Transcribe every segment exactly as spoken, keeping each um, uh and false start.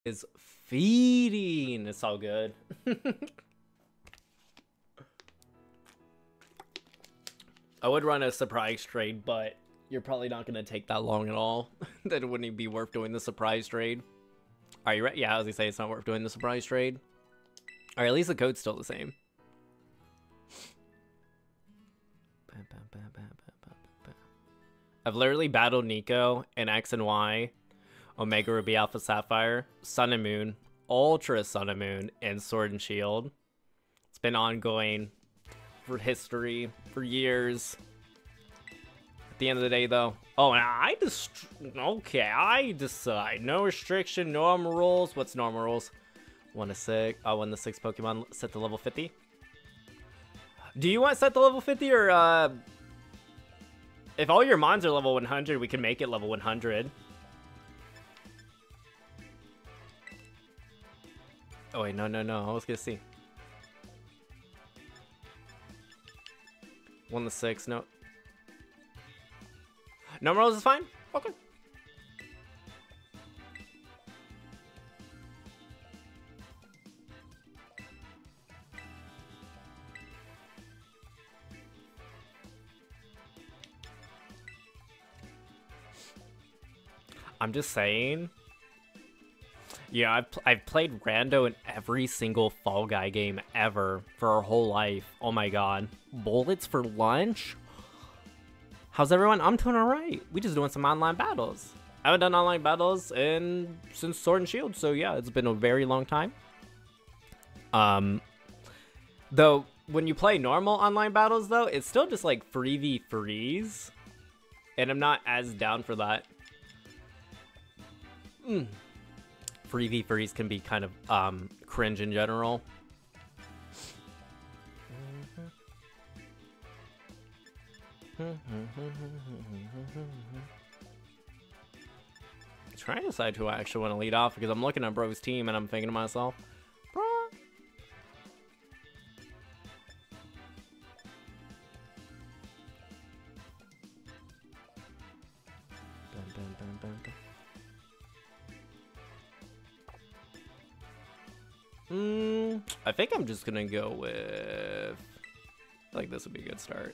is feeding. It's all good. I would run a surprise trade, but you're probably not going to take that long at all. Then it wouldn't be worth doing the surprise trade. Are you ready? Yeah, I was going to say it's not worth doing the surprise trade. Or at least the code's still the same. I've literally battled Nico in X and Y, Omega Ruby Alpha Sapphire, Sun and Moon, Ultra Sun and Moon, and Sword and Shield. It's been ongoing for history, for years. At the end of the day, though, oh, and I just, okay, I decide. No restriction, normal rules. What's normal rules? One to six. Oh, when the six Pokemon set to level fifty. Do you want set to level fifty or, uh, if all your mons are level one hundred, we can make it level one hundred. Oh, wait, no, no, no. I was gonna see. One to six, no. No rolls is fine? Okay. I'm just saying. Yeah, I've, pl I've played Rando in every single Fall Guy game ever for our whole life. Oh my god. Bullets for lunch? How's everyone? I'm doing alright. We just doing some online battles. I haven't done online battles in since Sword and Shield, so yeah, it's been a very long time. Um, though, when you play normal online battles, though, it's still just like three v threes. And I'm not as down for that. Mm. three v threes can be kind of um, cringe in general. Trying to decide who I actually want to lead off because I'm looking at Bro's team and I'm thinking to myself, bro. Dun, dun, dun, dun, dun. Mm, I think I'm just gonna go with, like, this would be a good start.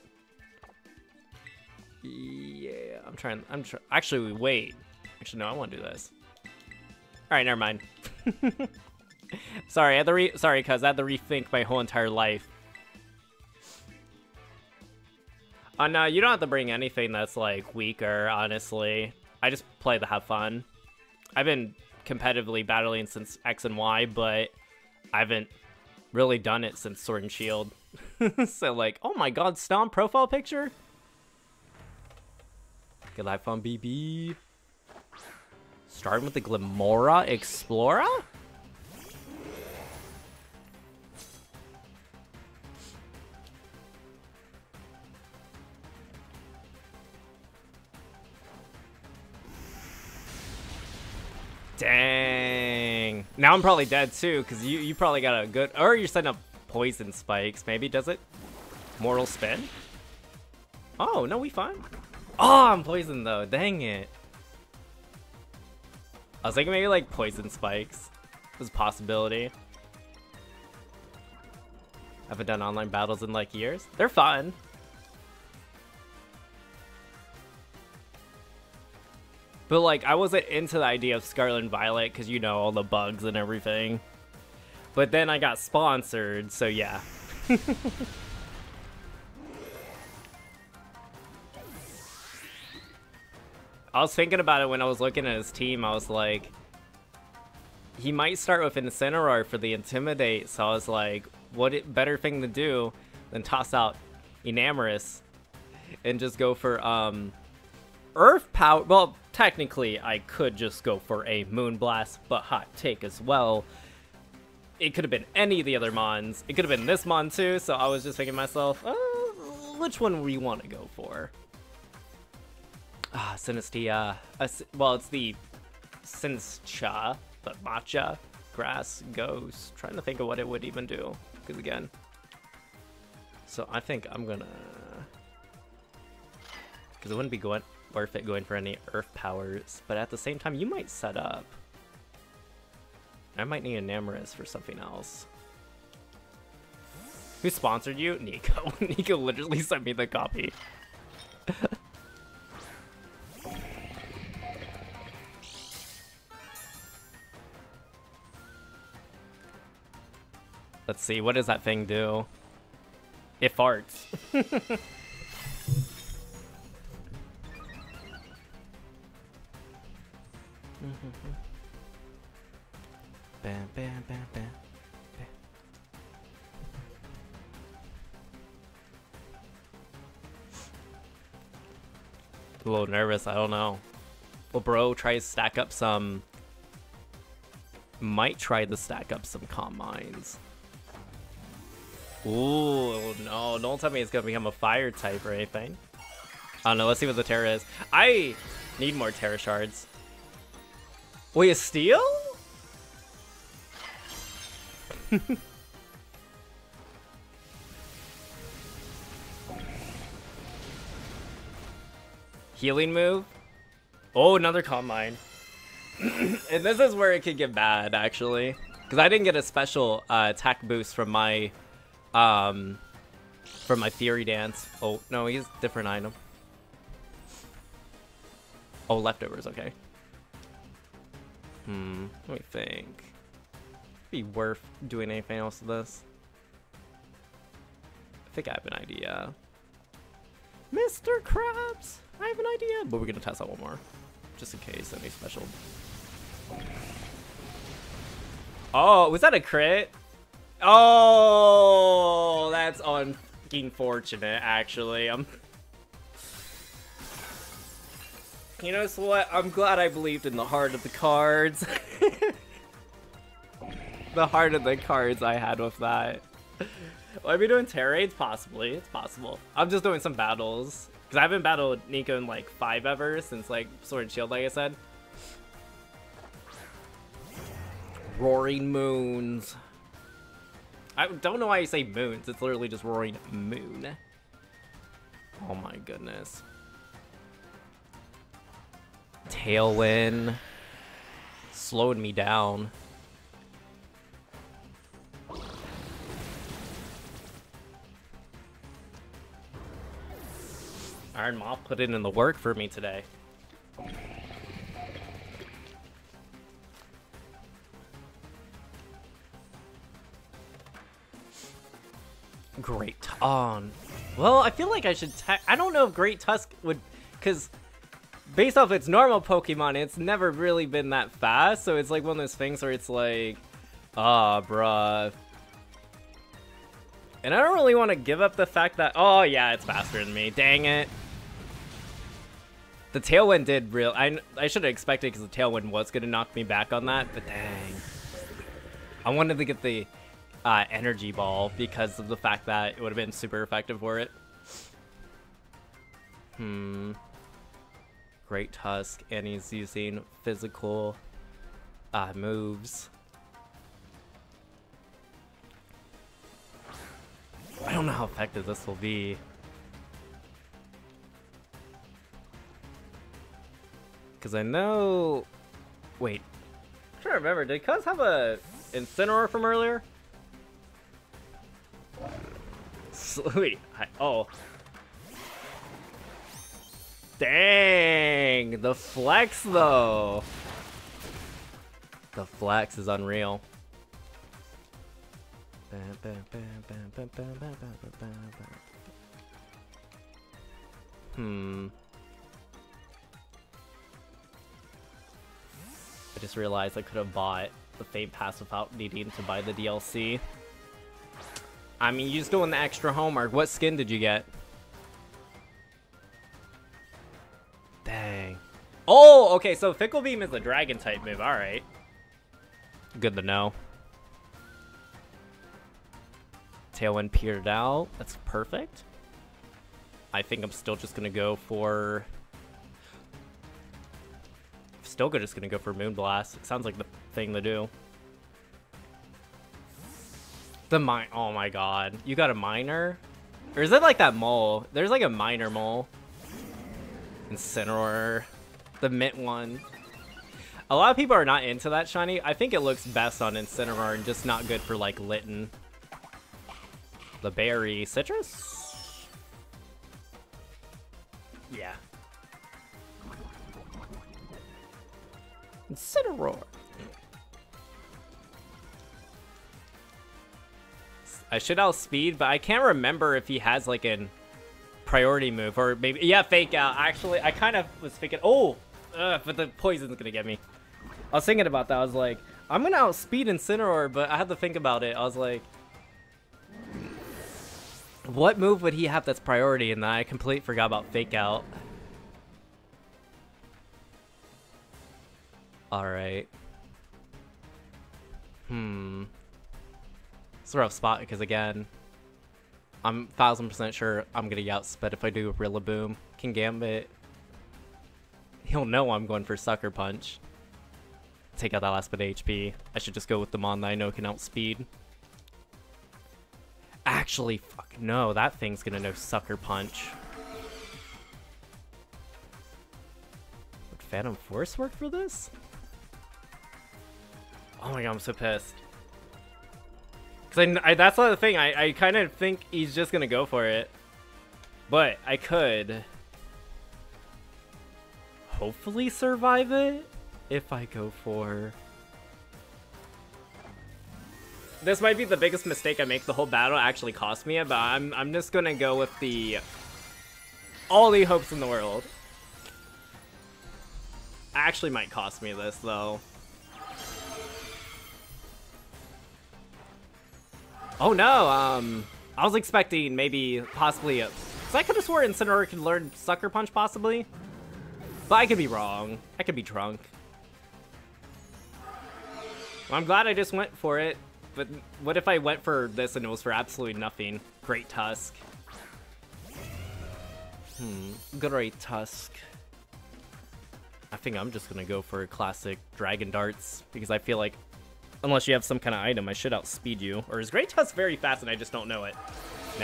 Yeah, I'm trying. I'm trying. Actually, wait. Actually, no, I want to do this. All right, never mind. Sorry, I had to re. Sorry, cuz I had to rethink my whole entire life. Uh, no, you don't have to bring anything that's like weaker. Honestly, I just play to have fun. I've been competitively battling since X and Y, but I haven't really done it since Sword and Shield. So like, oh my god, Stomp profile picture? Good life on B B. Starting with the Glimora Explorer? Dang. Now I'm probably dead too, because you, you probably got a good... Or you're setting up poison spikes, maybe, does it? Mortal Spin? Oh, no, we fine. Oh, I'm poisoned though. Dang it. I was thinking maybe like poison spikes was a possibility. I haven't done online battles in like years. They're fun. But like, I wasn't into the idea of Scarlet and Violet because, you know, all the bugs and everything. But then I got sponsored, so yeah. I was thinking about it when I was looking at his team. I was like, he might start with Incineroar for the Intimidate. So I was like, what it, better thing to do than toss out Enamorus and just go for um, Earth Power. Well, technically, I could just go for a Moonblast, but hot take as well. It could have been any of the other Mons. It could have been this Mon too. So I was just thinking to myself, uh, which one we want to go for? Ah, Sinistea. Uh, well, it's the Sinistcha, but Matcha, Grass, Ghost. Trying to think of what it would even do. Because again. So I think I'm gonna. Because it wouldn't be going worth it going for any Earth powers. But at the same time, you might set up. I might need a Namarus for something else. Who sponsored you? Nico. Nico literally sent me the copy. Let's see, what does that thing do? It farts. Bam, bam, bam, bam. A little nervous, I don't know. Well, bro, try to stack up some... Might try to stack up some calm mines. Ooh, no, don't tell me it's gonna become a fire type or anything. I don't know, let's see what the Terra is. I need more Terra shards. Wait, a steel? Healing move? Oh, another calm mine. And this is where it could get bad, actually. Because I didn't get a special uh, attack boost from my... Um, from my Theory Dance. Oh, no, he's a different item. Oh, leftovers, okay. Hmm, let me think. Be worth doing anything else to this. I think I have an idea. Mister Krabs! I have an idea! But we're gonna test out one more. Just in case any special. Oh, was that a crit? Oh, that's unfortunate, actually. I'm... You know what? I'm glad I believed in the heart of the cards. The heart of the cards I had with that. Will I be doing tear raids? Possibly. It's possible. I'm just doing some battles. Because I haven't battled Nico in like five ever since like Sword and Shield, like I said. Roaring Moons. I don't know why you say moons. It's literally just Roaring Moon. Oh my goodness. Tailwind. Slowed me down. Iron Moth put it in the work for me today. Great on. Well, I feel like I should. I don't know if Great Tusk would, because based off its normal Pokemon, it's never really been that fast. So it's like one of those things where it's like, ah, oh, bruh. And I don't really want to give up the fact that, oh yeah, it's faster than me. Dang it. The Tailwind did real. I I should have expected because the Tailwind was gonna knock me back on that, but dang. I wanted to get the uh, Energy Ball because of the fact that it would have been super effective for it. Hmm. Great Tusk, and he's using physical uh, moves. I don't know how effective this will be. Because I know... Wait. I'm trying to remember. Did Cuz have a Incineroar from earlier? Wait. I, oh. Dang! The flex, though. The flex is unreal. Hmm. I just realized I could have bought the Fate Pass without needing to buy the D L C. I mean, you're just doing the extra homework. What skin did you get? Dang. Oh, okay, so Fickle Beam is a dragon type move. Alright. Good to know. Tailwind peered out. That's perfect. I think I'm still just gonna go for... Still just gonna go for Moonblast. It sounds like the thing to do. The mine. Oh my god. You got a miner? Or is it like that mole? There's like a miner mole. Incineroar. The mint one. A lot of people are not into that shiny. I think it looks best on Incineroar and just not good for like Litten. The berry citrus? Yeah. Incineroar. I should outspeed, but I can't remember if he has like an priority move or maybe yeah, fake out. Actually, I kind of was thinking, oh, ugh, but the poison's gonna get me. I was thinking about that. I was like, I'm gonna outspeed Incineroar, but I had to think about it. I was like, what move would he have that's priority? And then I completely forgot about fake out. All right. Hmm. It's a rough spot because again, I'm thousand percent sure I'm gonna get outsped if I do Rillaboom. King Gambit. He'll know I'm going for Sucker Punch. Take out that last bit of H P. I should just go with the Mon that I know can outspeed. Actually, fuck no, that thing's gonna know Sucker Punch. Would Phantom Force work for this? Oh my god, I'm so pissed. Cause I, I that's the thing. I I kind of think he's just gonna go for it, but I could hopefully survive it if I go for. This might be the biggest mistake I make. The whole battle actually cost me it, but I'm I'm just gonna go with the all the hopes in the world. Actually, might cost me this though. Oh no, um, I was expecting maybe, possibly, a, so I could have sworn Incineroar could learn Sucker Punch, possibly. But I could be wrong. I could be drunk. Well, I'm glad I just went for it, but what if I went for this and it was for absolutely nothing? Great Tusk. Hmm, Great Tusk. I think I'm just gonna go for classic Dragon Darts, because I feel like unless you have some kind of item, I should outspeed you. Or is Great Tusk very fast and I just don't know it? Nah.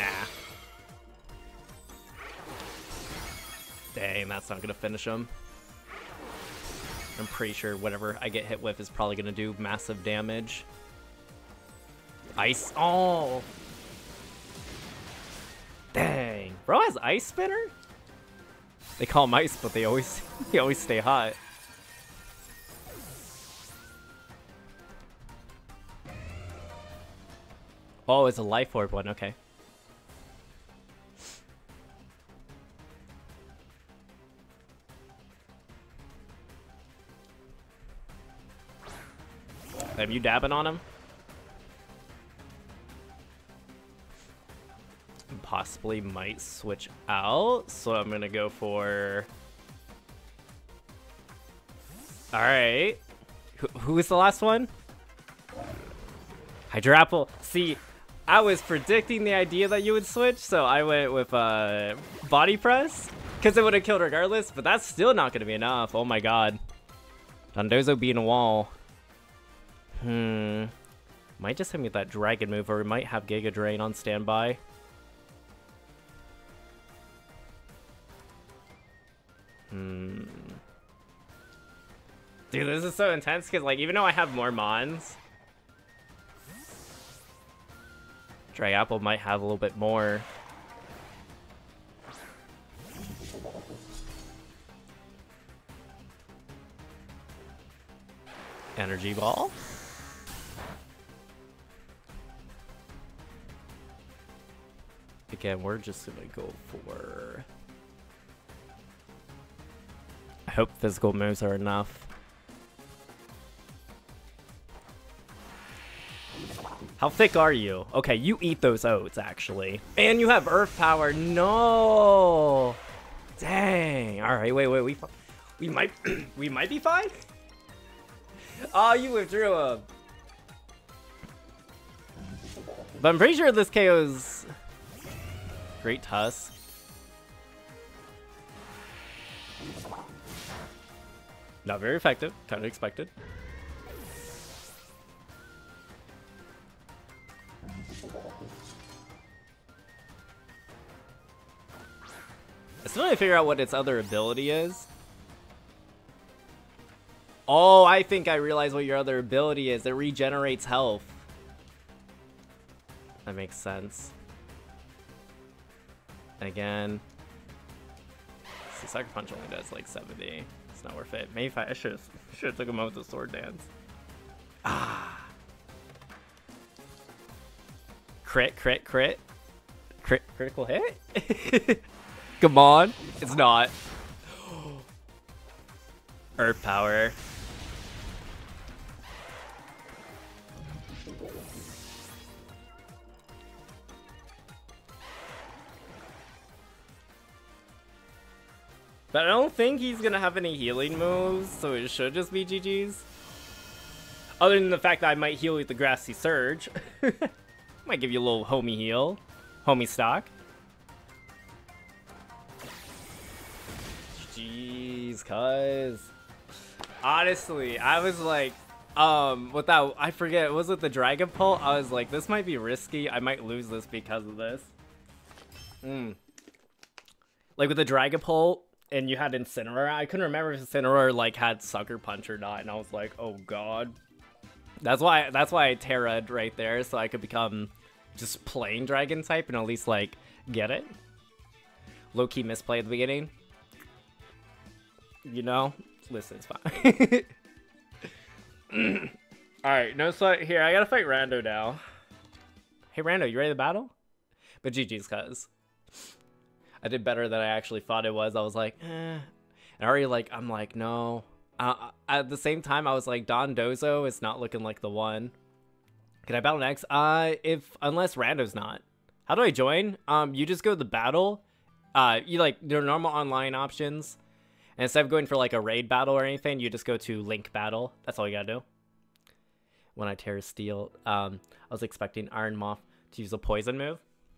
Dang, that's not gonna finish him. I'm pretty sure whatever I get hit with is probably gonna do massive damage. Ice. Oh! Dang. Bro has Ice Spinner? They call him ice, but they always, they always stay hot. Oh, it's a Life Orb one, okay. Have you dabbing on him? Possibly might switch out, so I'm gonna go for... Alright. Who, who was the last one? Hydrapple. See, I was predicting the idea that you would switch, so I went with uh, Body Press, because it would have killed regardless, but that's still not going to be enough. Oh my god. Dondozo being a wall. Hmm. Might just hit me with that Dragon move, or we might have Giga Drain on standby. Hmm. Dude, this is so intense, because like, even though I have more Mons, Dragapple might have a little bit more. Energy Ball. Again, we're just gonna go for... I hope physical moves are enough. How thick are you? Okay, you eat those oats, actually. And you have Earth Power. No! Dang. Alright, wait, wait. We we might we might be fine? Oh, you withdrew a... But I'm pretty sure this K O's... Great Tusk. Not very effective. Kind of expected. I still need to figure out what its other ability is. Oh, I think I realize what your other ability is. It regenerates health. That makes sense. Again. See, Sucker Punch only does like seventy. It's not worth it. Maybe if I, I should have should have took him out with the Sword Dance. Ah. Crit, crit, crit. Crit, critical hit? Come on. It's not. Earth power. But I don't think he's gonna have any healing moves, so it should just be G G's. Other than the fact that I might heal with the Grassy Surge. Might give you a little homie heal. Homie stock. Jeez, cuz. Honestly, I was like, um, without, I forget, was it the Dragon Pult? I was like, this might be risky. I might lose this because of this. Mm. Like with the Dragon Pult, and you had Incineroar, I couldn't remember if Incineroar like had Sucker Punch or not, and I was like, oh god. That's why that's why I Terra'd right there, so I could become just plain Dragon type and at least like get it. Low-key misplay at the beginning. You know? Listen, it's fine. Alright, no sweat here. I gotta fight Rando now. Hey Rando, you ready to battle? But G G's cuz. I did better than I actually thought it was. I was like, eh. And already, like, I'm like, no. Uh, at the same time, I was like, Dondozo is not looking like the one. Can I battle next? Uh, if, unless Rando's not. How do I join? Um, you just go to the battle. Uh, you, like, there are normal online options. And instead of going for, like, a raid battle or anything, you just go to Link Battle. That's all you gotta do. When I Terra Steel, um, I was expecting Iron Moth to use a poison move.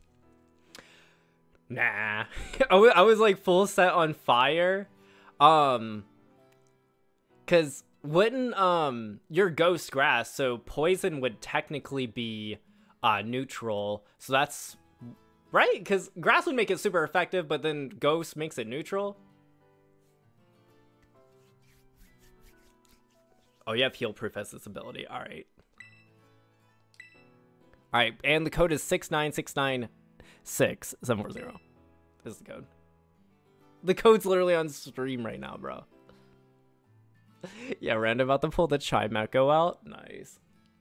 Nah. I, was, I was like full set on fire. Um, cause wouldn't, um, your Ghost Grass, so poison would technically be, uh, neutral. So that's, right? Cause grass would make it super effective, but then Ghost makes it neutral. Oh, you have Heal Proof as this ability. Alright. Alright, and the code is six nine six nine six seven four zero. This is the code. The code's literally on stream right now, bro. Yeah, Random about to pull the Chime Echo out. Nice.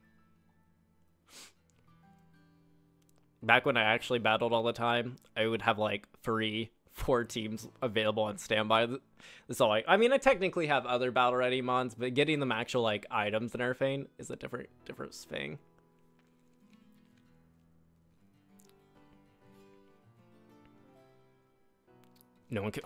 Back when I actually battled all the time, I would have like three, four teams available on standby. That's all I, I mean, I technically have other battle ready mons, but getting them actual like items and everything is a different, different thing. No one could.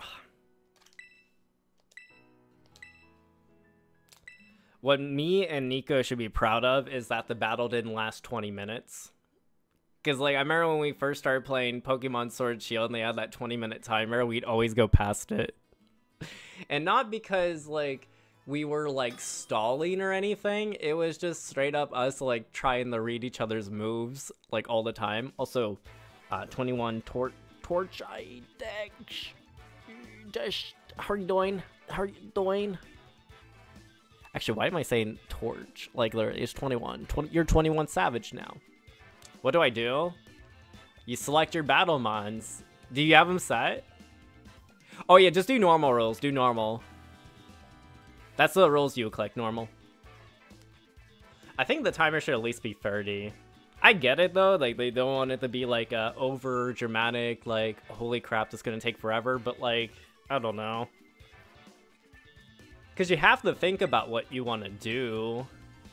What me and Nico should be proud of is that the battle didn't last twenty minutes. Because, like, I remember when we first started playing Pokemon Sword and Shield and they had that twenty minute timer, we'd always go past it. And not because, like, we were, like, stalling or anything. It was just straight up us, like, trying to read each other's moves, like, all the time. Also, uh, twenty-one tor Torch I Dash. Dash. How are you doing? How are you doing? Actually, why am I saying Torch? Like, literally, it's twenty-one. twenty, you're twenty-one Savage now. What do I do? You select your battle mons. Do you have them set? Oh yeah, just do normal rules. Do normal. That's the rules you click, normal. I think the timer should at least be thirty. I get it though, like they don't want it to be like uh, over dramatic, like holy crap, this is gonna take forever, but like, I don't know. Because you have to think about what you want to do.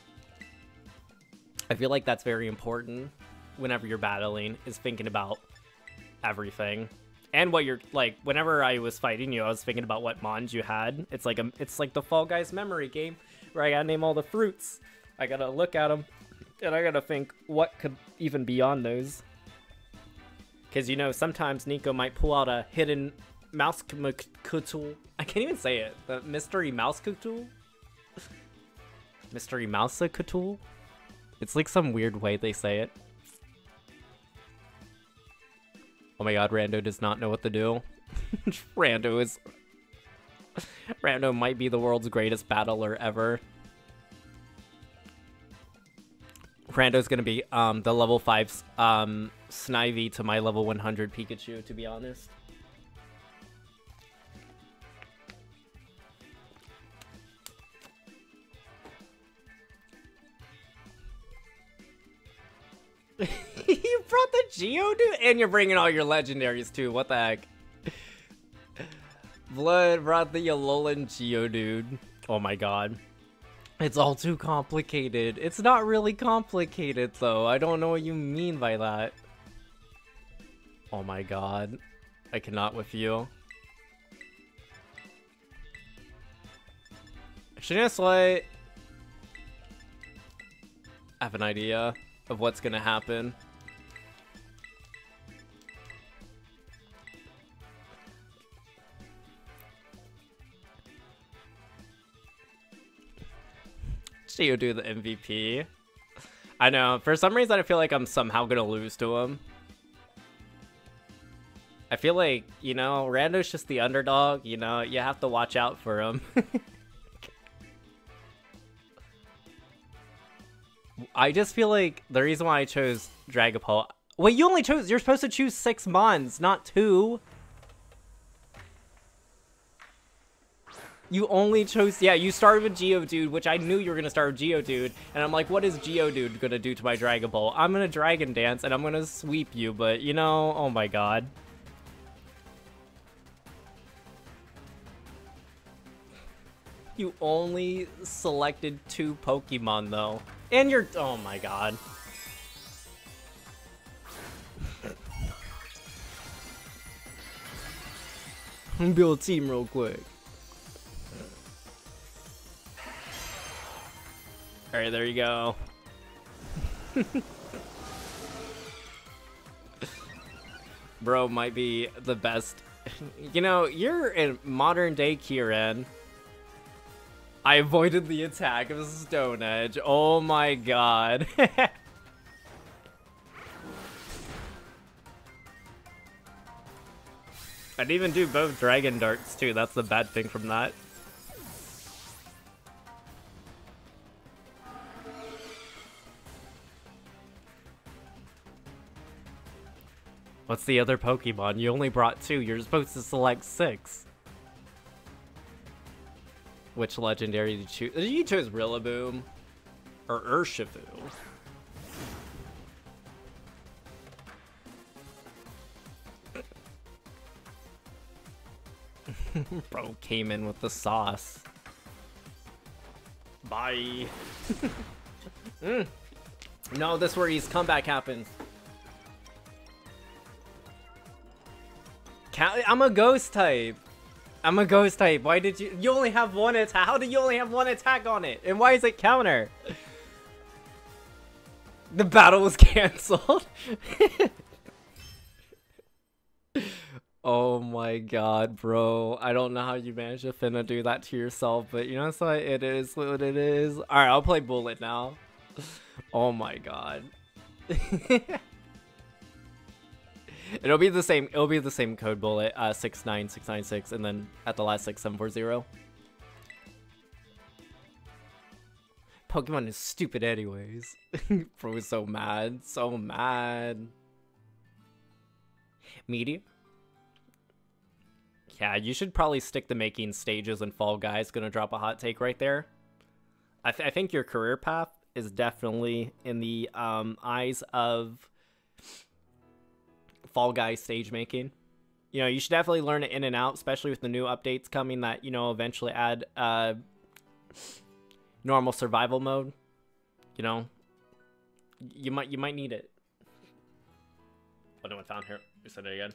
I feel like that's very important whenever you're battling, is thinking about everything. And what you're, like, whenever I was fighting you, I was thinking about what mons you had. It's like a, it's like the Fall Guys memory game, where I gotta name all the fruits. I gotta look at them, and I gotta think what could even be on those. Because, you know, sometimes Nico might pull out a hidden mouse tool. I can't even say it. The mystery mouse tool? Mystery mouse tool? It's like some weird way they say it. Oh my god, Rando does not know what to do. Rando is... Rando might be the world's greatest battler ever. Rando's gonna be um the level five um Snivy to my level one hundred Pikachu, to be honest. You brought the Geodude? And you're bringing all your legendaries too, what the heck? Blood brought the Alolan Geodude. Oh my god. It's all too complicated. It's not really complicated though. I don't know what you mean by that. Oh my god. I cannot with you. Shouldn't I say I have an idea of what's gonna happen. Geodude the M V P. I know, for some reason I feel like I'm somehow gonna lose to him. I feel like, you know, Rando's just the underdog, you know, you have to watch out for him. I just feel like the reason why I chose Dragapult... Wait, you only chose... You're supposed to choose six Mons, not two. You only chose... Yeah, you started with Geodude, which I knew you were going to start with Geodude. And I'm like, what is Geodude going to do to my Dragapult? I'm going to Dragon Dance, and I'm going to sweep you, but, you know, oh my god. You only selected two Pokemon, though. And you're... Oh my god. Build a team real quick. Alright, there you go. Bro might be the best. You know, you're in modern day Kieran. I avoided the attack of Stone Edge. Oh my god. I'd even do both Dragon Darts too. That's the bad thing from that. What's the other Pokemon? You only brought two. You're supposed to select six. Which legendary did you choose? You chose Rillaboom or Urshifu. Bro came in with the sauce. Bye. mm. No, this is where his comeback happens. I'm a ghost type. I'm a ghost type. Why did you... You only have one attack. How did you only have one attack on it? And why is it counter? The battle was canceled. Oh my god, bro. I don't know how you managed to finna do that to yourself, but you know what? It is what it is. Alright, I'll play Bullet now. Oh my god. It'll be the same. It'll be the same code Bullet, uh, six nine six nine six, and then at the last six seven four zero. Pokemon is stupid, anyways. Bro is so mad, so mad. Meteor. Yeah, you should probably stick to making stages and Fall Guys. Gonna drop a hot take right there. I, th I think your career path is definitely in the um, eyes of Fall Guys stage making. You know, you should definitely learn it in and out, especially with the new updates coming that, you know, eventually add uh, normal survival mode. You know, you might you might need it. Oh, no one found here. We said it again.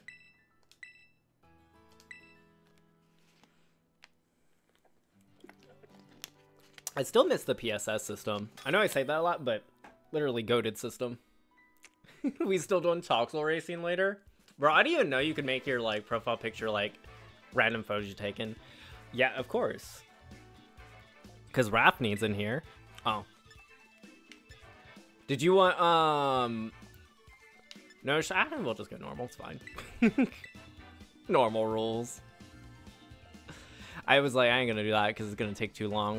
I still miss the P S S system. I know I say that a lot, but literally goated system. We still doing Toxel racing later? Bro, I didn't even know you could make your like profile picture like random photos you taken. Yeah, of course. Cause Raph needs in here. Oh. Did you want um no, I don't know, we'll just go normal, it's fine. Normal rules. I was like, I ain't gonna do that because it's gonna take too long.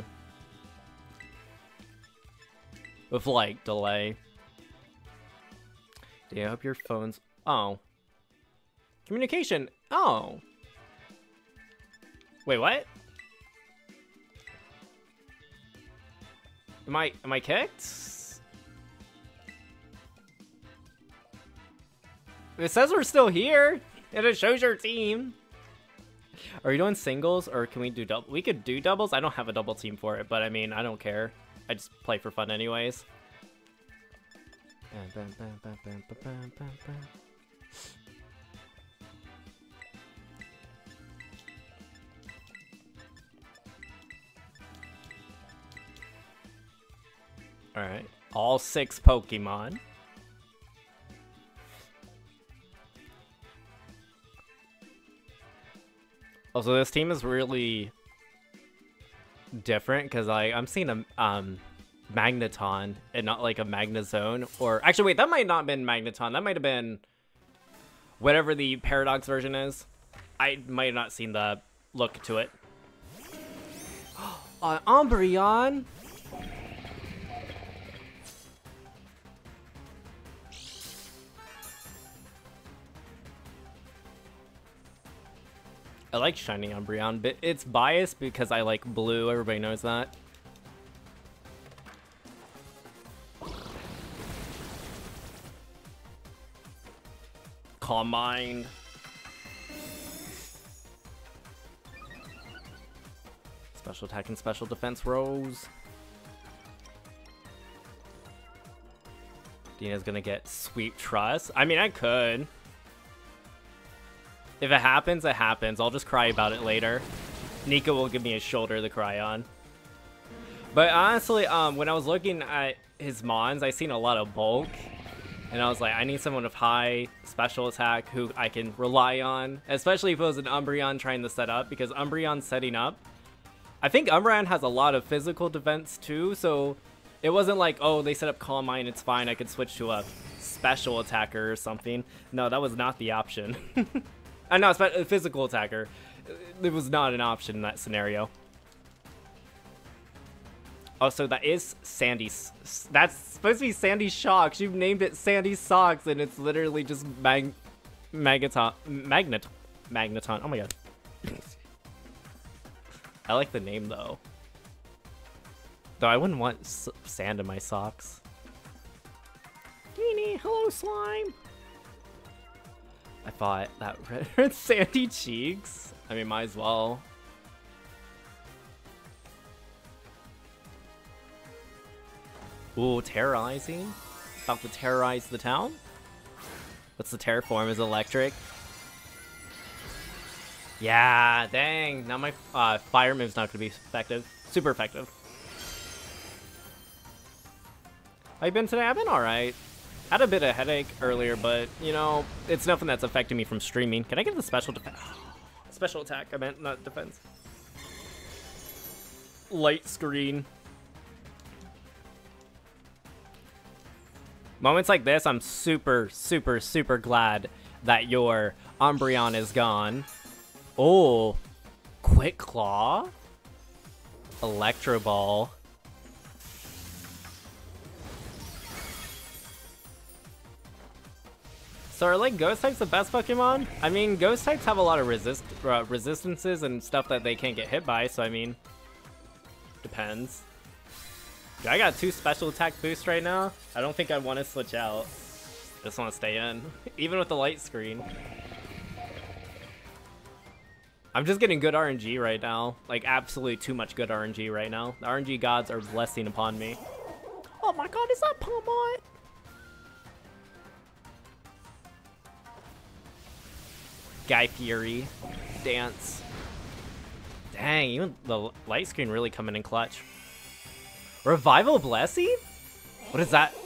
With like delay. Yeah, I hope your phone's. Oh. Communication. Oh. Wait, what? Am I am I kicked? It says we're still here, and it shows your team. Are you doing singles, or can we do double? We could do doubles. I don't have a double team for it, but I mean, I don't care. I just play for fun anyways. Alright, all six Pokemon. Also, this team is really different because like I'm seeing a um Magneton and not like a Magnezone. Or actually, wait, that might not have been Magneton. That might have been whatever the Paradox version is. I might have not seen the look to it. uh, Umbreon. I like shiny Umbreon, but it's biased because I like blue. Everybody knows that. Calm Mind. Special attack and special defense Rose. Dina's gonna get Sweet Trust. I mean, I could. If it happens, it happens. I'll just cry about it later. Nico will give me a shoulder to cry on. But honestly, um, when I was looking at his Mons, I seen a lot of bulk. And I was like, I need someone with high special attack who I can rely on. Especially if it was an Umbreon trying to set up. Because Umbreon setting up. I think Umbreon has a lot of physical defense too. So it wasn't like, oh, they set up Calm Mind, it's fine. I could switch to a special attacker or something. No, that was not the option. Uh, no, it's a physical attacker. It was not an option in that scenario. Oh, so that is Sandy's. That's supposed to be Sandy Shocks. You've named it Sandy Socks, and it's literally just mag, Magneton, Magnet, Magneton. Oh my god. I like the name though. Though I wouldn't want s sand in my socks. Teeny, hello slime. I thought that red Sandy Cheeks. I mean, might as well. Ooh, terrorizing. About to terrorize the town. What's the terraform? Is electric? Yeah, dang. Now my uh, fire move's not gonna be effective. Super effective. How you been today? I've been alright. Had a bit of headache earlier, but, you know, it's nothing that's affecting me from streaming. Can I get the special defense? Special attack, I meant, not defense. Light screen. Moments like this, I'm super, super, super glad that your Umbreon is gone. Oh, Quick Claw? Electro Ball. So are like ghost types the best Pokemon? I mean, ghost types have a lot of resist uh, resistances and stuff that they can't get hit by, so I mean, depends. Dude, I got two special attack boosts right now. I don't think I want to switch out. I just want to stay in, even with the light screen. I'm just getting good R N G right now, like absolutely too much good R N G right now. The R N G gods are blessing upon me. Oh my god, is that Palmont? Guy Fury, dance. Dang, even the light screen really coming in clutch. Revival Blessing? What is that?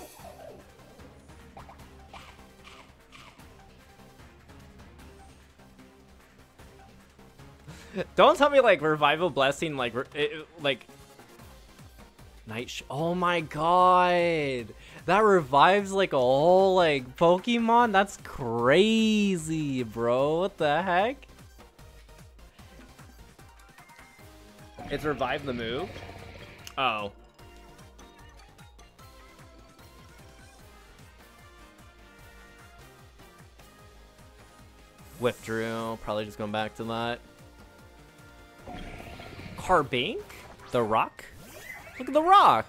Don't tell me like Revival Blessing, like it, like Night. Sh oh my god, that revives like a whole like Pokemon. That's crazy, bro. What the heck? It's revive the move? Oh. Whip drill, probably just going back to that. Carbink? The rock? Look at the rock!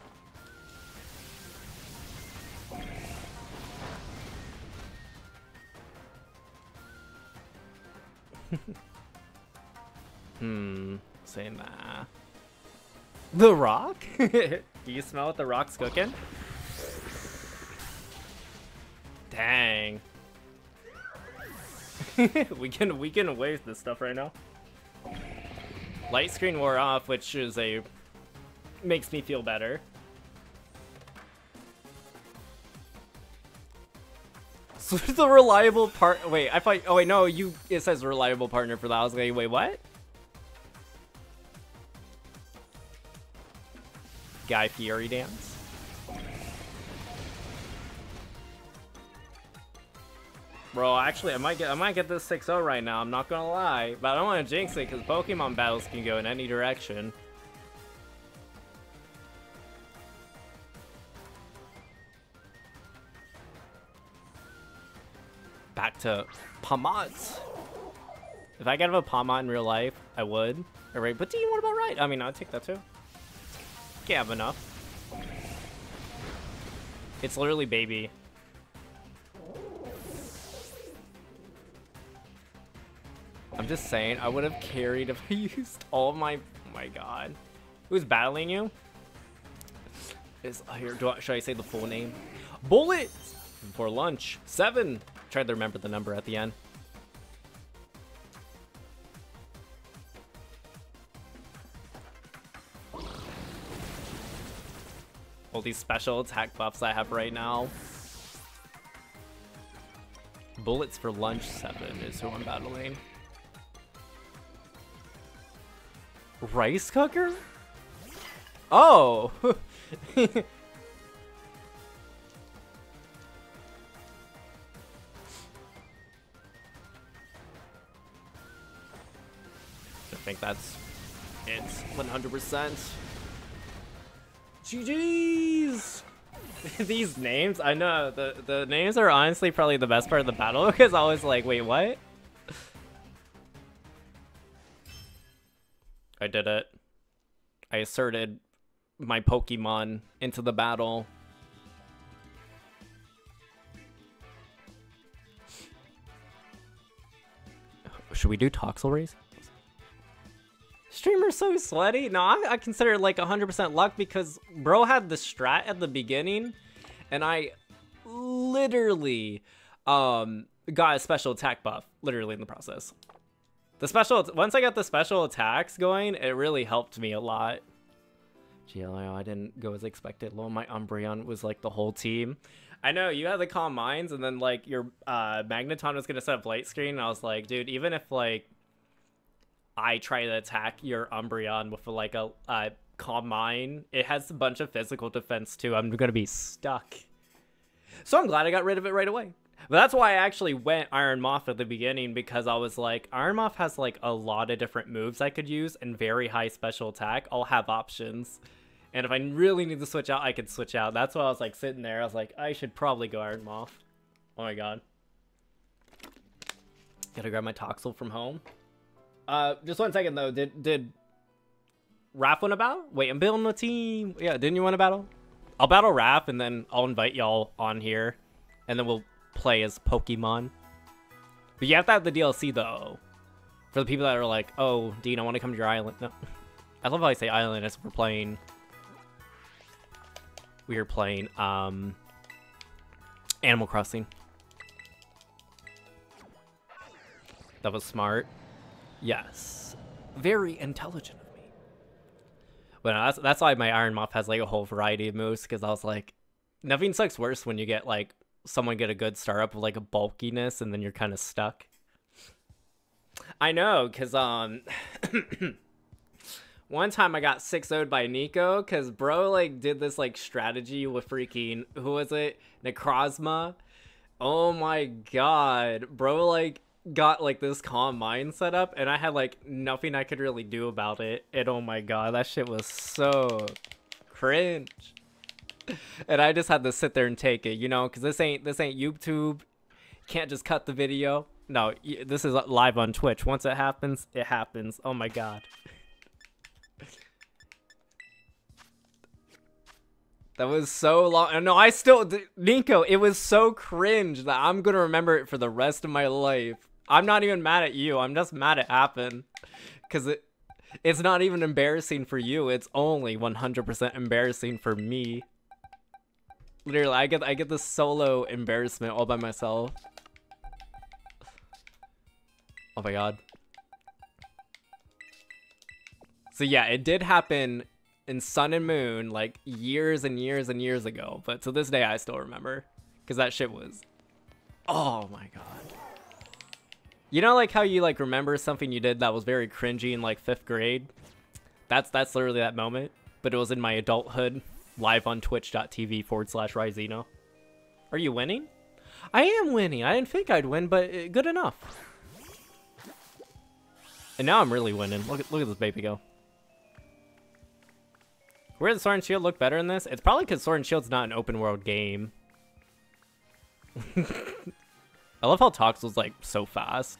Hmm, say nah. The rock? Do you smell what the rock's cooking? Dang. we can we can waste this stuff right now. Light screen wore off, which is a makes me feel better. So the reliable part. Wait, I thought. Oh wait, no. You. It says reliable partner for that. I was like, wait, what? Guy Fieri dance. Bro, actually, I might get I might get this six oh right now. I'm not gonna lie, but I don't want to jinx it because Pokemon battles can go in any direction. Back to Pawmot. If I could have a Pawmot in real life, I would. All right, but do you want about right? I mean, I'd take that too. Can't have enough. It's literally baby. I'm just saying, I would have carried if I used all of my... Oh my god. Who's battling you? Is oh, here? Do I, should I say the full name? Bullet for lunch. Seven. Tried to remember the number at the end. All these special attack buffs I have right now. Bullets for lunch. Seven is who I'm battling. Rice cooker? Oh! I think that's it. one hundred percent. G G's! These names, I know, the, the names are honestly probably the best part of the battle because I was like, wait, what? I did it. I asserted my Pokemon into the battle. Should we do Toxel Race? Streamer's so sweaty. No, I, I consider it like one hundred percent luck because bro had the strat at the beginning and I literally um, got a special attack buff literally in the process. The special, once I got the special attacks going, it really helped me a lot. G L I O, I didn't go as expected. Low, my Umbreon was like the whole team. I know, you had the Calm Minds, and then like your uh, Magneton was going to set up light screen, and I was like, dude, even if like I try to attack your Umbreon with like a uh, Calm Mind, it has a bunch of physical defense too. I'm going to be stuck. So I'm glad I got rid of it right away. But that's why I actually went Iron Moth at the beginning, because I was like, Iron Moth has like a lot of different moves I could use and very high special attack. I'll have options. And if I really need to switch out, I could switch out. That's why I was like sitting there. I was like, I should probably go Iron Moth. Oh my god. Gotta grab my Toxel from home. Uh, just one second though. Did, did Raph want to battle? Wait, I'm building a team. Yeah, didn't you want to battle? I'll battle Raph and then I'll invite y'all on here. And then we'll play as Pokemon. But you have to have the D L C though. For the people that are like, oh, Dean, I want to come to your island. No. I love how I say island as we're playing. We are playing um, Animal Crossing. That was smart. Yes. Very intelligent of me. But no, that's, that's why my Iron Moth has like a whole variety of moves, because I was like, nothing sucks worse when you get like someone get a good start up with like a bulkiness and then you're kind of stuck. I know, because um one time I got six oh'd by Nico because bro like did this like strategy with freaking, who was it, Necrozma. Oh my god, bro like got like this calm mind set up, and I had like nothing I could really do about it. And oh my god, that shit was so cringe. And I just had to sit there and take it, you know, because this ain't this ain't YouTube. Can't just cut the video. No, this is live on Twitch. Once it happens, it happens. Oh my god. That was so long. No, I still, Nico, it was so cringe that I'm gonna remember it for the rest of my life. I'm not even mad at you. I'm just mad it happened, because it, it's not even embarrassing for you. It's only one hundred percent embarrassing for me. Literally, I get I get this solo embarrassment all by myself. Oh my god. So yeah, it did happen in Sun and Moon like years and years and years ago, but to this day I still remember, because that shit was, oh my god. You know, like how you like remember something you did that was very cringy in like fifth grade? That's that's literally that moment, but it was in my adulthood, live on twitch.tv forward slash Ryzino. Are you winning? I am winning. I didn't think I'd win, but uh, good enough. And now I'm really winning. Look at look at this baby go. Where does Sword and Shield look better in this? It's probably because Sword and Shield's not an open world game. I love how Toxel's like so fast.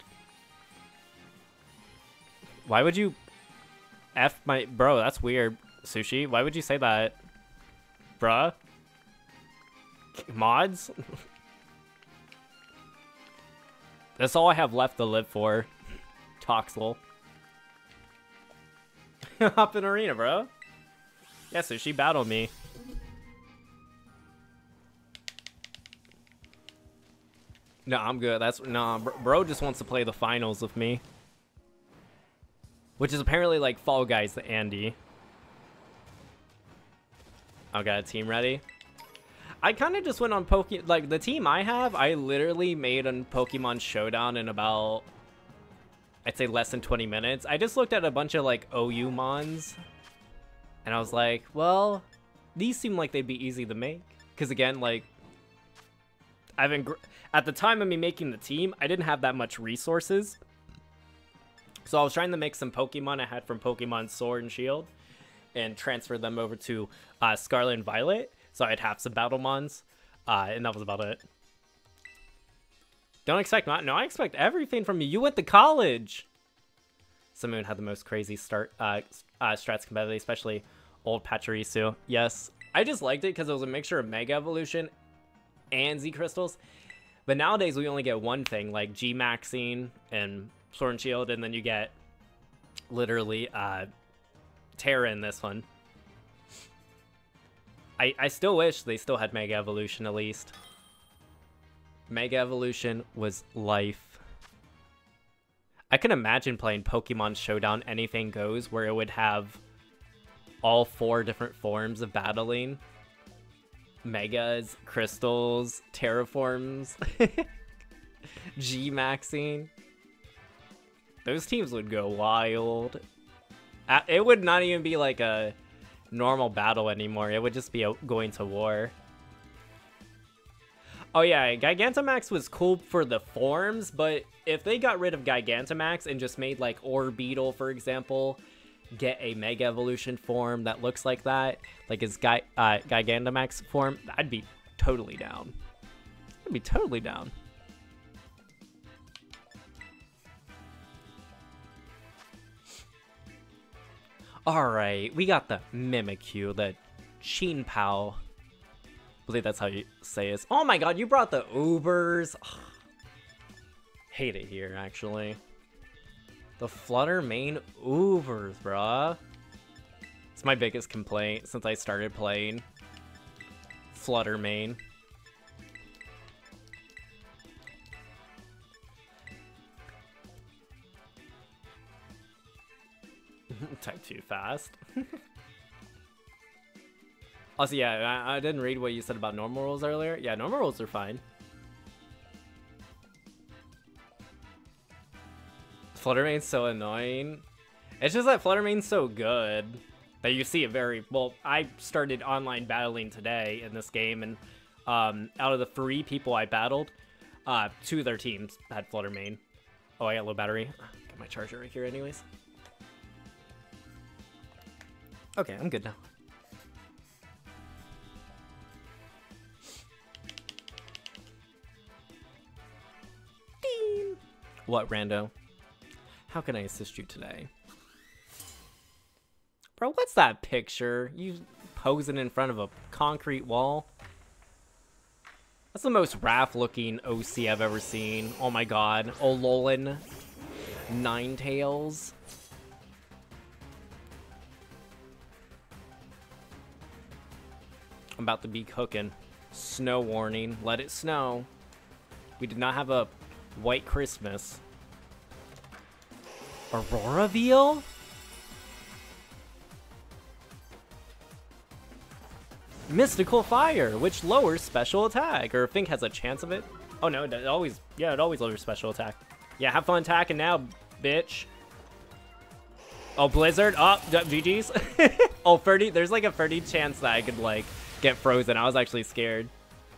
Why would you F my bro? That's weird, Sushi. Why would you say that, bruh? Mods? That's all I have left to live for. Toxel. Hop in arena, bro. Yeah, Sushi, battle me. No, I'm good. That's nah, bro just wants to play the finals with me. Which is apparently like Fall Guys to Andy. I got a team ready. I kind of just went on Pokemon, like the team I have, I literally made on Pokemon Showdown in about, I'd say less than twenty minutes. I just looked at a bunch of like O U mons, and I was like, well, these seem like they'd be easy to make. Because again, like, I've been, at the time of me making the team, I didn't have that much resources. So I was trying to make some Pokemon I had from Pokemon Sword and Shield and transfer them over to uh, Scarlet and Violet. So I'd have some Battlemons, uh, and that was about it. Don't expect not. No, I expect everything from you. You went to college. Simoon had the most crazy start uh, uh, strats competitively, especially old Pachirisu. Yes, I just liked it because it was a mixture of Mega Evolution and Z Crystals. But nowadays we only get one thing, like G Maxing and Sword and Shield, and then you get literally uh, Terra in this one. I, I still wish they still had Mega Evolution at least. Mega Evolution was life. I can imagine playing Pokemon Showdown Anything Goes, where it would have all four different forms of battling. Megas, Crystals, Terraforms, G-Maxing. Those teams would go wild. It would not even be like a normal battle anymore. It would just be a, going to war. Oh yeah, Gigantamax was cool for the forms, but if they got rid of Gigantamax and just made like Orbeetle, for example, get a Mega Evolution form that looks like that, like his Gi uh, Gigantamax form, I'd be totally down. I'd be totally down. Alright, we got the Mimikyu, the Chien-Pao. I believe that's how you say it. Oh my god, you brought the Ubers. Ugh. Hate it here, actually. The Flutter Mane Ubers, bruh. It's my biggest complaint since I started playing Flutter Mane. Type too fast. Also, yeah, I, I didn't read what you said about normal rolls earlier. Yeah, normal rolls are fine. Fluttermane's so annoying. It's just that Fluttermane's so good that you see it very well. I started online battling today in this game, and um, out of the three people I battled, uh, two of their teams had Fluttermane. Oh, I got low battery. Got my charger right here anyways. Okay, I'm good now. Ding! What, rando? How can I assist you today? Bro, what's that picture? You posing in front of a concrete wall? That's the most Raph-looking O C I've ever seen. Oh my god. Ololan. Ninetales. I'm about to be cooking. Snow warning. Let it snow. We did not have a white Christmas. Aurora Veal? Mystical Fire, which lowers special attack, or I think has a chance of it. Oh no, it always, yeah, it always lowers special attack. Yeah, have fun attacking now, bitch. Oh, Blizzard. Oh, G G's. Oh, thirty. There's like a thirty chance that I could like get frozen. I was actually scared.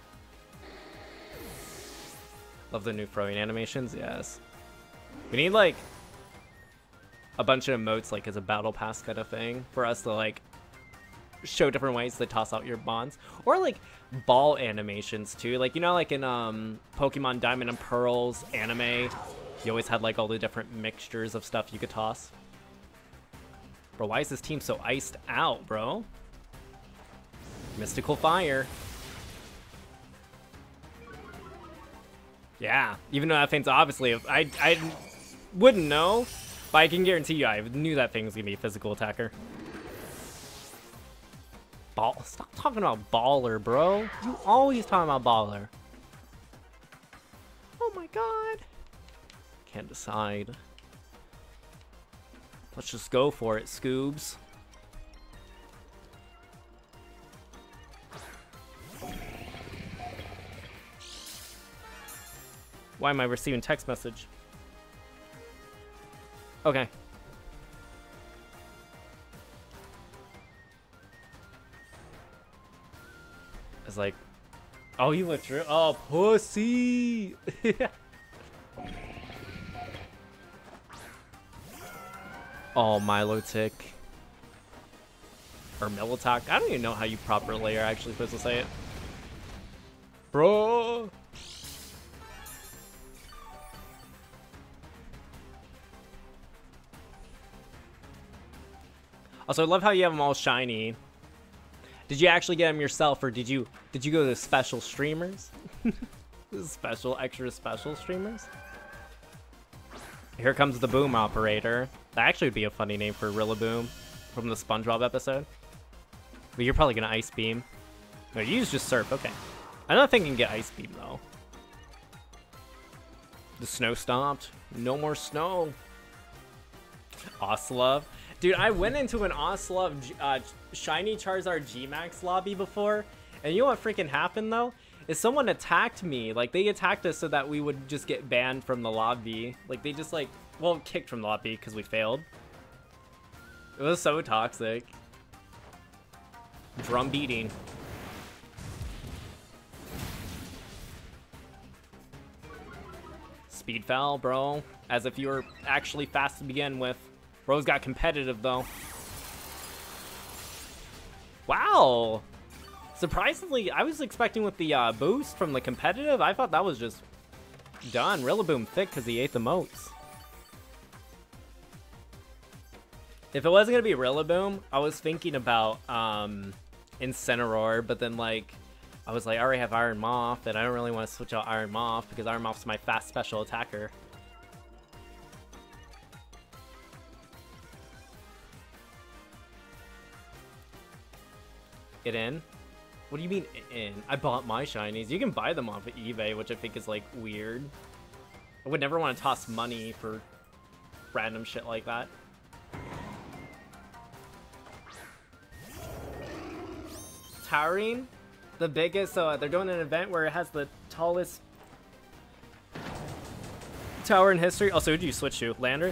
Love the new throwing animations. Yes. We need like a bunch of emotes like as a battle pass kind of thing for us to like show different ways to toss out your bonds, or like ball animations too. Like, you know, like in um Pokemon Diamond and Pearls anime, you always had like all the different mixtures of stuff you could toss. Bro, why is this team so iced out, bro? Mystical Fire. Yeah, even though that thing's obviously, I, I wouldn't know, but I can guarantee you I knew that thing was gonna be a physical attacker. Ball, stop talking about baller, bro. You always talking about baller. Oh my god. Can't decide. Let's just go for it, Scoobs. Why am I receiving text message? Okay. It's like, oh, you withdrew? Oh, pussy! Oh, Milotic. Or Milotic. I don't even know how you properly are actually supposed to say it. Bro! Also, I love how you have them all shiny. Did you actually get them yourself, or did you did you go to special streamers? Special, extra special streamers? Here comes the Boom Operator. That actually would be a funny name for Rillaboom from the SpongeBob episode. But you're probably gonna Ice Beam. No, you use just Surf, okay. I don't think you can get Ice Beam though. The snow stopped. No more snow. Ocelot. Dude, I went into an Ocelot uh, Shiny Charizard G max lobby before, and you know what freaking happened though? Is someone attacked me. Like, they attacked us so that we would just get banned from the lobby. Like, they just like, well, kicked from the lobby because we failed. It was so toxic. Drum beating. Speed foul, bro. As if you were actually fast to begin with. Bro's got competitive, though. Wow. Surprisingly, I was expecting with the uh, boost from the competitive, I thought that was just done. Rillaboom thick because he ate the moats. If it wasn't going to be Rillaboom, I was thinking about um, Incineroar, but then, like, I was like, I already have Iron Moth, and I don't really want to switch out Iron Moth because Iron Moth's my fast special attacker. Get in? What do you mean in? I bought my shinies. You can buy them off of eBay, which I think is like weird. I would never want to toss money for random shit like that. Towering? The biggest, so uh, they're doing an event where it has the tallest tower in history. Also, who do you switch to? Landers?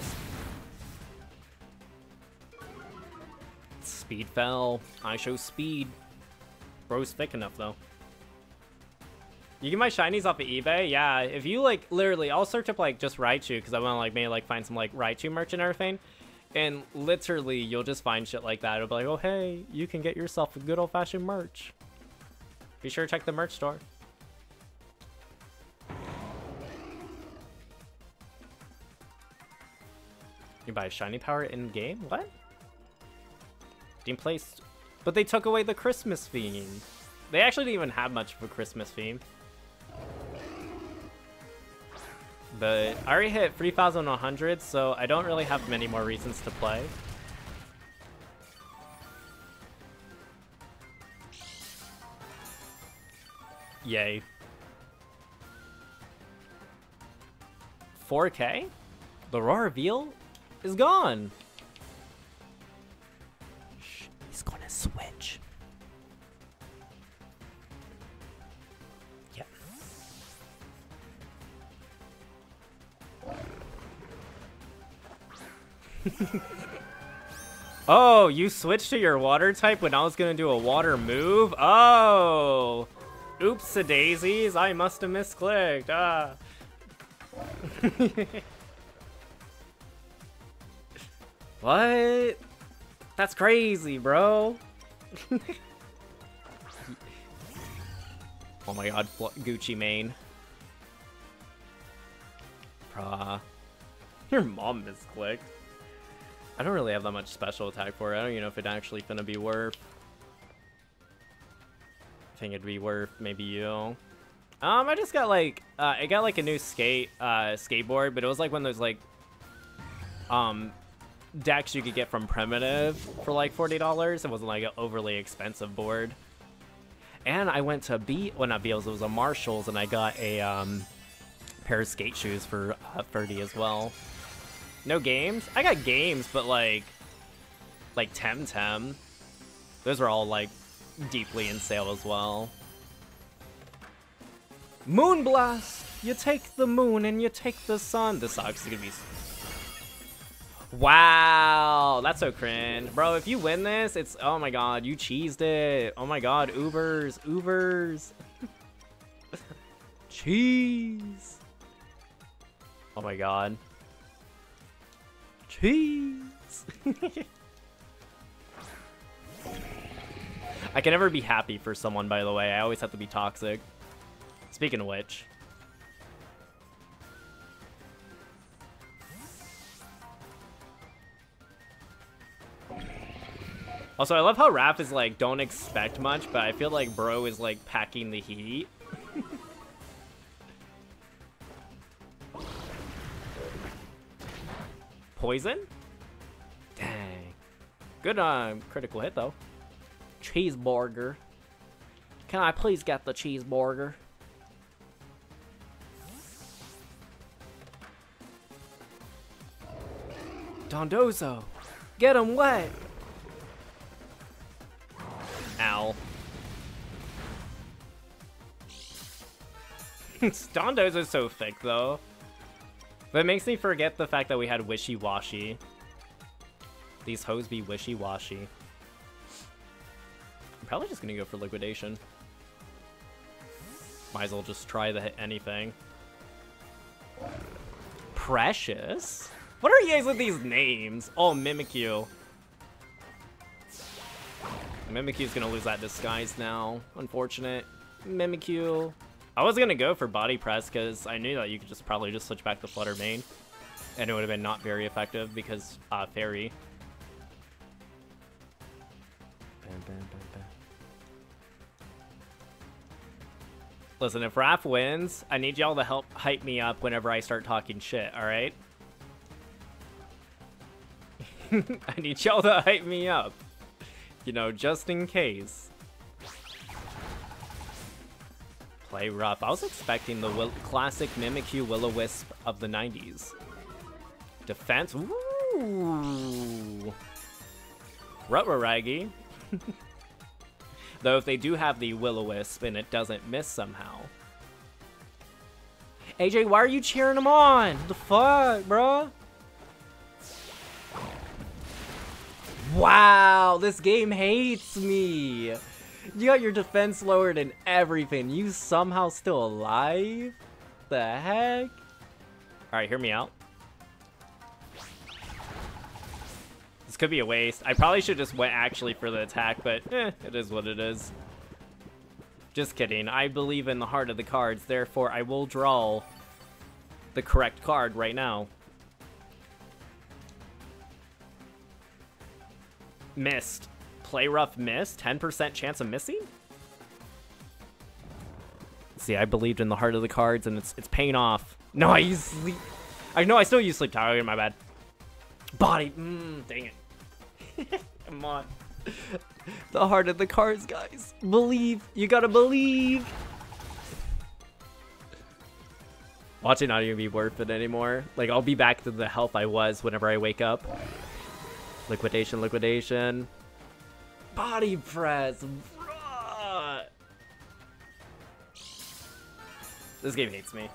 Speed fell. I show speed. Bro's thick enough, though. You can buy shinies off of eBay? Yeah, if you, like, literally, I'll search up, like, just Raichu, because I want to, like, maybe, like, find some, like, Raichu merch and everything. And literally, you'll just find shit like that. It'll be like, oh, hey, you can get yourself a good old-fashioned merch. Be sure to check the merch store. You buy shiny power in-game? What? Team placed. But they took away the Christmas theme. They actually didn't even have much of a Christmas theme. But I already hit three thousand one hundred, so I don't really have many more reasons to play. Yay. four K? The raw reveal is gone. Shh, he's gonna switch. Yep. Oh, you switched to your water type when I was gonna do a water move? Oh! Oops, a daisies, I must have misclicked. Ah. What? That's crazy, bro. Oh my god, Gucci Mane. Bruh. Your mom misclicked. I don't really have that much special attack for it. I don't even know if it's actually gonna be worth. I think it'd be worth maybe you. Um, I just got like, uh, I got like a new skate, uh, skateboard, but it was like one of those like, um, decks you could get from Primitive for like forty dollars. It wasn't like an overly expensive board. And I went to B, well not Beals, it was a Marshalls, and I got a um, pair of skate shoes for uh, thirty as well. No games? I got games, but like, like Temtem. Those are all like deeply in sale as well. Moonblast! You take the moon and you take the sun. This sucks. It's gonna be. Wow, that's so cringe. Bro, if you win this, it's, oh my god, you cheesed it. Oh my god, Ubers, Ubers. Cheese. Oh my god. Cheese. I can never be happy for someone, by the way. I always have to be toxic. Speaking of which. Also, I love how Raph is like, don't expect much, but I feel like bro is like packing the heat. Poison? Dang. Good uh, critical hit, though. Cheeseburger. Can I please get the cheeseburger? Dondozo. Get him wet. Ow. Dondozo's so thick, though. But it makes me forget the fact that we had Wishy-Washy. These hoes be wishy-washy. I'm probably just gonna go for liquidation. Might as well just try the hit anything. Precious? What are you guys with these names? Oh, Mimikyu. Mimikyu's gonna lose that disguise now. Unfortunate. Mimikyu. I was gonna go for body press because I knew that you could just probably just switch back to Flutter Mane. And it would have been not very effective because uh, Fairy. Bam, bam, bam, bam. Listen, if Raph wins, I need y'all to help hype me up whenever I start talking shit, alright? I need y'all to hype me up. You know, just in case. Play rough. I was expecting the will classic Mimikyu Will-O-Wisp of the nineties. Defense. Ooh. Rutraragi. Though if they do have the Will-O-Wisp and it doesn't miss somehow. A J, why are you cheering him on? The fuck, bro? Wow, this game hates me. You got your defense lowered and everything. You somehow still alive? The heck? Alright, hear me out. This could be a waste. I probably should just went actually for the attack, but eh, it is what it is. Just kidding. I believe in the heart of the cards, therefore I will draw the correct card right now. Missed. Play rough miss. ten percent chance of missing? See, I believed in the heart of the cards, and it's it's paying off. No, I use sleep. I know I still use sleep tower. My bad. Body. Mm, dang it. Come on. The heart of the cards, guys. Believe. You gotta believe. Watch it not even be worth it anymore. Like, I'll be back to the health I was whenever I wake up. Liquidation, liquidation. Body press. Bruh. This game hates me.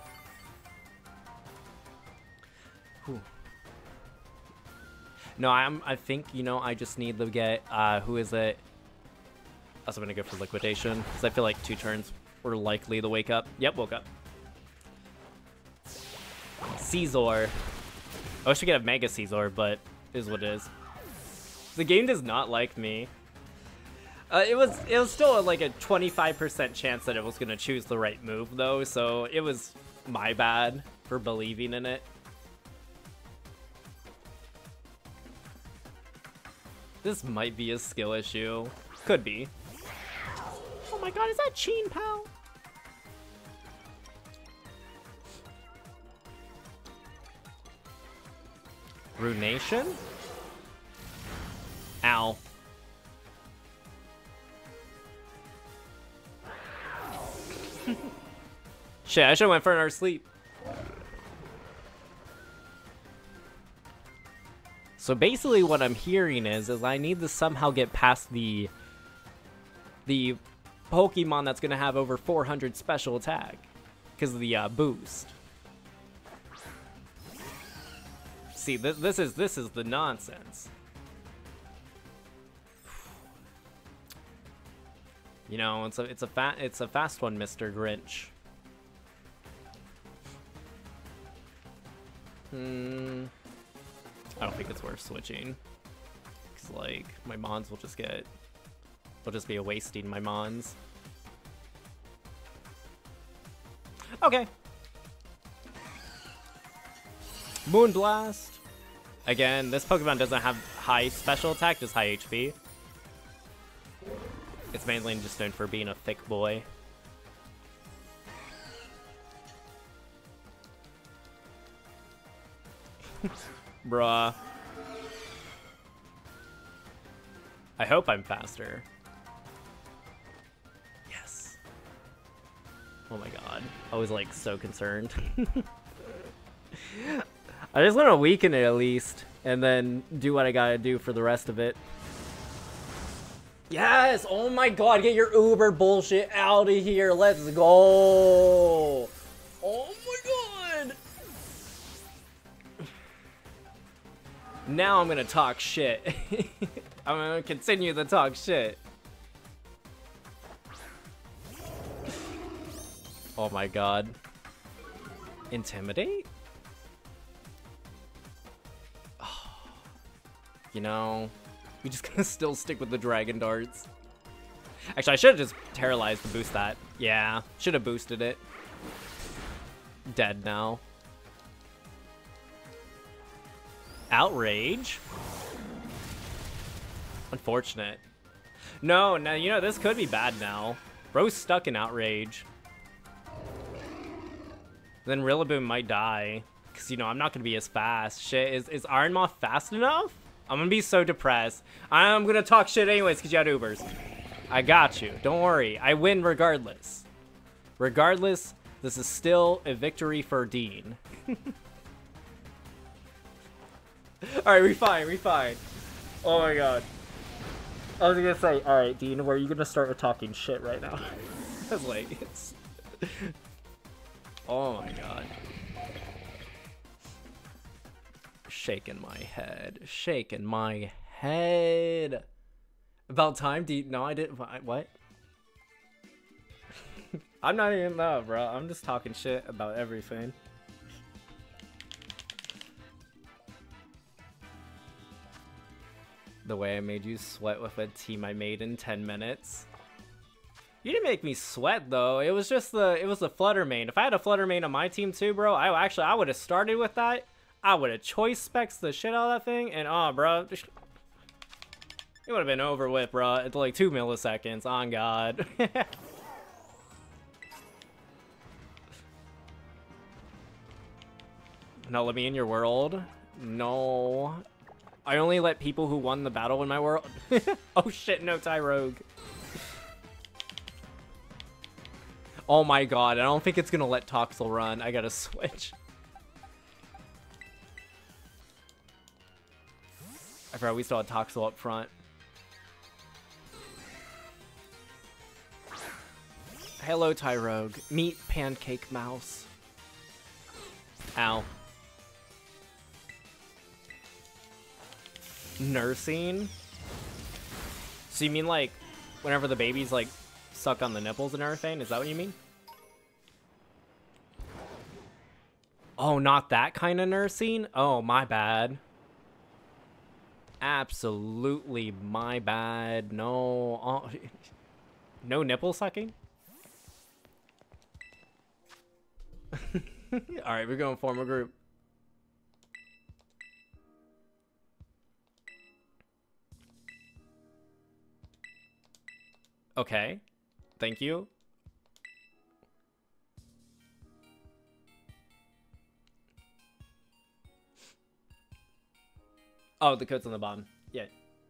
Whew. No, I'm. I think, you know, I just need to get. Uh, who is it? Also, I'm gonna go for liquidation because I feel like two turns were likely to wake up. Yep, woke up. Caesar. I wish we could have Mega Caesar, but it is what it is. The game does not like me. Uh, it was it was still like a twenty-five percent chance that it was gonna choose the right move though, so it was my bad for believing in it. This might be a skill issue. Could be. Oh my god, is that Cheen Pal? Runation? Ow. Shit, I should've went for another sleep. So basically what I'm hearing is, is I need to somehow get past the the Pokemon that's gonna have over four hundred special attack because of the uh, boost. See, this this is this is the nonsense. You know, it's a it's a fat it's a fast one, Mister Grinch. Hmm. I don't think it's worth switching. Cause like my mons will just get will just be a wasting my mons. Okay. Moonblast. Again, this Pokemon doesn't have high special attack, just high H P. It's mainly just known for being a thick boy. Bruh. I hope I'm faster. Yes. Oh my god. I was like so concerned. I just want to weaken it at least, and then do what I gotta do for the rest of it. Yes! Oh my god, get your Uber bullshit out of here. Let's go! Oh my god! Now I'm gonna talk shit. I'm gonna continue to talk shit. Oh my god. Intimidate? Oh. You know, we just gonna still stick with the Dragon Darts. Actually, I should have just Terrorized to boost that. Yeah, should have boosted it. Dead now. Outrage? Unfortunate. No, no, you know, this could be bad now. Bro's stuck in Outrage. Then Rillaboom might die. Because, you know, I'm not going to be as fast. Shit, is, is Iron Moth fast enough? I'm going to be so depressed. I'm going to talk shit anyways because you had Ubers. I got you. Don't worry. I win regardless. Regardless, this is still a victory for Dean. Alright, we fine, we fine. Oh my god. I was gonna say, alright, Dean, where are you gonna start with talking shit right now? I was like, it's... Oh my god. Shaking my head. Shaking my head. About time, Dean. No, I didn't. What? I'm not even mad, bro. I'm just talking shit about everything. The way I made you sweat with a team I made in ten minutes. You didn't make me sweat though. It was just the it was the Flutter main. If I had a Flutter main on my team too, bro, I actually I would have started with that. I would have choice specs the shit out of that thing, and oh, bro, it would have been over with, bro. It's like two milliseconds. On God. No, let me in your world. No. I only let people who won the battle in my world. Oh shit, no Tyrogue. Oh my god, I don't think it's gonna let Toxel run. I gotta switch. I forgot we still had Toxel up front. Hello, Tyrogue. Meet Pancake Mouse. Ow. Nursing? So you mean like whenever the babies like suck on the nipples and everything? Is that what you mean? Oh, not that kind of nursing? Oh, my bad. Absolutely my bad. No. Oh, no nipple sucking? Alright, we're going to form a group. Okay. Thank you. Oh, the code's on the bottom. Yeah.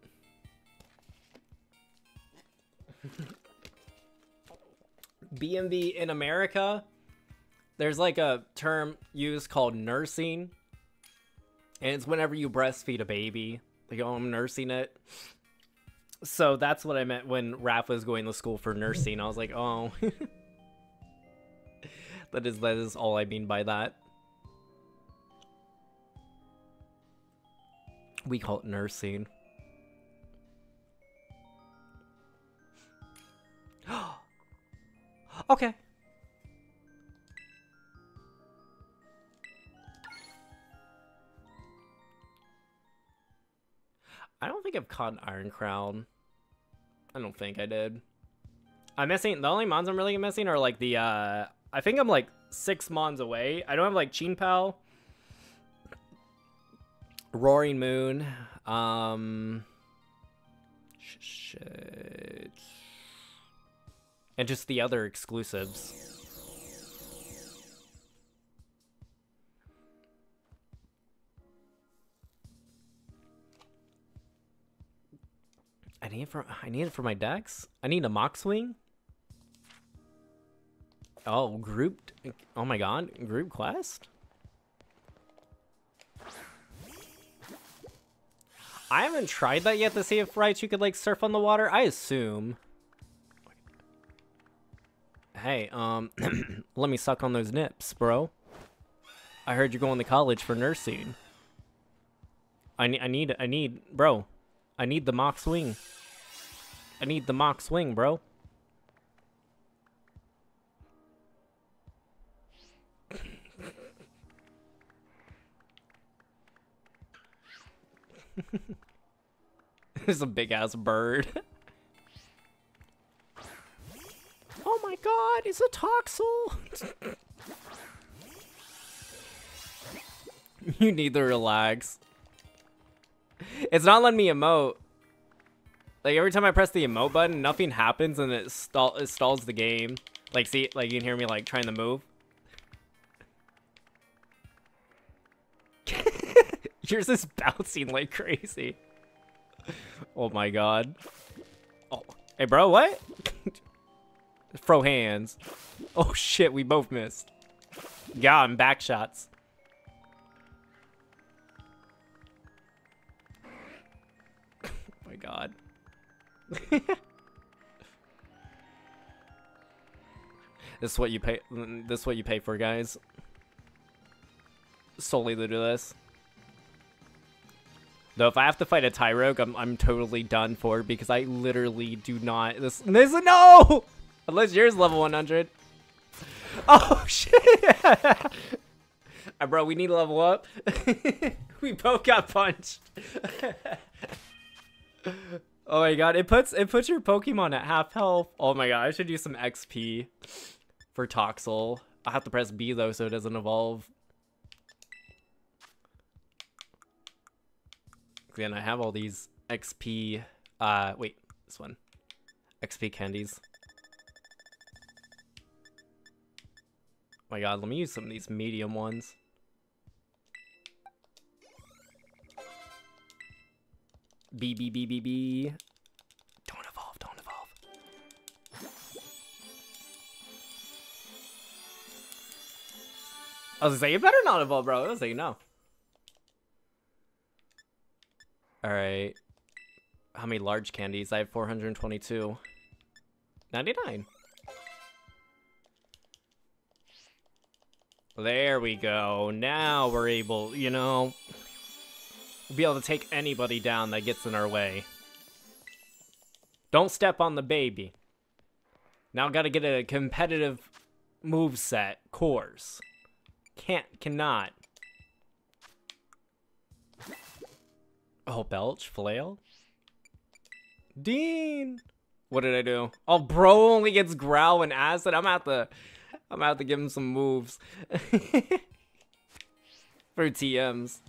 B M V in America, there's like a term used called nursing. And it's whenever you breastfeed a baby. Like, oh, I'm nursing it. So that's what I meant when Raph was going to school for nursing. I was like, oh. that is that is all I mean by that. We call it nursing. Okay. I don't think I've caught an Iron Crown. I don't think I did. I'm missing, the only mons I'm really missing are like the, uh, I think I'm like six mons away. I don't have like Chin Pao, Roaring Moon, um, shit, and just the other exclusives. I need it for I need it for my decks. I need a Mock Swing. Oh, grouped. Oh my god, group quest. I haven't tried that yet to see if Raichu could like surf on the water. I assume. Hey, um, let me suck on those nips, bro. I heard you're going to college for nursing. I need, I need, I need, bro. I need the Mock Swing. I need the Mock Swing, bro. There's a big ass bird. Oh my god, it's a Toxel! You need to relax. It's not letting me emote. Like every time I press the emote button, nothing happens and it, stall it stalls the game. Like see, like you can hear me like trying to move. Yours is bouncing like crazy. Oh my god. Oh, hey bro, what? Throw hands. Oh shit, we both missed. Got him, back shots. Oh my god. This is what you pay. This is what you pay for, guys. Solely to do this. Though if I have to fight a Tyrogue, I'm I'm totally done for because I literally do not. This this no. Unless yours level one hundred. Oh shit! uh, bro, we need to level up. We both got punched. Oh my god, it puts it puts your Pokemon at half health. Oh my god, I should use some X P for Toxel. I have to press B though so it doesn't evolve. Then I have all these X P. Uh, wait, this one. X P candies. Oh my god, let me use some of these medium ones. B, B, B, B, B. Don't evolve, don't evolve. I was gonna say, you better not evolve, bro. I was like, no. Alright. How many large candies? I have four hundred twenty-two. ninety-nine. There we go. Now we're able, you know, we'll be able to take anybody down that gets in our way. Don't step on the baby. Now gotta get a competitive moveset course. Can't, cannot. Oh, Belch, Flail. Dean! What did I do? Oh, bro only gets Growl and Acid. I'm at the... I'm gonna have to give him some moves. For T Ms.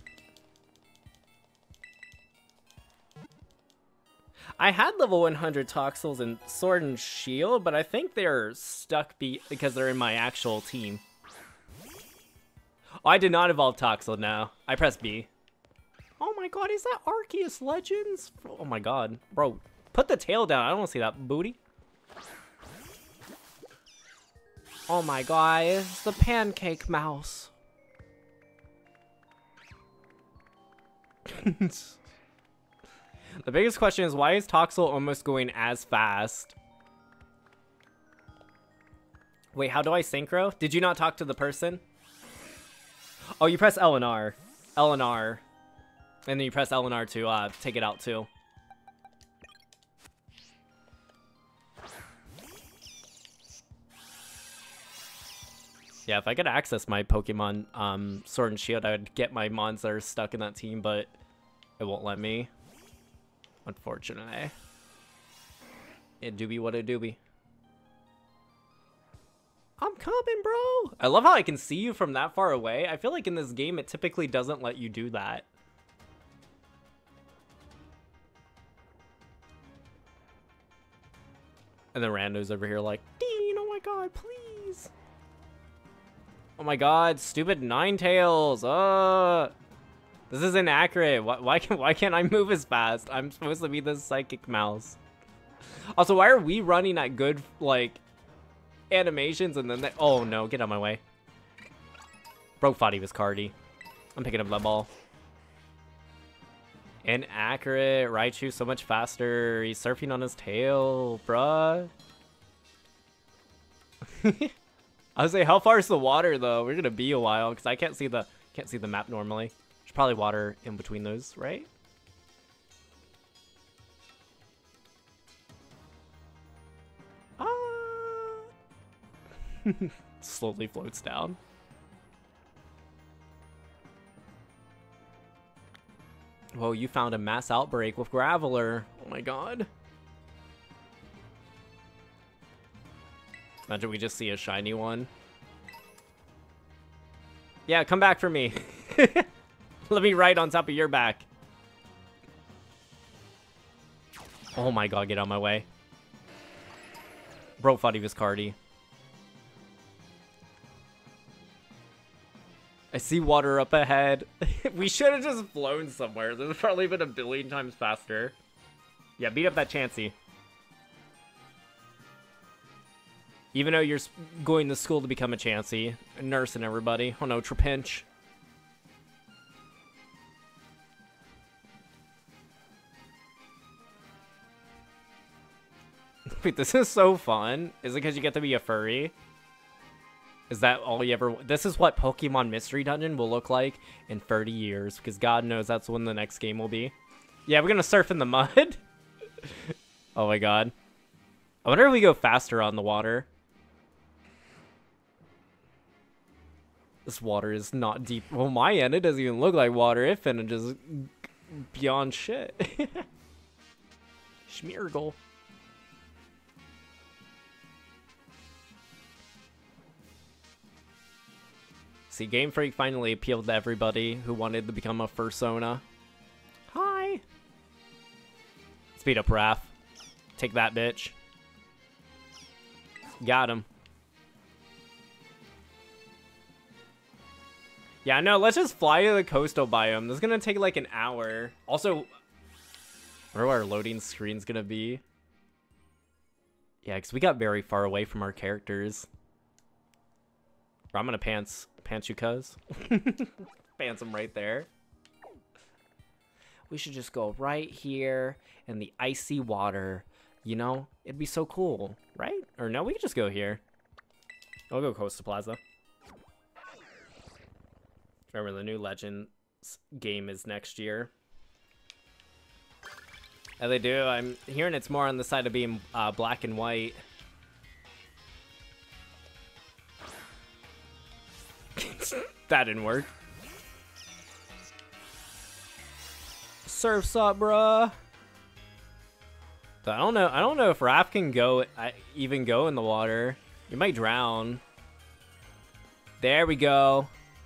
I had level one hundred Toxels in Sword and Shield, but I think they're stuck be because they're in my actual team. Oh, I did not evolve Toxel now. I pressed B. Oh my god, is that Arceus Legends? Oh my god. Bro, put the tail down. I don't want to see that booty. Oh my god, it's the pancake mouse. The biggest question is, why is Toxel almost going as fast? Wait, how do I synchro? Did you not talk to the person? Oh, you press L and R. L and R. And then you press L and R to uh, take it out too. Yeah, if I could access my Pokemon um, Sword and Shield, I would get my mons that are stuck in that team, but it won't let me. Unfortunately. It do be what it do be. I'm coming, bro! I love how I can see you from that far away. I feel like in this game, it typically doesn't let you do that. And then Rando's over here like, Dean, oh my god, please! Oh my god, stupid Ninetales! Uh, this is inaccurate. Why, why, can, why can't I move as fast? I'm supposed to be the psychic mouse. Also, why are we running at good, like, animations and then they... Oh no, get out of my way. Bro thought he was Cardi. I'm picking up that ball. Inaccurate. Raichu so much faster. He's surfing on his tail, bruh. I was like, how far is the water though? We're gonna be a while because I can't see the can't see the map normally. There's probably water in between those, right? Ah. Slowly floats down. Whoa, you found a mass outbreak with Graveler. Oh my god. Imagine we just see a shiny one. Yeah, come back for me. Let me ride on top of your back. Oh my god, get out of my way. Bro thought he was Cardi. I see water up ahead. We should have just flown somewhere. This would probably been a billion times faster. Yeah, beat up that Chansey. Even though you're going to school to become a Chansey. A nurse and everybody. Oh no, Trapinch. Wait, this is so fun. Is it because you get to be a furry? Is that all you ever... This is what Pokemon Mystery Dungeon will look like in thirty years. Because God knows that's when the next game will be. Yeah, we're going to surf in the mud. Oh my god. I wonder if we go faster on the water. This water is not deep. Well, my end, it doesn't even look like water. It finna just beyond shit. Schmeargle. See, Game Freak finally appealed to everybody who wanted to become a Fursona. Hi. Speed up, Raph. Take that, bitch. Got him. Yeah, no, let's just fly to the coastal biome. This is gonna take like an hour. Also, where are our loading screens gonna be? Yeah, because we got very far away from our characters. Or I'm gonna pants pants you, cuz. Pants them right there. We should just go right here in the icy water. You know, it'd be so cool, right? Or no, we could just go here. I'll go Coastal Plaza. Remember, the new Legends game is next year. And they do. I'm hearing it's more on the side of being uh, black and white. That didn't work. Surf's up, bruh. I don't know. I don't know if Raph can go. I even go in the water. You might drown. There we go.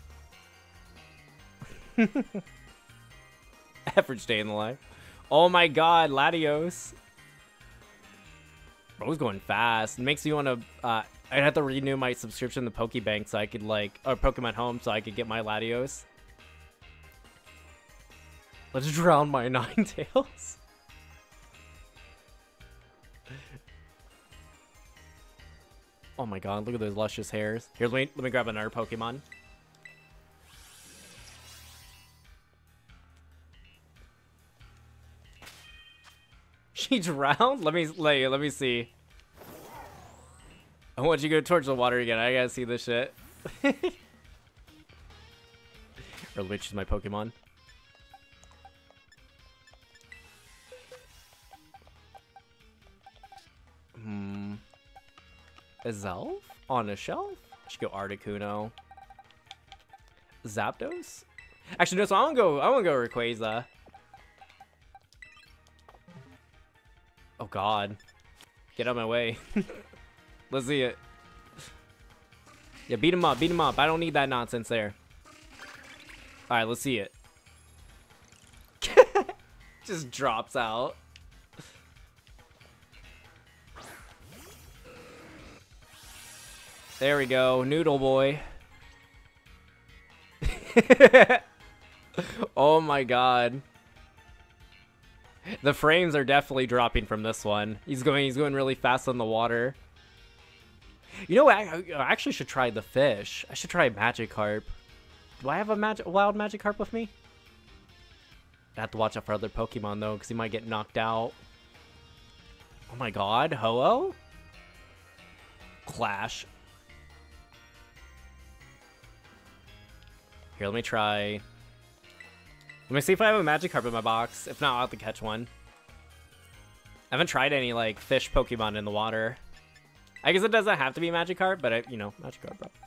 Average day in the life. Oh my god, Latios. Bro's going fast. It makes me want to, uh, I'd have to renew my subscription to Pokebank so I could like, or Pokemon Home so I could get my Latios. Let's drown my Ninetales. Oh my god, look at those luscious hairs. Here, let me, let me grab another Pokemon. She drowned? Let me let, let me see. I want you to go towards the water again. I gotta see this shit. Or let me choose my Pokemon. Hmm. A Zelf? On a shelf? I should go Articuno. Zapdos? Actually, no, so I wanna go I wanna go Rayquaza. Oh god. Get out of my way. Let's see it. Yeah, beat him up, beat him up. I don't need that nonsense there. Alright, let's see it. Just drops out. There we go, Noodle Boy. Oh my god. The frames are definitely dropping from this one. He's going he's going really fast on the water. You know what? I, I actually should try the fish. I should try Magikarp. Do I have a magic wild Magikarp with me? I have to watch out for other Pokemon though, because he might get knocked out. Oh my god, Ho-Oh? Clash. Here, let me try. Let me see if I have a Magikarp in my box. If not, I'll have to catch one. I haven't tried any, like, fish Pokemon in the water. I guess it doesn't have to be Magikarp, but, I, you know, Magikarp, bro.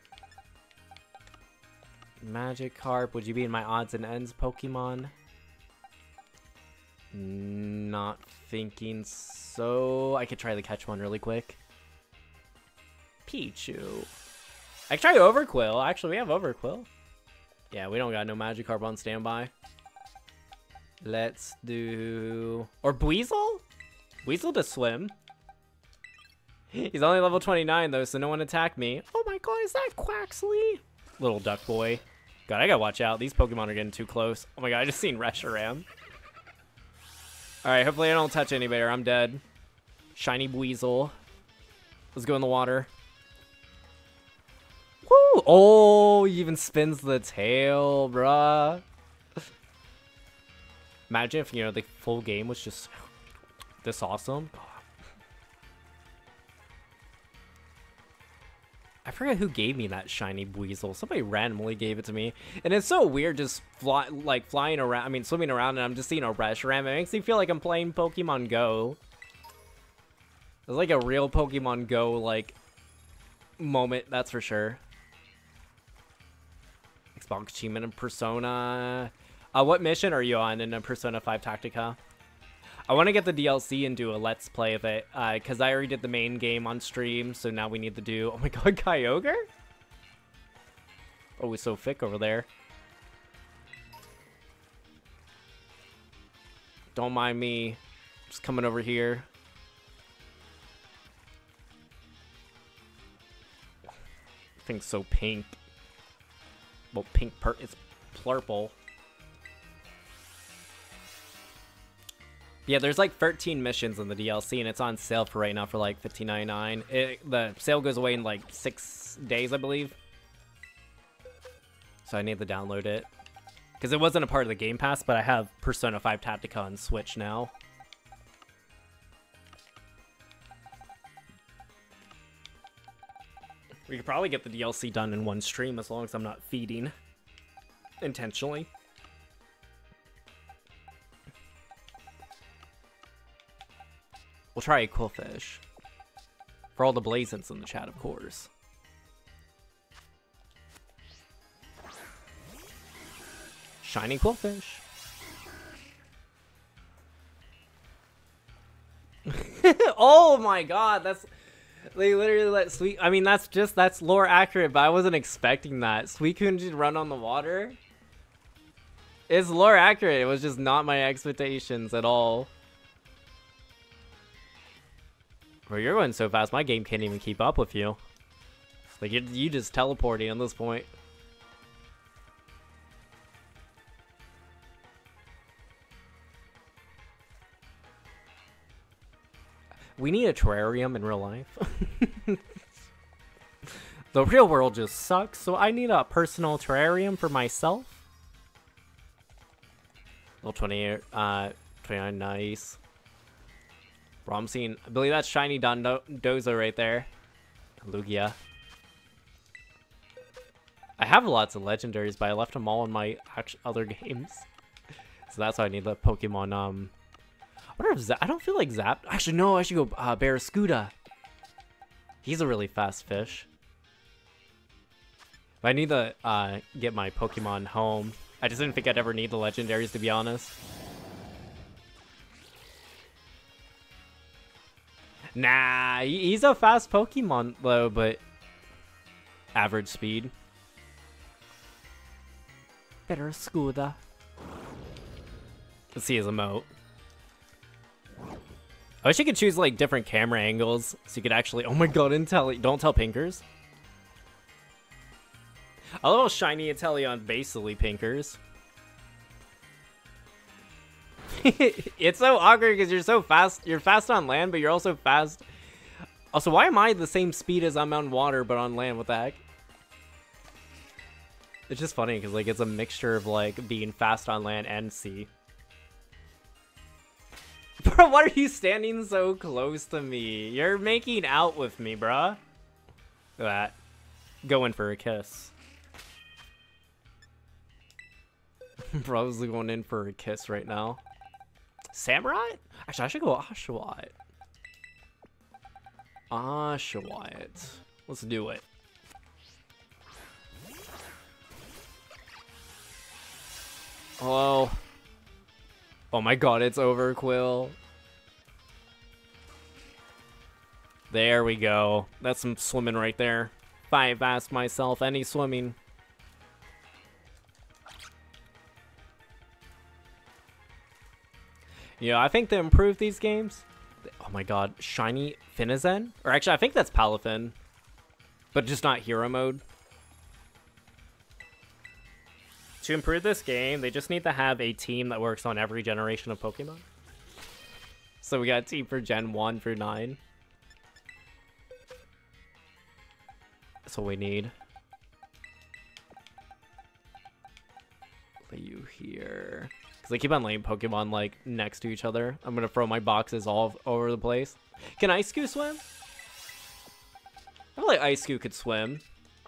Magikarp, would you be in my odds and ends Pokemon? Not thinking so. I could try to catch one really quick. Pichu. I could try Overquill. Actually, we have Overquill. Yeah, we don't got no Magikarp on standby. Let's do... Or Buizel? Buizel to swim. He's only level twenty-nine, though, so no one attacked me. Oh my god, is that Quaxley? Little duck boy. God, I gotta watch out. These Pokemon are getting too close. Oh my god, I just seen Reshiram. Alright, hopefully I don't touch anybody or I'm dead. Shiny Buizel. Let's go in the water. Woo! Oh, he even spins the tail, bruh. Imagine if, you know, the full game was just this awesome. I forget who gave me that shiny Buizel. Somebody randomly gave it to me. And it's so weird just fly, like flying around, I mean swimming around and I'm just seeing a Reshiram. It makes me feel like I'm playing Pokemon Go. It's like a real Pokemon Go like moment, that's for sure. Spawn achievement in Persona. Uh, what mission are you on in a Persona five Tactica? I want to get the D L C and do a let's play of it, because uh, I already did the main game on stream, so now we need to do... Oh my god, Kyogre? Oh, he's so thick over there. Don't mind me. Just coming over here. Thing's so pink. Well, pink per it's purple. Yeah, there's like thirteen missions in the D L C, and it's on sale for right now for like fifteen ninety-nine. It, the sale goes away in like six days, I believe. So I need to download it. Because it wasn't a part of the Game Pass, but I have Persona five Tactica on Switch now. We could probably get the D L C done in one stream as long as I'm not feeding intentionally. We'll try a Qwilfish. For all the Blazins in the chat, of course. Shiny Qwilfish. Oh my god, that's... They literally let Sweet... I mean, that's just... That's lore accurate, but I wasn't expecting that. Suicune just run on the water? It's lore accurate. It was just not my expectations at all. Bro, you're going so fast, my game can't even keep up with you. Like, you you just teleporting at this point. We need a terrarium in real life. The real world just sucks, so I need a personal terrarium for myself. Level twenty-eight, uh, twenty-nine, nice. Bro, I'm seeing, I believe that's Shiny Dondozo right there. Lugia. I have lots of legendaries, but I left them all in my other games. So that's why I need the Pokemon, um... I wonder if Zap... I don't feel like Zap... Actually, no, I should go uh, Barraskewda. He's a really fast fish. But I need to uh, get my Pokemon home. I just didn't think I'd ever need the legendaries, to be honest. Nah, he's a fast Pokemon, though, but... average speed. Barraskewda. Let's see his emote. I wish you could choose like different camera angles so you could actually... Oh my god, Intelli... Don't tell Pinkers. A little shiny Inteleon basically Pinkers. It's so awkward because you're so fast. You're fast on land, but you're also fast... Also, why am I the same speed as I'm on water, but on land? What the heck? It's just funny because like it's a mixture of like being fast on land and sea. Bro, why are you standing so close to me? You're making out with me, bruh. Look at that. Going for a kiss. Bro's going in for a kiss right now. Samurai? Actually, I should go Oshawott. Oshawott. Let's do it. Hello. Oh my god, it's over, Quill. There we go. That's some swimming right there. If I've asked myself any swimming. Yeah, I think to improve these games... Oh my god, shiny Finizen? Or actually, I think that's Palafin. But just not hero mode. To improve this game, they just need to have a team that works on every generation of Pokemon. So we got a team for Gen one through nine. That's what we need. Lay you here. Because they keep on laying Pokemon like next to each other. I'm going to throw my boxes all over the place. Can Ice-Cube swim? I feel like Ice-Cube could swim.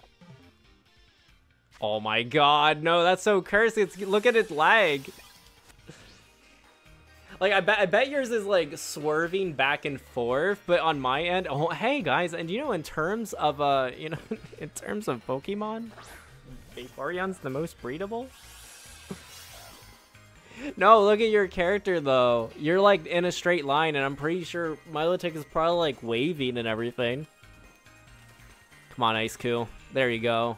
Oh my god, no, that's so cursed. It's, look at its lag. Like, I bet, I bet yours is, like, swerving back and forth, but on my end... Oh, hey, guys, and you know, in terms of, uh, you know, in terms of Pokemon, Vaporeon's the most breedable? No, look at your character though. You're like in a straight line, and I'm pretty sure Milotic is probably like waving and everything. Come on, Ice Cool. There you go.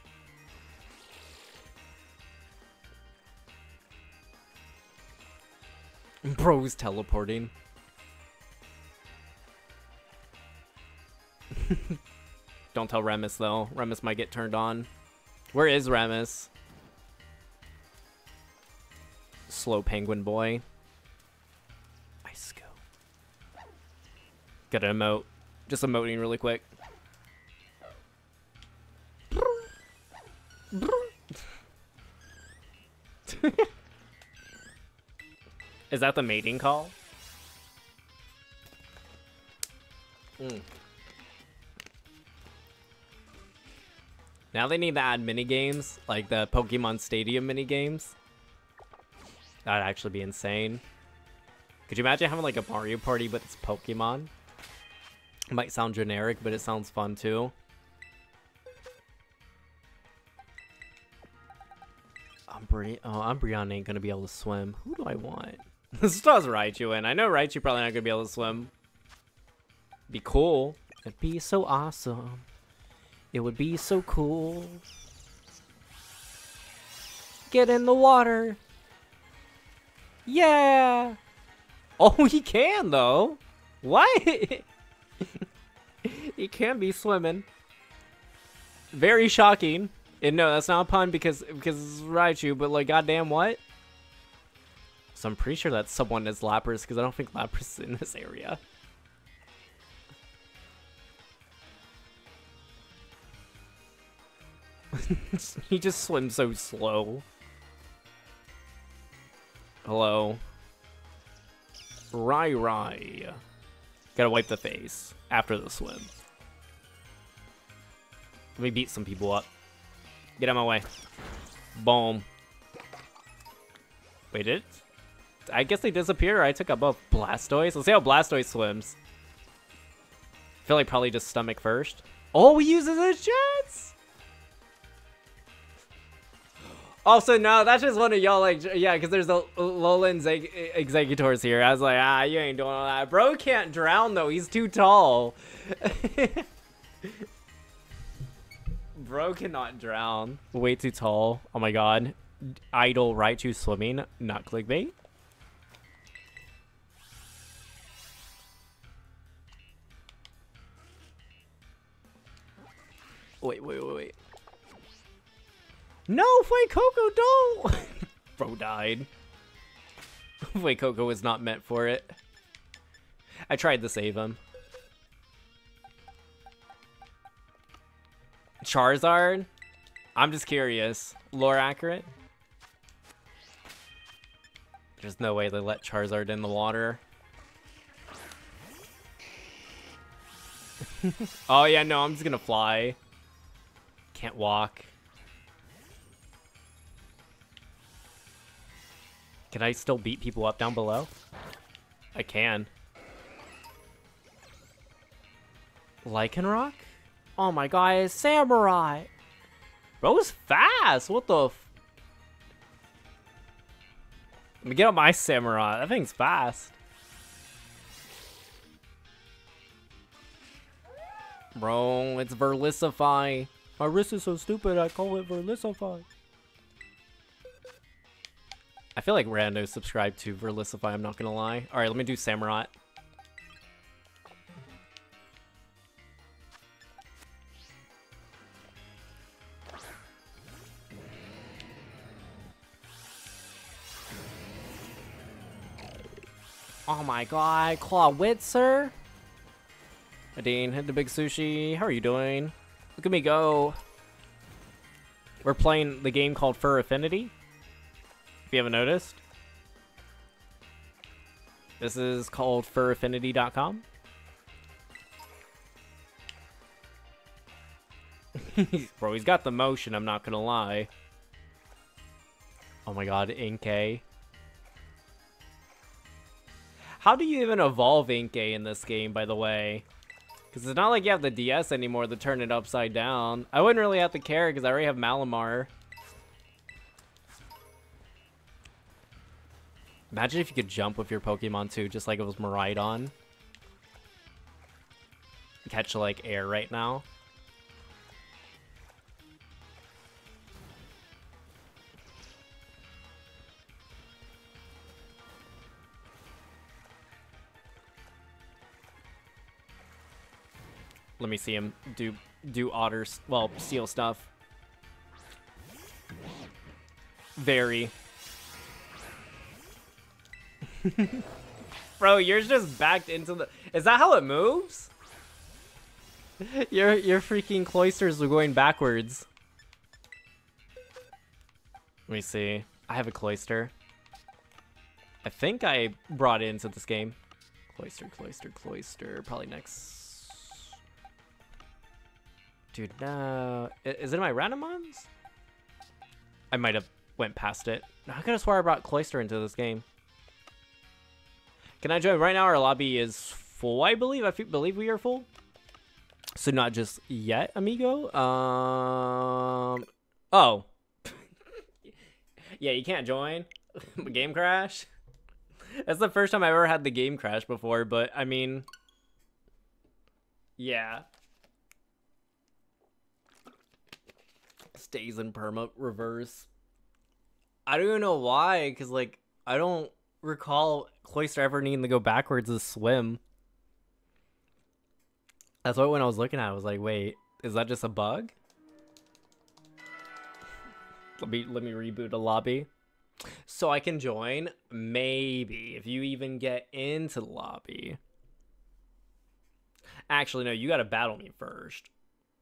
Bro's teleporting. Don't tell Remus though. Remus might get turned on. Where is Remus? Slow penguin boy. Ice go. Gotta emote. Just emoting really quick. Is that the mating call? Mm. Now they need to add mini games, like the Pokemon Stadium mini games. That'd actually be insane. Could you imagine having like a Mario Party, but it's Pokemon? It might sound generic, but it sounds fun too. Umbreon, oh, Umbreon ain't gonna be able to swim. Who do I want? This does Raichu in. I know Raichu probably not gonna be able to swim. Be cool. It'd be so awesome. It would be so cool. Get in the water. Yeah. Oh, he can though. What? He can be swimming. Very shocking. And no, that's not a pun because because it's Raichu, but like goddamn what? So I'm pretty sure that's someone is Lapras because I don't think Lapras is in this area. He just swims so slow. Hello. Rai Rai. Gotta wipe the face after the swim. Let me beat some people up. Get out of my way. Boom. Wait, did it? I guess they disappear. I took out both Blastoise. Let's see how Blastoise swims. I feel like probably just stomach first. Oh, he uses his jets! Also, no, that's just one of y'all, like, yeah, because there's the Lolan Exegutors here. I was like, ah, you ain't doing all that. Bro can't drown, though. He's too tall. Bro cannot drown. Way too tall. Oh my god. Idle Raichu swimming. Not clickbait. Wait, wait, wait, wait. No, Fuecoco, don't! Bro died. Fuecoco was not meant for it. I tried to save him. Charizard? I'm just curious. Lore accurate? There's no way they let Charizard in the water. Oh yeah, no, I'm just gonna fly. Can't walk. Can I still beat people up down below? I can. Lycanroc? Oh my god, it's Samurai! Bro's fast! What the f- Let me get up my Samurai. That thing's fast. Bro, it's Verlisify. My wrist is so stupid, I call it Verlisify. I feel like Rando subscribed to Verlisify, I'm not gonna lie. Alright, let me do Samurott. Oh my god, Clawitzer? Adine, hit the big sushi. How are you doing? Look at me go. We're playing the game called Fur Affinity. If you haven't noticed. This is called fur affinity dot com. Bro, he's got the motion, I'm not gonna lie. Oh my god, Inkay. How do you even evolve Inkay in this game, by the way? Because it's not like you have the D S anymore to turn it upside down. I wouldn't really have to care because I already have Malamar. Imagine if you could jump with your Pokemon too, just like it was Miraidon. Catch like air right now. Let me see him do do otter, well, steel stuff. Very. Bro, yours just backed into the... Is that how it moves? Your your freaking cloisters are going backwards. Let me see. I have a cloister. I think I brought it into this game. Cloister, cloister, cloister. Probably next. Dude, no. Is it in my random ones? I might have went past it. I could have swore I brought cloister into this game. Can I join right now? Our lobby is full, I believe. I believe we are full. So not just yet, amigo. Um. Oh. Yeah, you can't join. Game crash. That's the first time I ever had the game crash before, but I mean, yeah. Stays in perma reverse. I don't even know why, because like I don't recall Cloyster ever needing to go backwards to swim. That's why when I was looking at it, I was like, wait, is that just a bug? Let me let me reboot a lobby. So I can join? Maybe. If you even get into the lobby. Actually, no, you gotta battle me first.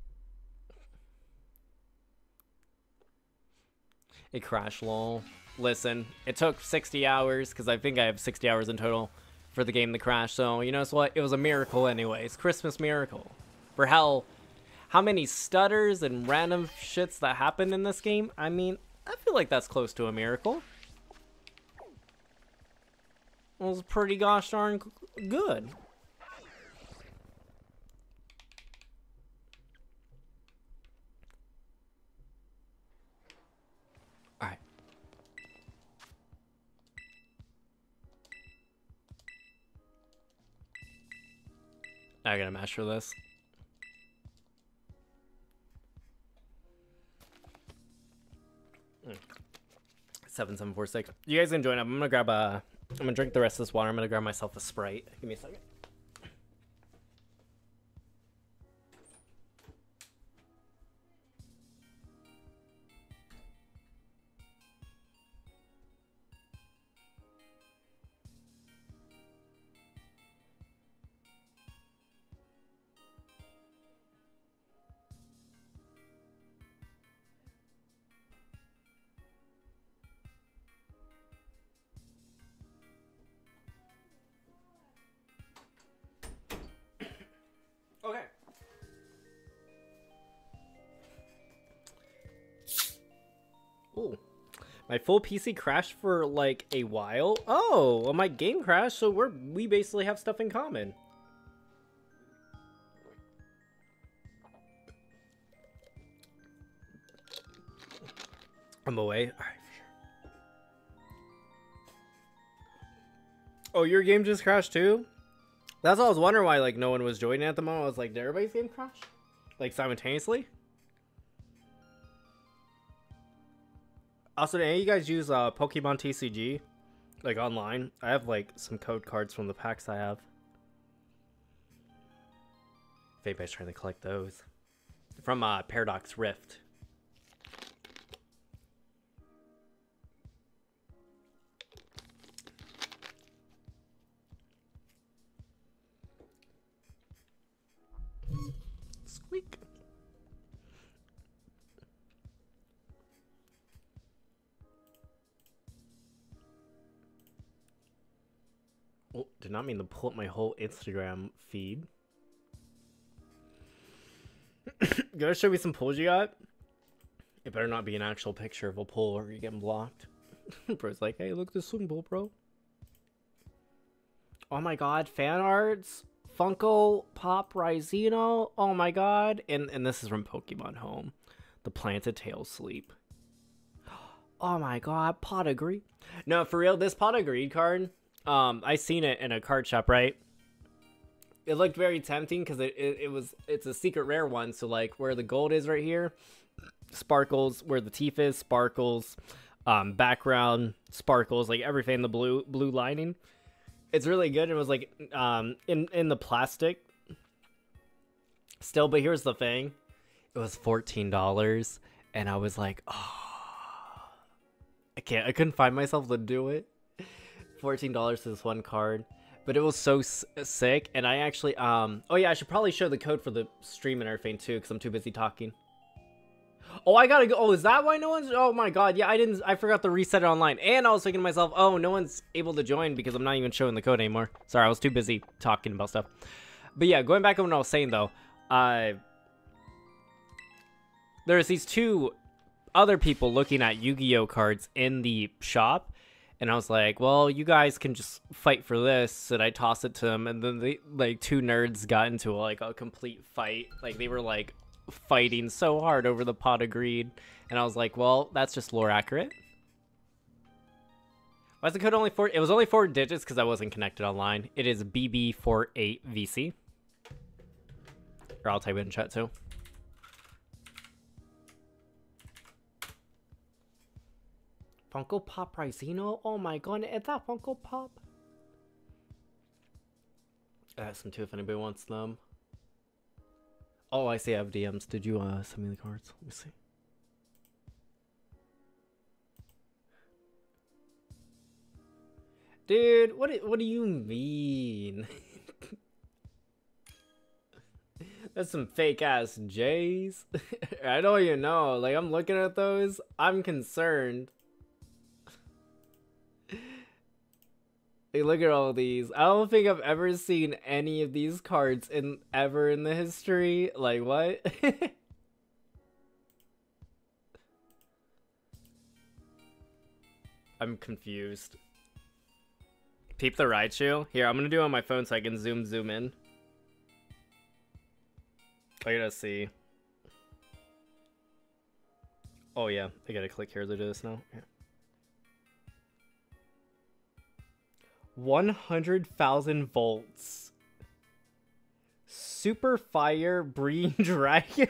It crashed, lol. Listen, it took sixty hours, because I think I have sixty hours in total for the game to crash. So, you know what? It was a miracle anyways. Christmas miracle. For how, how many stutters and random shits that happened in this game? I mean, I feel like that's close to a miracle. It was pretty gosh darn good. Alright. I gotta master this. seven seven four six. You guys can join up. I'm gonna grab a... I'm gonna drink the rest of this water. I'm gonna grab myself a Sprite. Give me a second. Okay. Ooh. My full P C crashed for like a while. Oh, well, my game crashed, so we're we basically have stuff in common. I'm away. All right, for sure. Oh, your game just crashed too? That's why I was wondering why like no one was joining at the moment. I was like, did everybody's game crash? Like simultaneously? Also, do any of you guys use uh, Pokemon T C G? Like online? I have like some code cards from the packs I have. If anybody's trying to collect those. From uh, Paradox Rift. Squeak. Oh, did not mean to pull up my whole Instagram feed. You gotta show me some pulls you got? It better not be an actual picture of a pull or you're getting blocked. Bro's like, hey, look at this swing pull, bro. Oh my god, fan arts? Funko Pop Rhizino. Oh my god. And and this is from Pokemon Home. The Planted Tail Sleep. Oh my god, Pot of Greed. No, for real, this Pot of Greed card, um, I seen it in a card shop, right? It looked very tempting because it, it, it was it's a secret rare one. So like where the gold is right here, sparkles. Where the teeth is, sparkles. Um, background, sparkles. Like everything, the blue blue lining. It's really good. It was like um in in the plastic. Still, but here's the thing, it was fourteen dollars, and I was like, oh, I can't. I couldn't find myself to do it. fourteen dollars for this one card. But it was so s sick, and I actually, um, oh yeah, I should probably show the code for the stream and everything too, because I'm too busy talking. Oh, I gotta go. Oh, is that why no one's, oh my god, yeah, I didn't, I forgot to reset it online. And I was thinking to myself, oh, no one's able to join because I'm not even showing the code anymore. Sorry, I was too busy talking about stuff. But yeah, going back to what I was saying though, uh, there's these two other people looking at Yu-Gi-Oh cards in the shop. And I was like, well, you guys can just fight for this. And I toss it to them. And then they, like, two nerds got into like a complete fight. Like, they were like fighting so hard over the Pot of Greed. And I was like, well, that's just lore accurate. Why's the code only four? It was only four digits because I wasn't connected online. It is B B four eight V C. Or I'll type it in chat too. Funko Pop Rhizino? Oh my god, is that Funko Pop? I have some too if anybody wants them. Oh, I see I have D Ms. Did you uh, send me the cards? Let me see. Dude, what do, what do you mean? That's some fake ass J's. I don't even know. Like, I'm looking at those. I'm concerned. Hey, look at all these. I don't think I've ever seen any of these cards in ever in the history. Like, what? I'm confused. Peep the Raichu. Here, I'm gonna do it on my phone so I can zoom zoom in. I gotta see. Oh yeah, I gotta click here to do this now. Yeah. one hundred thousand volts. Super Fire Breeding Dragon?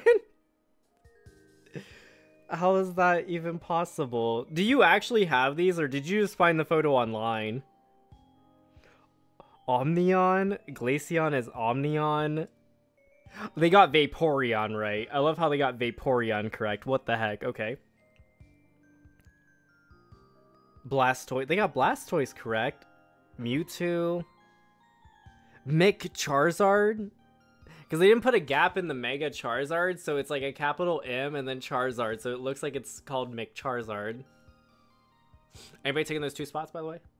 How is that even possible? Do you actually have these, or did you just find the photo online? Omnion? Glaceon is Omnion? They got Vaporeon right. I love how they got Vaporeon correct. What the heck? Okay. Blastoise. They got Blastoise correct. Mewtwo. Mick Charizard. Because they didn't put a gap in the Mega Charizard, so it's like a capital M and then Charizard, so it looks like it's called Mick Charizard. Anybody taking those two spots, by the way?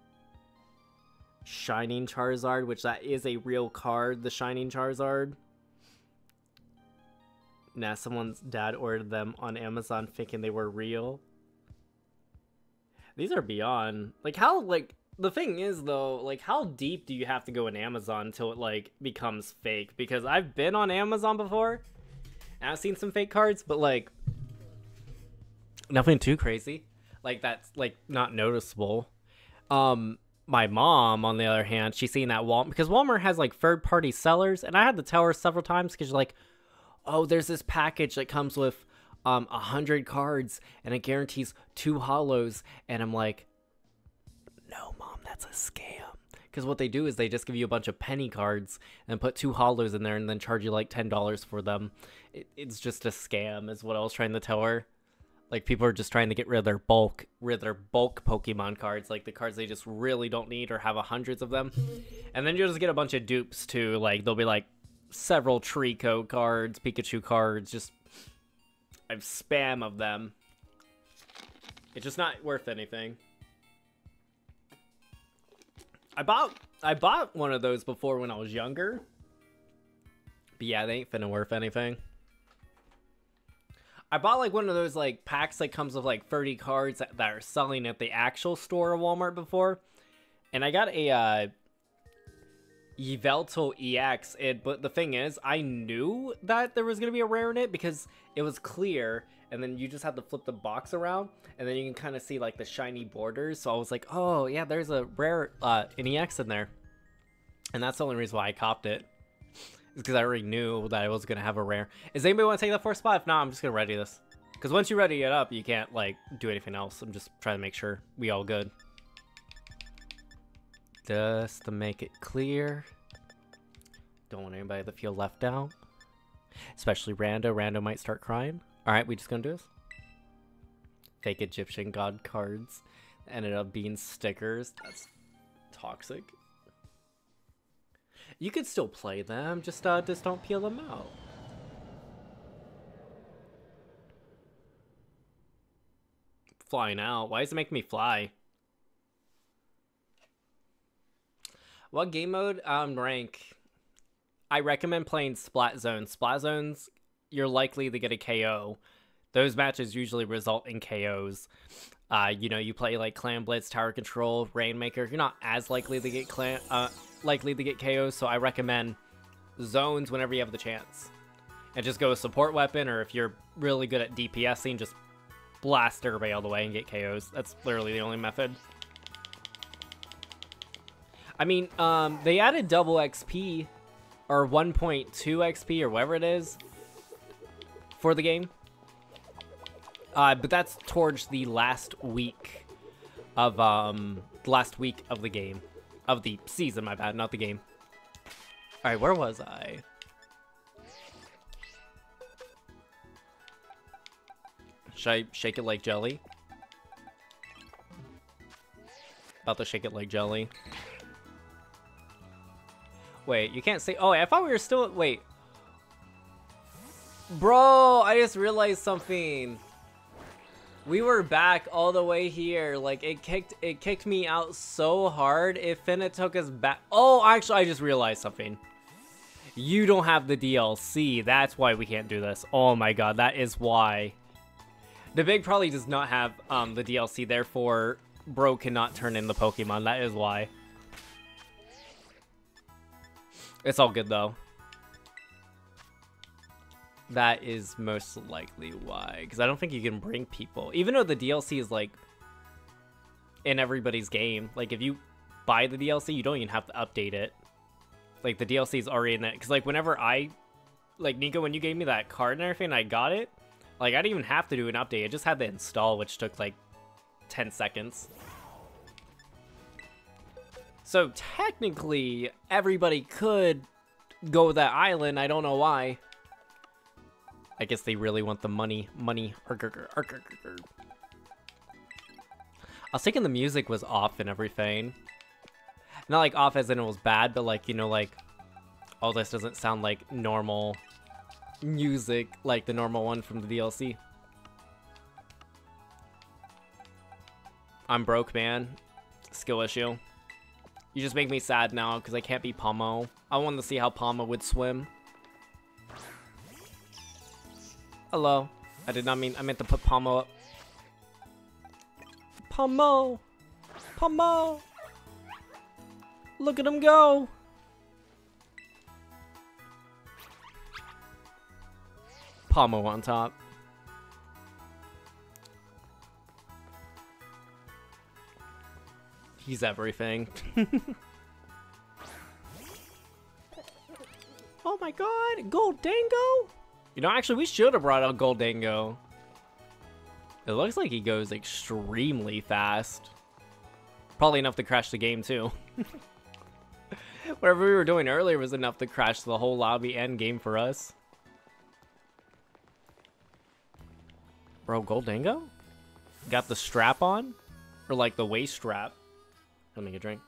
Shining Charizard, which that is a real card, the Shining Charizard. Nah, someone's dad ordered them on Amazon thinking they were real. These are beyond. Like, how, like... The thing is, though, like, how deep do you have to go in Amazon until it, like, becomes fake? Because I've been on Amazon before, and I've seen some fake cards, but, like, nothing too crazy. Like, that's, like, not noticeable. Um, my mom, on the other hand, she's seen that Walmart, because Walmart has, like, third-party sellers, and I had to tell her several times, because she's like, oh, there's this package that comes with, um, a hundred cards, and it guarantees two holos, and I'm like, no, Mom, that's a scam. Because what they do is they just give you a bunch of penny cards and put two holos in there and then charge you like ten dollars for them. It, it's just a scam is what I was trying to tell her. Like, people are just trying to get rid of their bulk, rid of their bulk Pokemon cards, like the cards they just really don't need or have a hundreds of them. And then you'll just get a bunch of dupes too. Like, there'll be like several Trico cards, Pikachu cards, just a spam of them. It's just not worth anything. I bought I bought one of those before when I was younger. But yeah, they ain't finna worth anything. I bought like one of those like packs that comes with like thirty cards that, that are selling at the actual store of Walmart before. And I got a uh Yveltal E X, it, but the thing is, I knew that there was going to be a rare in it because it was clear, and then you just have to flip the box around, and then you can kind of see like the shiny borders, so I was like, oh yeah, there's a rare uh, an E X in there. And that's the only reason why I copped it, is because I already knew that I was going to have a rare. Does anybody want to take that fourth spot? If not, I'm just going to ready this. Because once you ready it up, you can't like do anything else. I'm just trying to make sure we all good. Just to make it clear. Don't want anybody to feel left out. Especially Rando. Rando might start crying. Alright, we just gonna do this. Fake Egyptian god cards. Ended up being stickers. That's toxic. You could still play them, just uh just don't peel them out. Flying out. Why does it make me fly? What game mode? Um, rank. I recommend playing Splat Zones. Splat Zones, you're likely to get a K O. Those matches usually result in K Os. Uh, you know, you play like Clan Blitz, Tower Control, Rainmaker. You're not as likely to get clan, uh, likely to get K Os. So I recommend Zones whenever you have the chance. And just go support weapon, or if you're really good at DPSing, just blast everybody all the way and get K Os. That's literally the only method. I mean, um, they added double X P, or one point two X P, or whatever it is, for the game. Uh, but that's towards the last week of, um, the last week of the game. Of the season, my bad, not the game. Alright, where was I? Should I shake it like jelly? About to shake it like jelly. Wait, you can't say... Oh, I thought we were still... Wait. Bro, I just realized something. We were back all the way here. Like, it kicked it kicked me out so hard, it finna took us back... Oh, actually, I just realized something. You don't have the D L C. That's why we can't do this. Oh my god, that is why. The Big probably does not have um, the D L C, therefore, bro cannot turn in the Pokemon. That is why. It's all good, though. That is most likely why. Because I don't think you can bring people. Even though the D L C is, like, in everybody's game. Like, if you buy the D L C, you don't even have to update it. Like, the D L C is already in it. Because, like, whenever I... Like, Nico, when you gave me that card and everything, I got it. Like, I didn't even have to do an update. I just had to install, which took, like, ten seconds. So technically, everybody could go with that island. I don't know why. I guess they really want the money. Money. I was thinking the music was off and everything. Not like off as in it was bad, but like, you know, like, all this doesn't sound like normal music, like the normal one from the D L C. I'm broke, man. Skill issue. You just make me sad now because I can't be Pomo. I wanted to see how Pomo would swim. Hello. I did not mean, I meant to put Pomo up. Pomo! Pomo! Look at him go! Pomo on top. He's everything. Oh my god, Goldango? You know, actually, we should have brought out Goldango. It looks like he goes extremely fast. Probably enough to crash the game, too. Whatever we were doing earlier was enough to crash the whole lobby and game for us. Bro, Goldango? Got the strap on? Or like the waist strap? Let me get a drink.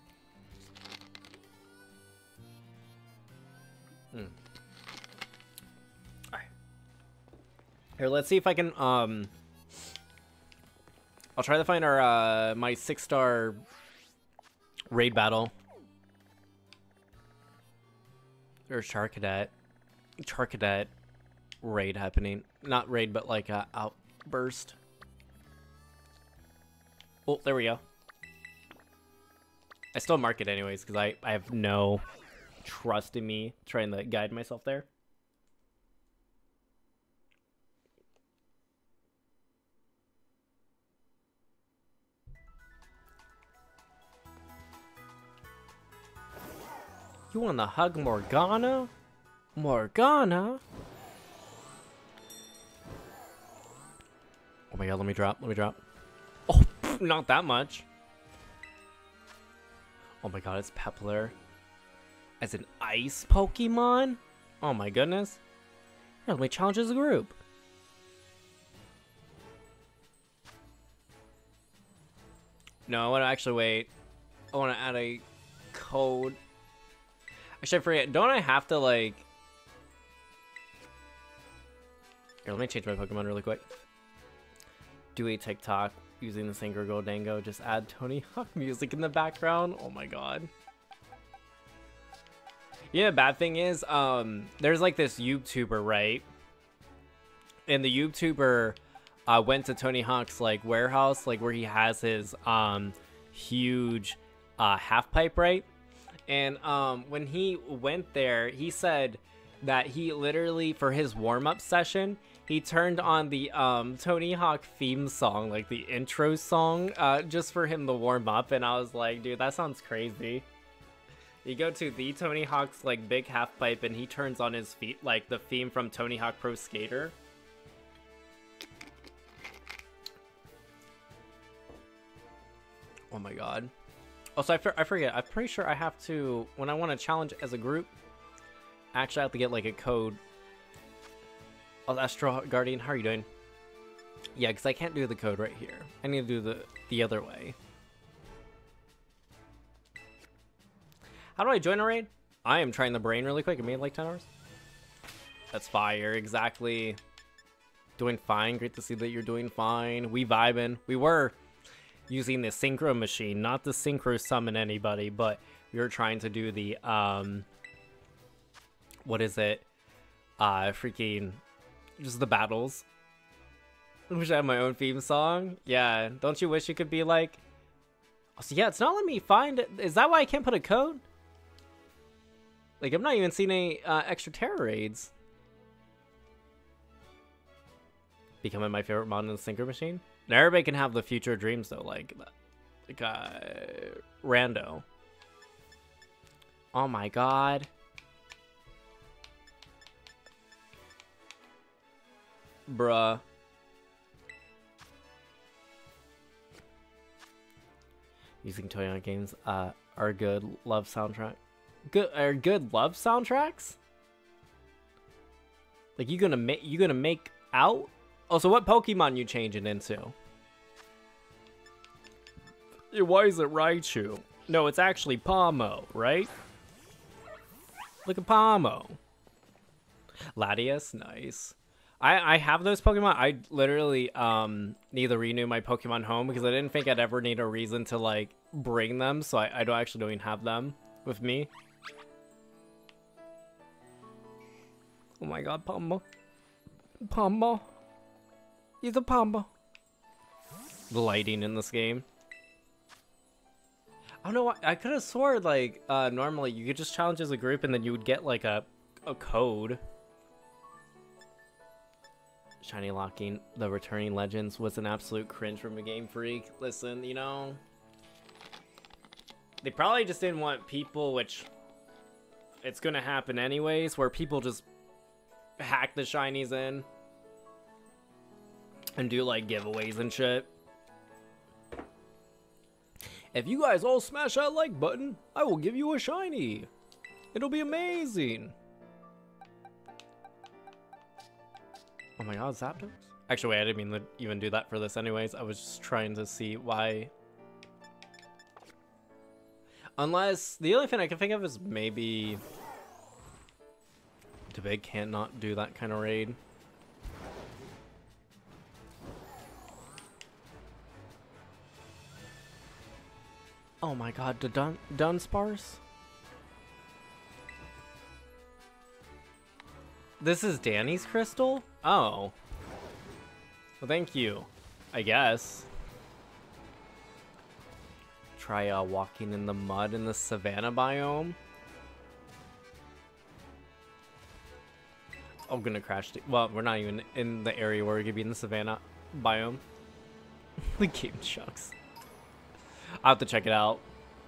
Hmm. Alright. Here, let's see if I can, um... I'll try to find our, uh, my six-star raid battle. There's Charcadet. Charcadet raid happening. Not raid, but like, uh, outburst. Oh, there we go. I still mark it anyways because I, I have no trust in me trying to guide myself there. You want to hug Morgana? Morgana? Oh my god, let me drop, let me drop. Oh, not that much. Oh my god, it's Pepler. As an ice Pokemon? Oh my goodness. Here, let me challenge as a group. No, I want to actually wait. I want to add a code. Actually, I forget. Don't I have to, like... Here, let me change my Pokemon really quick. Do a TikTok using the Synchro Goldango. Just add Tony Hawk music in the background. Oh my god. Yeah, bad thing is, um, there's like this YouTuber, right? And the YouTuber uh, went to Tony Hawk's like warehouse, like where he has his um huge uh, half pipe, right? And um, when he went there, he said that he literally, for his warm-up session, he turned on the um, Tony Hawk theme song, like the intro song, uh, just for him to warm up. And I was like, dude, that sounds crazy. You go to the Tony Hawk's like big half pipe and he turns on his feet, like the theme from Tony Hawk Pro Skater. Oh my god. Also, I, for I forget, I'm pretty sure I have to, when I want to challenge as a group, actually I have to get like a code. Oh, Astro Guardian, how are you doing? Yeah, because I can't do the code right here. I need to do the, the other way. How do I join a raid? I am trying the brain really quick. It made like ten hours. That's fire, exactly. Doing fine. Great to see that you're doing fine. We vibing. We were using the synchro machine, not the synchro summon anybody, but we were trying to do the, um, what is it? Uh, freaking, just the battles. I wish I had my own theme song. Yeah, don't you wish you could be like, oh, so yeah, it's not letting me find it. Is that why I can't put a code? Like, I'm not even seeing any uh, extra terror raids. Becoming my favorite mod in the synchro machine. Now everybody can have the future dreams though, like, like uh, Rando. Oh my god. Bruh. Using Tony Hawk games uh, are good love soundtrack. Good are good love soundtracks? Like you gonna make you gonna make out? Oh, so what Pokemon you changing into? Yeah, why is it Raichu? No, it's actually Pomo, right? Look at Pomo. Latias, nice. I, I have those Pokemon. I literally um need to renew my Pokemon Home because I didn't think I'd ever need a reason to like bring them, so I, I don't actually don't even have them with me. Oh my god, Pomo. Pomo. He's a Pomo. The lighting in this game. I don't know why. I could have swore like uh normally you could just challenge as a group and then you would get like a a code. Shiny locking the returning legends was an absolute cringe from a Game Freak. Listen, you know, they probably just didn't want people, which it's gonna happen anyways, where people just hack the shinies in and do like giveaways and shit. If you guys all smash that like button, I will give you a shiny. It'll be amazing. Oh my god, Zapdos? Actually, wait, I didn't mean to even do that for this anyways. I was just trying to see why. Unless, the only thing I can think of is maybe Debig can't not do that kind of raid. Oh my god, the Dun Dunsparce? This is Danny's crystal? Oh. Well, thank you, I guess. try uh, walking in the mud in the savanna biome. I'm gonna crash. Well, we're not even in the area where we could be in the savanna biome. The game chucks. I'll have to check it out.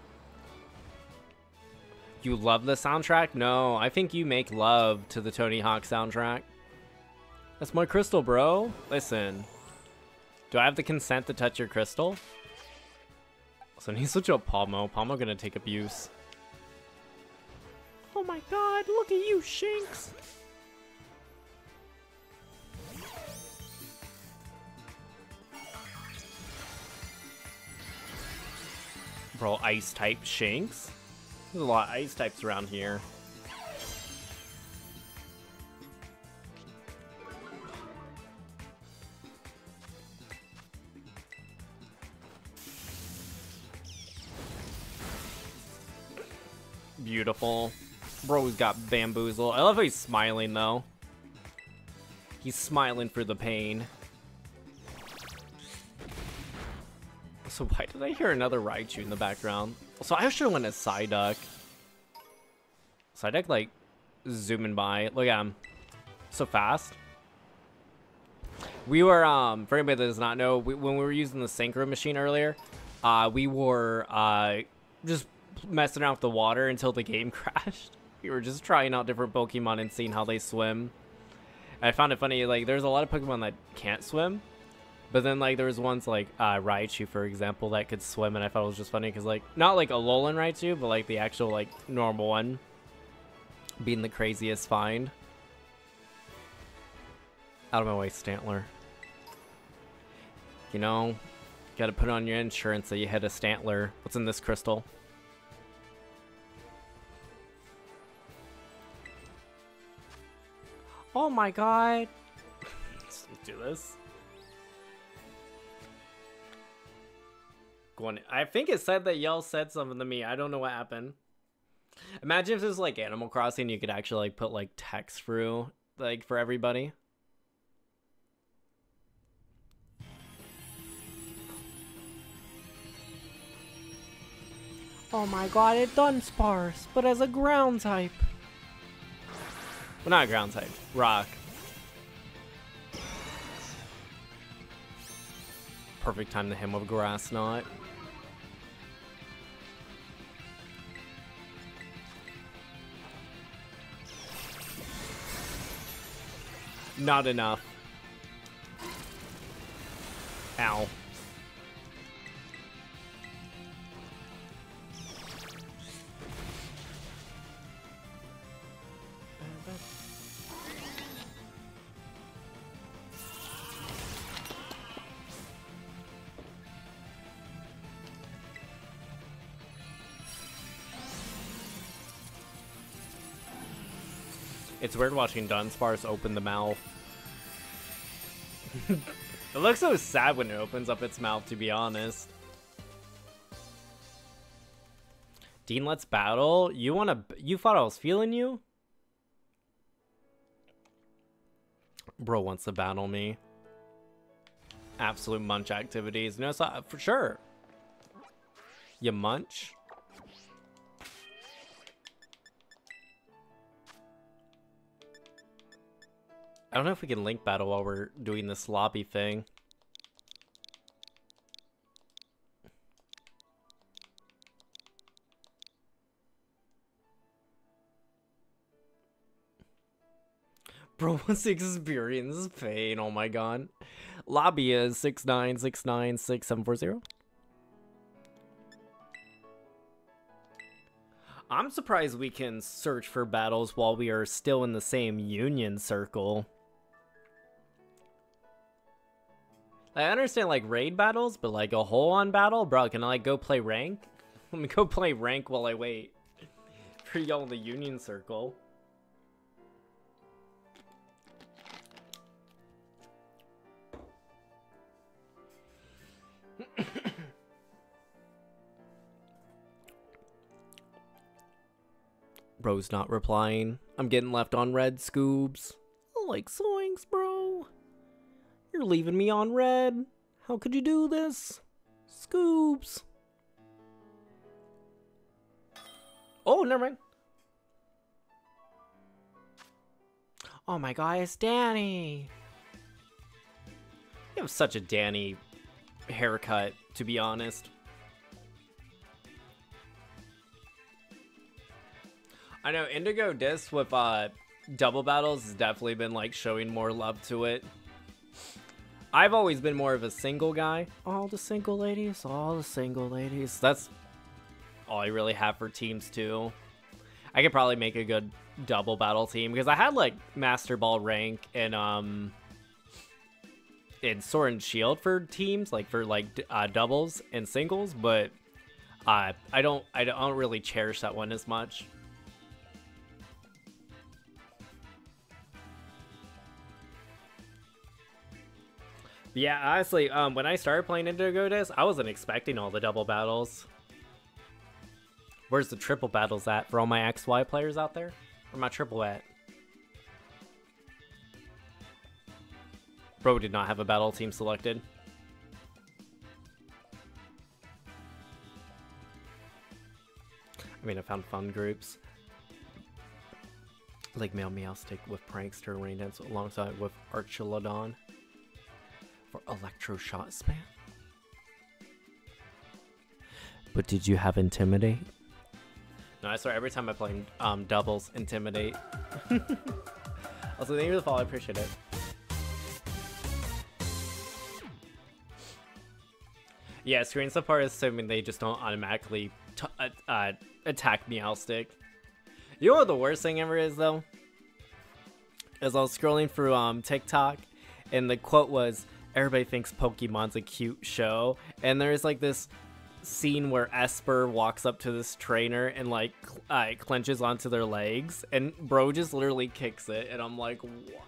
You love the soundtrack? No, I think you make love to the Tony Hawk soundtrack. That's my crystal, bro. Listen. Do I have the consent to touch your crystal? So he's such a Palmo. Palmo gonna take abuse. Oh my god, look at you, Shinx. Bro, ice type Shinx? There's a lot of ice types around here. Beautiful. Bro's got bamboozled. I love how he's smiling though. He's smiling for the pain. So why did I hear another Raichu in the background? So I should have went as Psyduck. Psyduck like zooming by. Look at him. So fast. We were, um, for anybody that does not know, we, when we were using the synchro machine earlier, uh, we were uh, just messing around with the water until the game crashed. We were just trying out different Pokemon and seeing how they swim. And I found it funny, like, there's a lot of Pokemon that can't swim. But then, like, there was ones like uh, Raichu, for example, that could swim, and I thought it was just funny because, like, not like a Alolan Raichu, but like the actual, like, normal one being the craziest find. Out of my way, Stantler. You know, gotta put on your insurance that you hit a Stantler. What's in this crystal? Oh my god. Let's do this. Going, I think it said that y'all said something to me. I don't know what happened. Imagine if this was like Animal Crossing, you could actually like put like text through like for everybody. Oh my god, it Dunsparce, but as a ground type. Well, not a ground type, rock. Perfect time to hit him with a grass knot. Not enough. Ow. It's weird watching Dunsparce open the mouth. It looks so sad when it opens up its mouth, to be honest. Dean, let's battle. You wanna? You thought I was feeling you? Bro wants to battle me. Absolute munch activities. No, it's not, for sure. You munch? I don't know if we can link battle while we're doing this lobby thing. Bro wants to experience pain. Oh my god. Lobby is six nine six nine six seven four zero. I'm surprised we can search for battles while we are still in the same union circle. I understand like raid battles, but like a whole on battle? Bro, can I like go play rank? Let me go play rank while I wait for y'all in the union circle. Bro's not replying. I'm getting left on red, Scoobs. Like Zoinks, bro. You're leaving me on red. How could you do this? Scoobs. Oh, never mind. Oh my god, it's Danny. You have such a Danny haircut, to be honest. I know Indigo Disc with uh, double battles has definitely been like showing more love to it. I've always been more of a single guy. All the single ladies, all the single ladies. That's all I really have for teams too. I could probably make a good double battle team because I had like Master Ball rank and um in Sword and Shield for teams, like for like uh, doubles and singles, but uh, I don't I don't really cherish that one as much. Yeah, honestly, um, when I started playing Indigo Disc, I wasn't expecting all the double battles. Where's the triple battles at for all my X Y players out there? Where my triple at? Bro did not have a battle team selected. I mean, I found fun groups. Like Male Meowstic with Prankster Rain Dance alongside with Archilodon. For Electro Shot Spam. But did you have Intimidate? No, I swear every time I play um, doubles, Intimidate. Also, thank you for the follow, I appreciate it. Yeah, screen support is assuming they just don't automatically t uh, uh, attack Meowstic. You know what the worst thing ever is, though? Is I was scrolling through um, TikTok, and the quote was, everybody thinks Pokemon's a cute show, and there's like this scene where Esper walks up to this trainer and like cl uh, clenches onto their legs, and bro just literally kicks it, and I'm like, what?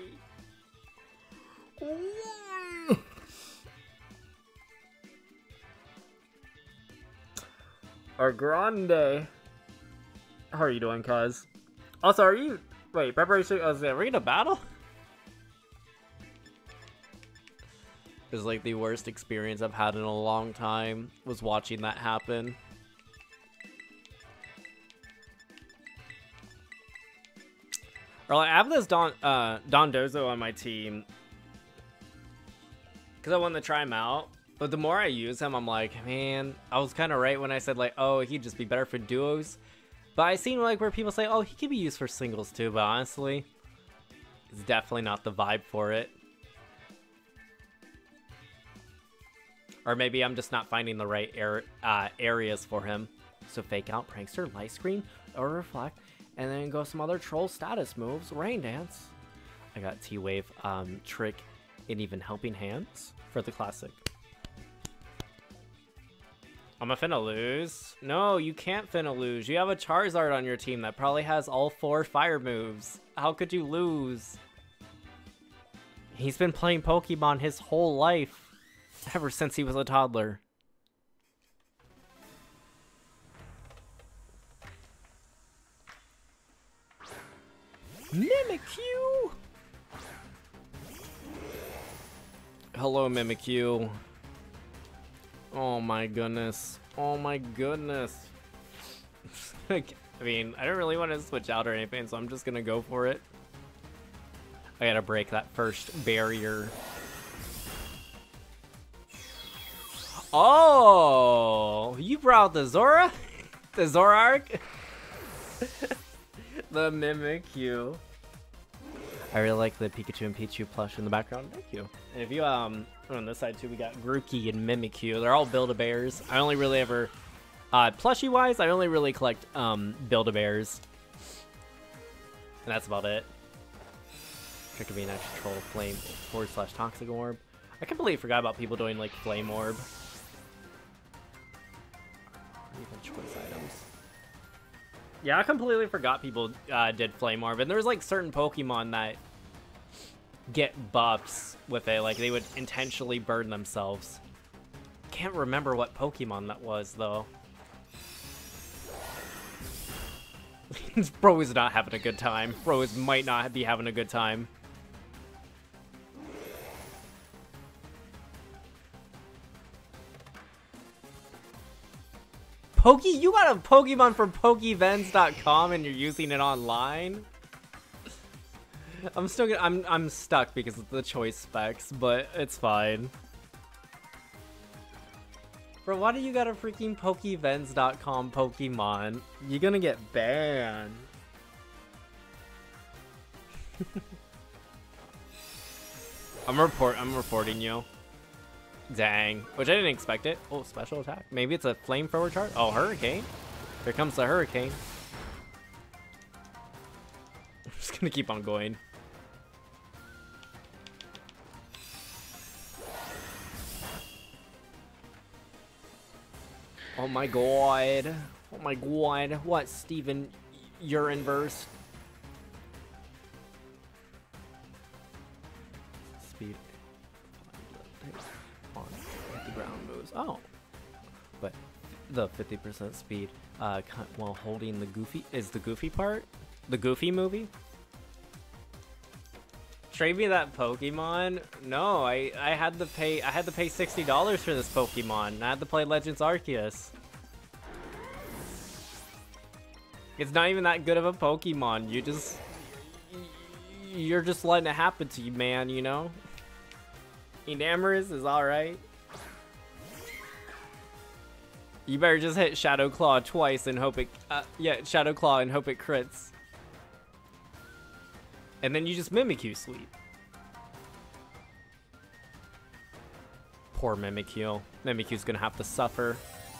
Our Grande. How are you doing, cuz? Also, are you wait preparation? I was gonna read a battle. Is like the worst experience I've had in a long time was watching that happen. Or like, I have this Don uh Dondozo on my team because I wanted to try him out, but the more I use him, I'm like, man, I was kind of right when I said like, oh, he'd just be better for duos. But I seen like where people say, oh, he could be used for singles too, but honestly, it's definitely not the vibe for it. Or maybe I'm just not finding the right air, uh, areas for him. So fake out, Prankster, Light Screen, or Reflect, and then go some other troll status moves, Rain Dance. I got T-Wave, um, Trick, and even Helping Hands for the classic. Am I finna lose? No, you can't finna lose. You have a Charizard on your team that probably has all four fire moves. How could you lose? He's been playing Pokemon his whole life. Ever since he was a toddler. Mimikyu! Hello, Mimikyu. Oh my goodness. Oh my goodness. I mean, I don't really want to switch out or anything, so I'm just gonna go for it. I gotta break that first barrier. Oh, you brought the Zora? The Zoroark? The Mimikyu. I really like the Pikachu and Pichu plush in the background. Thank you. And if you, um, on this side too, we got Grookey and Mimikyu. They're all Build-A-Bears. I only really ever, uh, plushie-wise, I only really collect, um, Build-A-Bears. And that's about it. Trick of being an extra troll, flame, forward slash toxic orb. I completely forgot about people doing, like, flame orb. Even choice items. Yeah, I completely forgot people uh, did Flame Orb, and there's like certain Pokemon that get buffs with it, like they would intentionally burn themselves. Can't remember what Pokemon that was though. Bro is not having a good time. Bro is might not be having a good time. Poke, you got a Pokemon from Pokevens dot com and you're using it online? I'm still gonna, I'm I'm stuck because of the choice specs, but it's fine. Bro, why do you got a freaking Pokevens dot com Pokemon? You're gonna get banned. I'm report I'm reporting you. Dang. Which I didn't expect it. Oh, special attack. Maybe it's a flamethrower chart. Oh, hurricane. Here comes the hurricane. I'm just gonna keep on going. Oh my god. Oh my god. What, Steven? Urine burst? Speed. On the ground moves. Oh. But the fifty percent speed uh, while holding the Goofy is the Goofy part? The Goofy movie? Trade me that Pokemon? No, I I had to pay I had to pay sixty dollars for this Pokemon. I had to play Legends Arceus. It's not even that good of a Pokemon. You just you're just letting it happen to you, man, you know? Enamorous is alright. You better just hit Shadow Claw twice and hope it uh, yeah, Shadow Claw and hope it crits. And then you just Mimikyu sweep. Poor Mimikyu. Mimikyu's gonna have to suffer.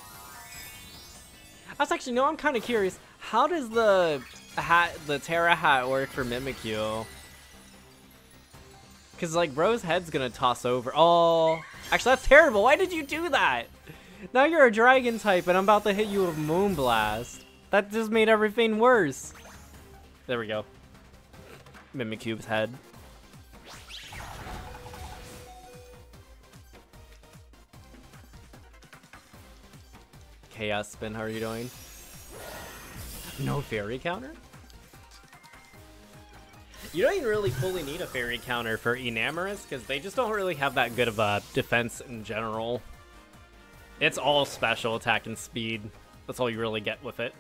I was actually, no, I'm kind of curious. How does the hat, the Terra hat work for Mimikyu? Because, like, bro's head's gonna toss over. Oh, actually, that's terrible. Why did you do that? Now you're a dragon type and I'm about to hit you with Moonblast. That just made everything worse. There we go. Mimikyu's head. Chaos Spin, how are you doing? No fairy counter? You don't even really fully need a fairy counter for Enamorous because they just don't really have that good of a defense in general. It's all special attack and speed. That's all you really get with it.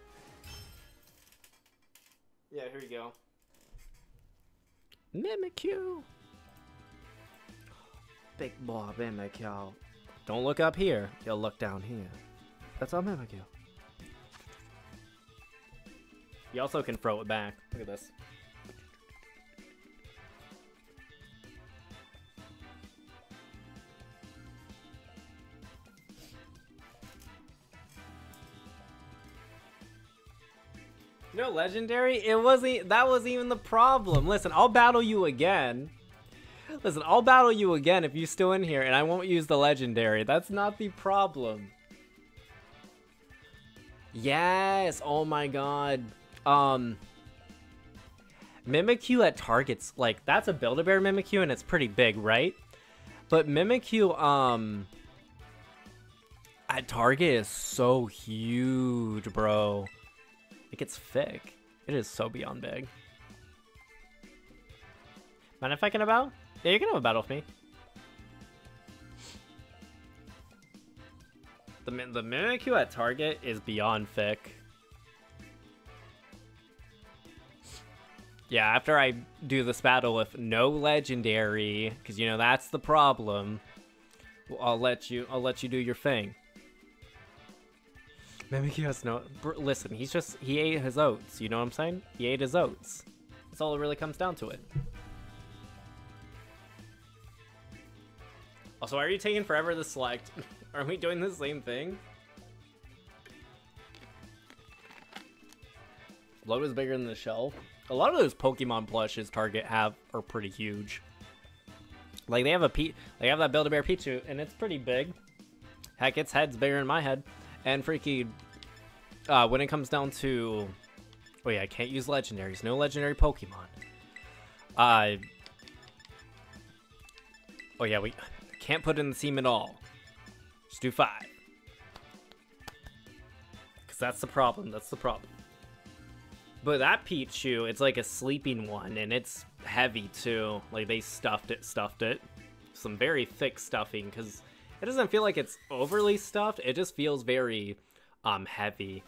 Yeah, here you go. Mimikyu. Big boy Mimikyu. Don't look up here. You'll look down here. That's all Mimikyu. You also can throw it back. Look at this. No legendary? It wasn't, that wasn't even the problem. Listen, I'll battle you again. Listen, I'll battle you again if you're still in here and I won't use the legendary. That's not the problem. Yes, oh my god. Um, Mimikyu at targets, like, that's a Build-A-Bear Mimikyu and it's pretty big, right? But Mimikyu, um, at target is so huge, bro. It gets thick. It is so beyond big. Mind if I can have a battle? Yeah, you can have a battle with me. The, the Mimikyu at target is beyond thick. Yeah, after I do this battle with no legendary, because you know that's the problem. I'll let you. I'll let you do your thing. Mimikyu has no. Listen, he's just he ate his oats. You know what I'm saying? He ate his oats. That's all it really comes down to it. Also, why are you taking forever to select? Are we doing the same thing? Bloat is bigger than the shell. A lot of those Pokemon plushes Target have are pretty huge. Like they have a P, they have that Build-A-Bear Pichu, and it's pretty big. Heck, its head's bigger than my head. And freaky, uh, when it comes down to, oh yeah, I can't use legendaries. No legendary Pokemon. Uh, oh yeah, we can't put in the team at all. Just do five. Because that's the problem. That's the problem. But that Pichu, it's like a sleeping one, and it's heavy too. Like they stuffed it, stuffed it. Some very thick stuffing, because it doesn't feel like it's overly stuffed. It just feels very I'm heavy.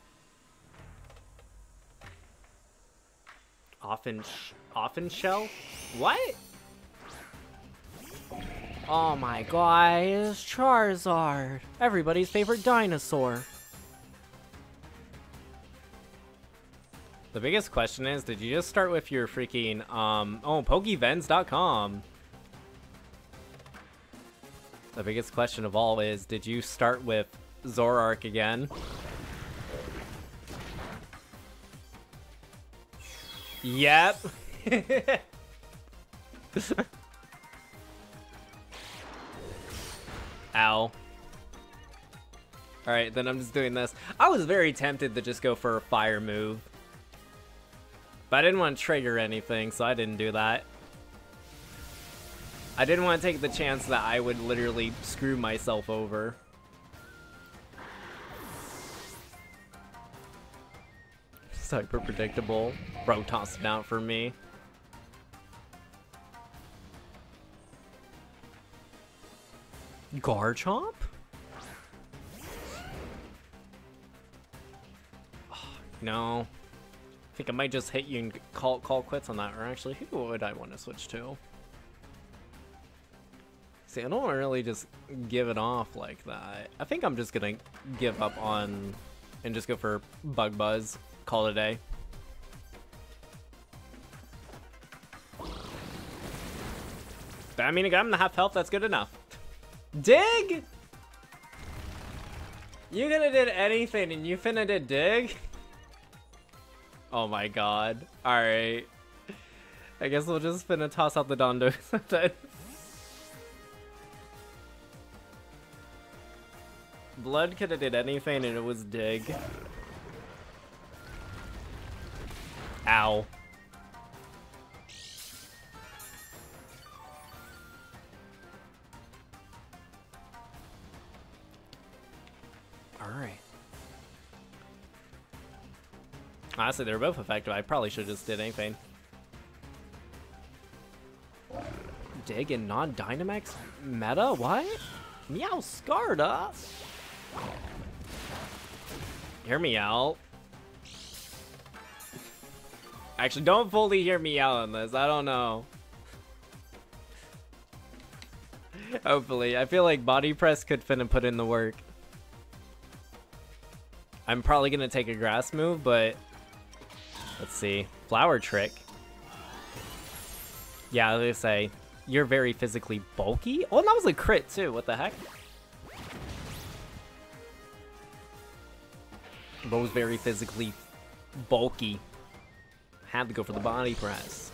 Often, sh often shell? What? Oh my god, it's Charizard. Everybody's favorite dinosaur. The biggest question is, did you just start with your freaking, um, oh, Pokevens dot com. The biggest question of all is, did you start with Zoroark again? Yep. Ow. Alright, then I'm just doing this. I was very tempted to just go for a fire move. But I didn't want to trigger anything, so I didn't do that. I didn't want to take the chance that I would literally screw myself over. It's hyper predictable. Bro tossed it out for me. Garchomp? Oh, no. I think I might just hit you and call call quits on that. Or actually, who would I want to switch to? See, I don't want to really just give it off like that. I think I'm just gonna give up on and just go for Bug Buzz. Call it a day. But I mean, I got him to half health. That's good enough. Dig? You could have did anything and you finna did dig? Oh my god. Alright. I guess we'll just finna toss out the Dondos then. Blood could have did anything and it was dig. Ow. Alright. Honestly, they're both effective. I probably should have just did anything. Dig and non-Dynamax meta? What? Meow Scarda? Hear me out. Actually, don't fully hear me out on this. I don't know. Hopefully. I feel like Body Press could finna put in the work. I'm probably gonna take a grass move, but let's see. Flower Trick. Yeah, they say you're very physically bulky. Oh, and that was a crit too. What the heck? Bro was very physically bulky. Had to go for the Body Press.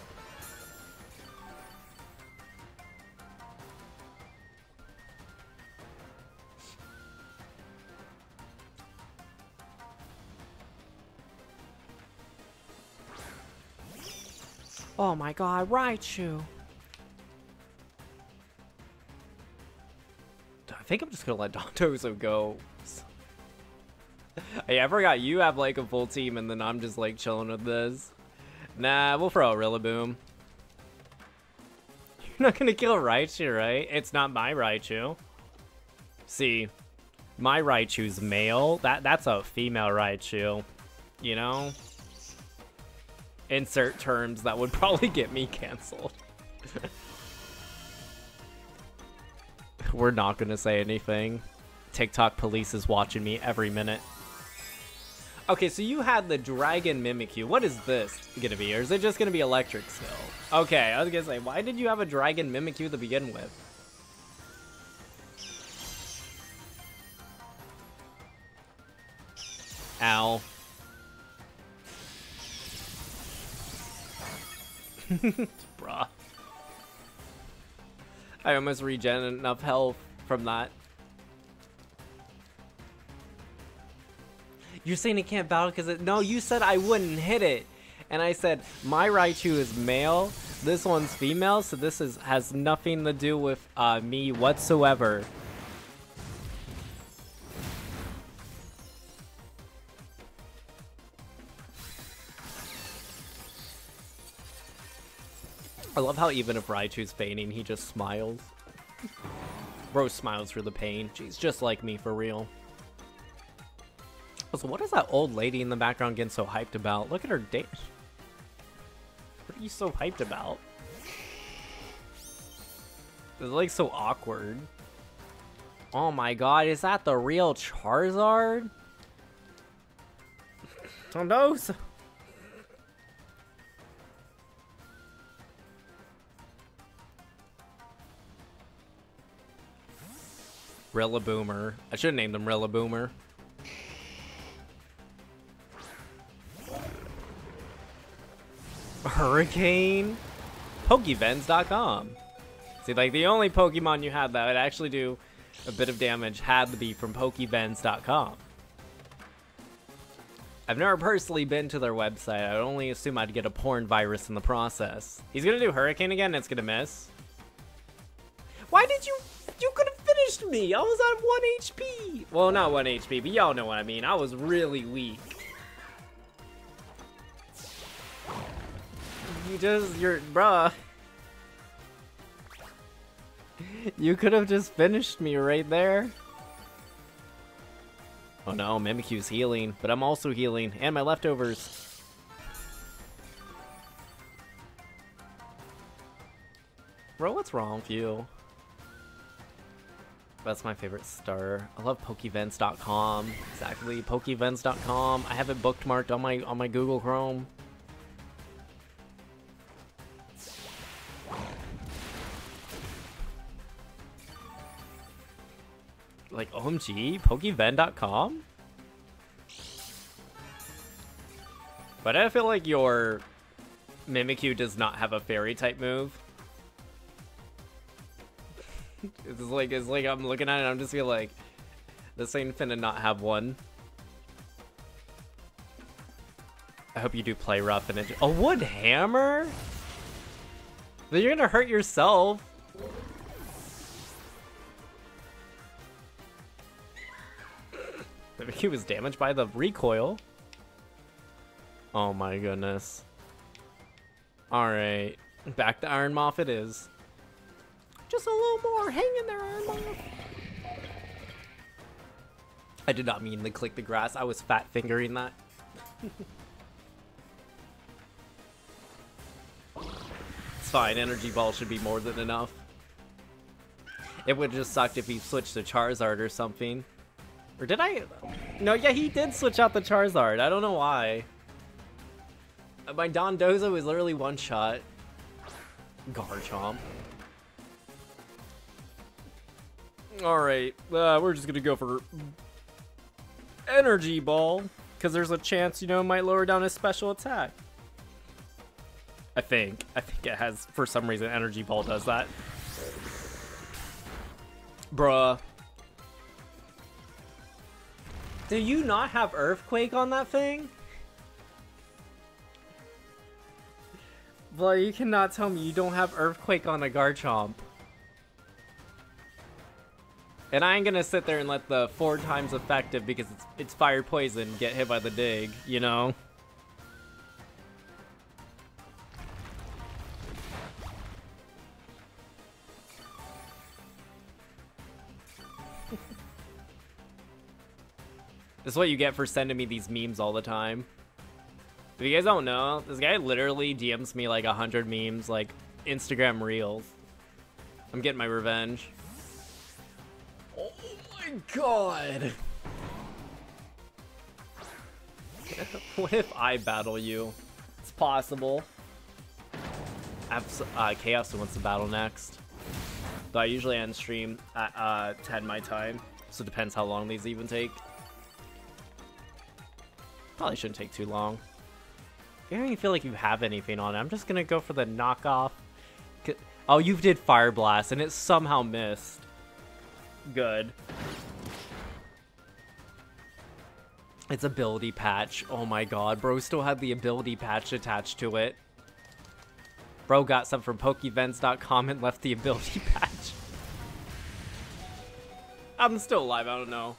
Oh my god, Raichu. I think I'm just gonna let Dondozo go. Hey, I forgot you have like a full team and then I'm just like chilling with this. Nah, we'll throw a Rillaboom. You're not gonna kill Raichu, right? It's not my Raichu. See, my Raichu's male. That that's a female Raichu. You know? Insert terms that would probably get me canceled. We're not gonna say anything. TikTok police is watching me every minute. Okay, so you had the Dragon Mimikyu. What is this gonna be? Or is it just gonna be electric still? Okay, I was gonna say, why did you have a Dragon Mimikyu to begin with? Ow. Bruh. I almost regen enough health from that. You're saying it can't battle because it... No, you said I wouldn't hit it. And I said, my Raichu is male, this one's female, so this is has nothing to do with uh, me whatsoever. I love how even if Raichu's feigning, he just smiles. Bro smiles through the pain. Jeez, just like me, for real. Also, what is that old lady in the background getting so hyped about? Look at her dance. What are you so hyped about? It's like so awkward. Oh my god, is that the real Charizard? Oh no. Rillaboomer. I should have named him Rillaboomer. Hurricane? Pokevens dot com. See, like, the only Pokemon you had that would actually do a bit of damage had to be from Pokevens dot com. I've never personally been to their website. I would only assume I'd get a porn virus in the process. He's gonna do Hurricane again, and it's gonna miss. Why did you... You could have finished me! I was at one H P! Well, not one H P, but y'all know what I mean. I was really weak. You just... You're... Bruh. You could have just finished me right there. Oh no, Mimikyu's healing, but I'm also healing, and my leftovers. Bro, what's wrong with you? That's my favorite starter. I love Pokevens dot com. Exactly, Pokevens dot com. I have it bookmarked on my on my Google Chrome. Like, O M G, Pokevens dot com? But I feel like your Mimikyu does not have a fairy type move. It's like, it's like I'm looking at it and I'm just feel like this ain't finna not have one. I hope you do play rough and it. A wood hammer? But you're gonna hurt yourself. He was damaged by the recoil. Oh my goodness. Alright. Back to Iron Moth it is. Just a little more. Hang in there, Iron Moth. I did not mean to click the grass. I was fat fingering that. It's fine. Energy Ball should be more than enough. It would just sucked if he switched to Charizard or something. Or did I? No, yeah, he did switch out the Charizard. I don't know why. My Dondozo is literally one shot. Garchomp. Alright, uh, we're just gonna go for Energy Ball. Because there's a chance, you know, it might lower down his special attack. I think. I think it has, for some reason, Energy Ball does that. Bruh. Do you not have Earthquake on that thing? Well, you cannot tell me you don't have Earthquake on a Garchomp. And I ain't gonna sit there and let the four times effective because it's, it's fire poison get hit by the dig, you know? This is what you get for sending me these memes all the time. If you guys don't know, this guy literally D Ms me like a hundred memes, like Instagram Reels. I'm getting my revenge. Oh my god! What if I battle you? It's possible. Abs uh, Chaos wants to battle next. But I usually end stream at uh, ten my time, so it depends how long these even take. Probably shouldn't take too long. I don't even feel like you have anything on it. I'm just gonna go for the knockoff. Oh, you did Fire Blast and it somehow missed. Good. It's ability patch. Oh my god, bro still had the ability patch attached to it. Bro got some from Pokevens dot com and left the ability patch. I'm still alive, I don't know.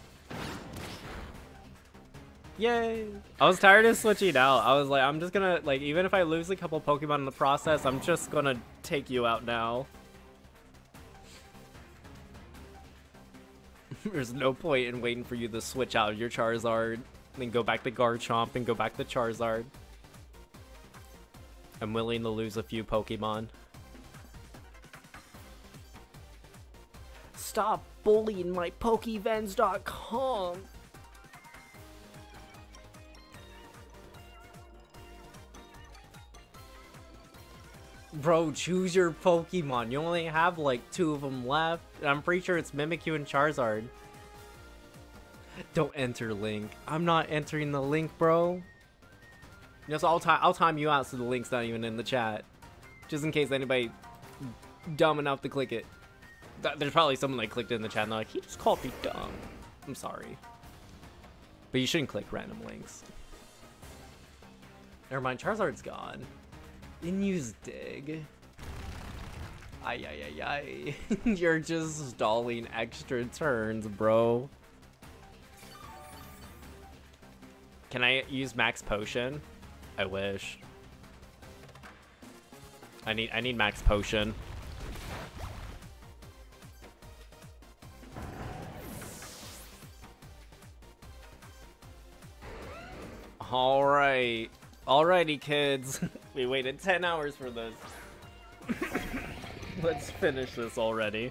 Yay! I was tired of switching out. I was like, I'm just gonna, like, even if I lose a couple Pokemon in the process, I'm just gonna take you out now. There's no point in waiting for you to switch out your Charizard, then go back to Garchomp and go back to Charizard. I'm willing to lose a few Pokemon. Stop bullying my Pokevens dot com. Bro, choose your Pokemon. You only have like two of them left. I'm pretty sure it's Mimikyu and Charizard. Don't enter link. I'm not entering the link, bro. You know, so I'll, I'll time you out so the link's not even in the chat. Just in case anybody dumb enough to click it. There's probably someone that clicked it in the chat and they're like, he just called me dumb. I'm sorry. But you shouldn't click random links. Never mind, Charizard's gone. Didn't use dig. Ay, ay, ay, ay. You're just stalling extra turns, bro. Can I use max potion? I wish. I need I need max potion. All right. Alrighty, kids. We waited ten hours for this. Let's finish this already.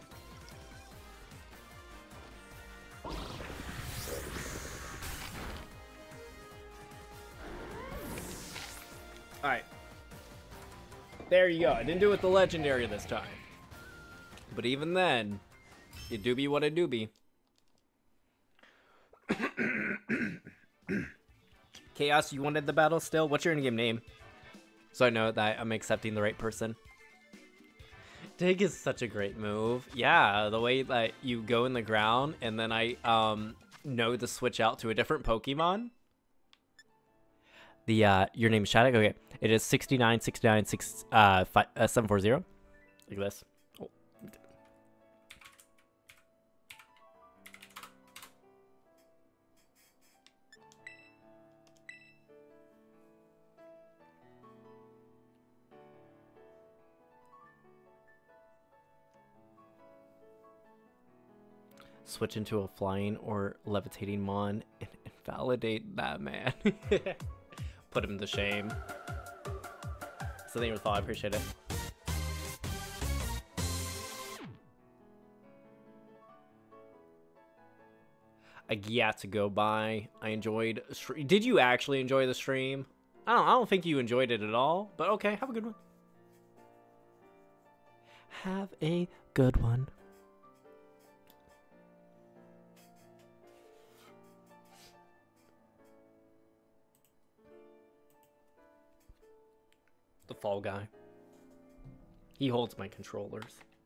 Alright. There you go. I didn't do it with the legendary this time. But even then, it do be what it do be. Chaos, you wanted the battle still? What's your in-game name? So I know that I'm accepting the right person. Dig is such a great move. Yeah, the way that you go in the ground and then I um know to switch out to a different Pokemon. The uh your name is Shattuck? Okay. It is sixty-nine sixty-nine six uh five, uh seven four zero. Look at this. Oh. Switch into a flying or levitating mon and invalidate that man. Put him to shame. So thank you for the thought, I appreciate it. A yeah to go by. I enjoyed. Did you actually enjoy the stream? I don't. I don't think you enjoyed it at all. But okay, have a good one. Have a good one. The fall guy. He holds my controllers.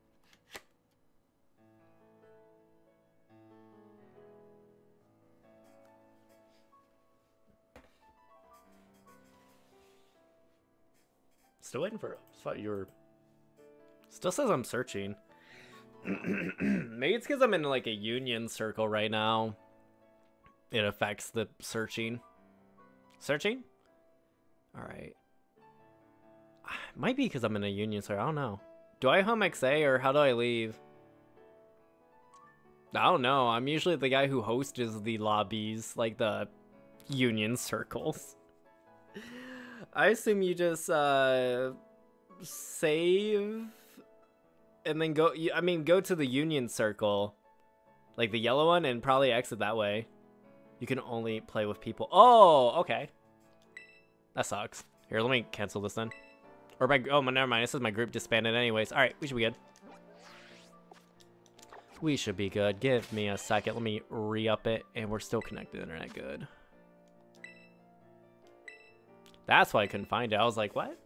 Still waiting for it. Thought you were. Still says I'm searching. Maybe it's because I'm in like a union circle right now. It affects the searching. Searching? Alright. Might be because I'm in a union circle. I don't know. Do I home X A or how do I leave? I don't know. I'm usually the guy who hosts the lobbies, like the union circles. I assume you just uh, save and then go. I mean, go to the union circle, like the yellow one, and probably exit that way. You can only play with people. Oh, okay. That sucks. Here, let me cancel this then. Or my oh, never mind. This is my group disbanded anyways. All right, we should be good. We should be good. Give me a second. Let me re-up it, and we're still connected. Internet good. That's why I couldn't find it. I was like, what?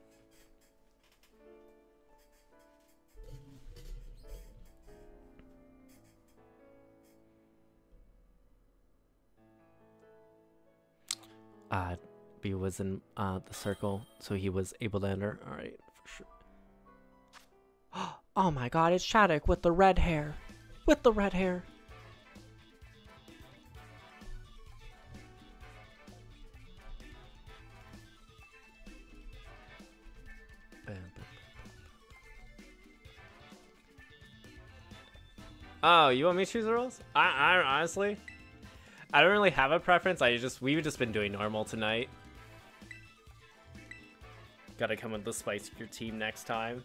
Uh, B was in uh, the circle, so he was able to enter. All right, for sure. Oh my god, it's Shattuck with the red hair. With the red hair. Oh, you want me to choose the rules? I, I honestly, I don't really have a preference. I just we've just been doing normal tonight. Gotta come with the spice of your team next time.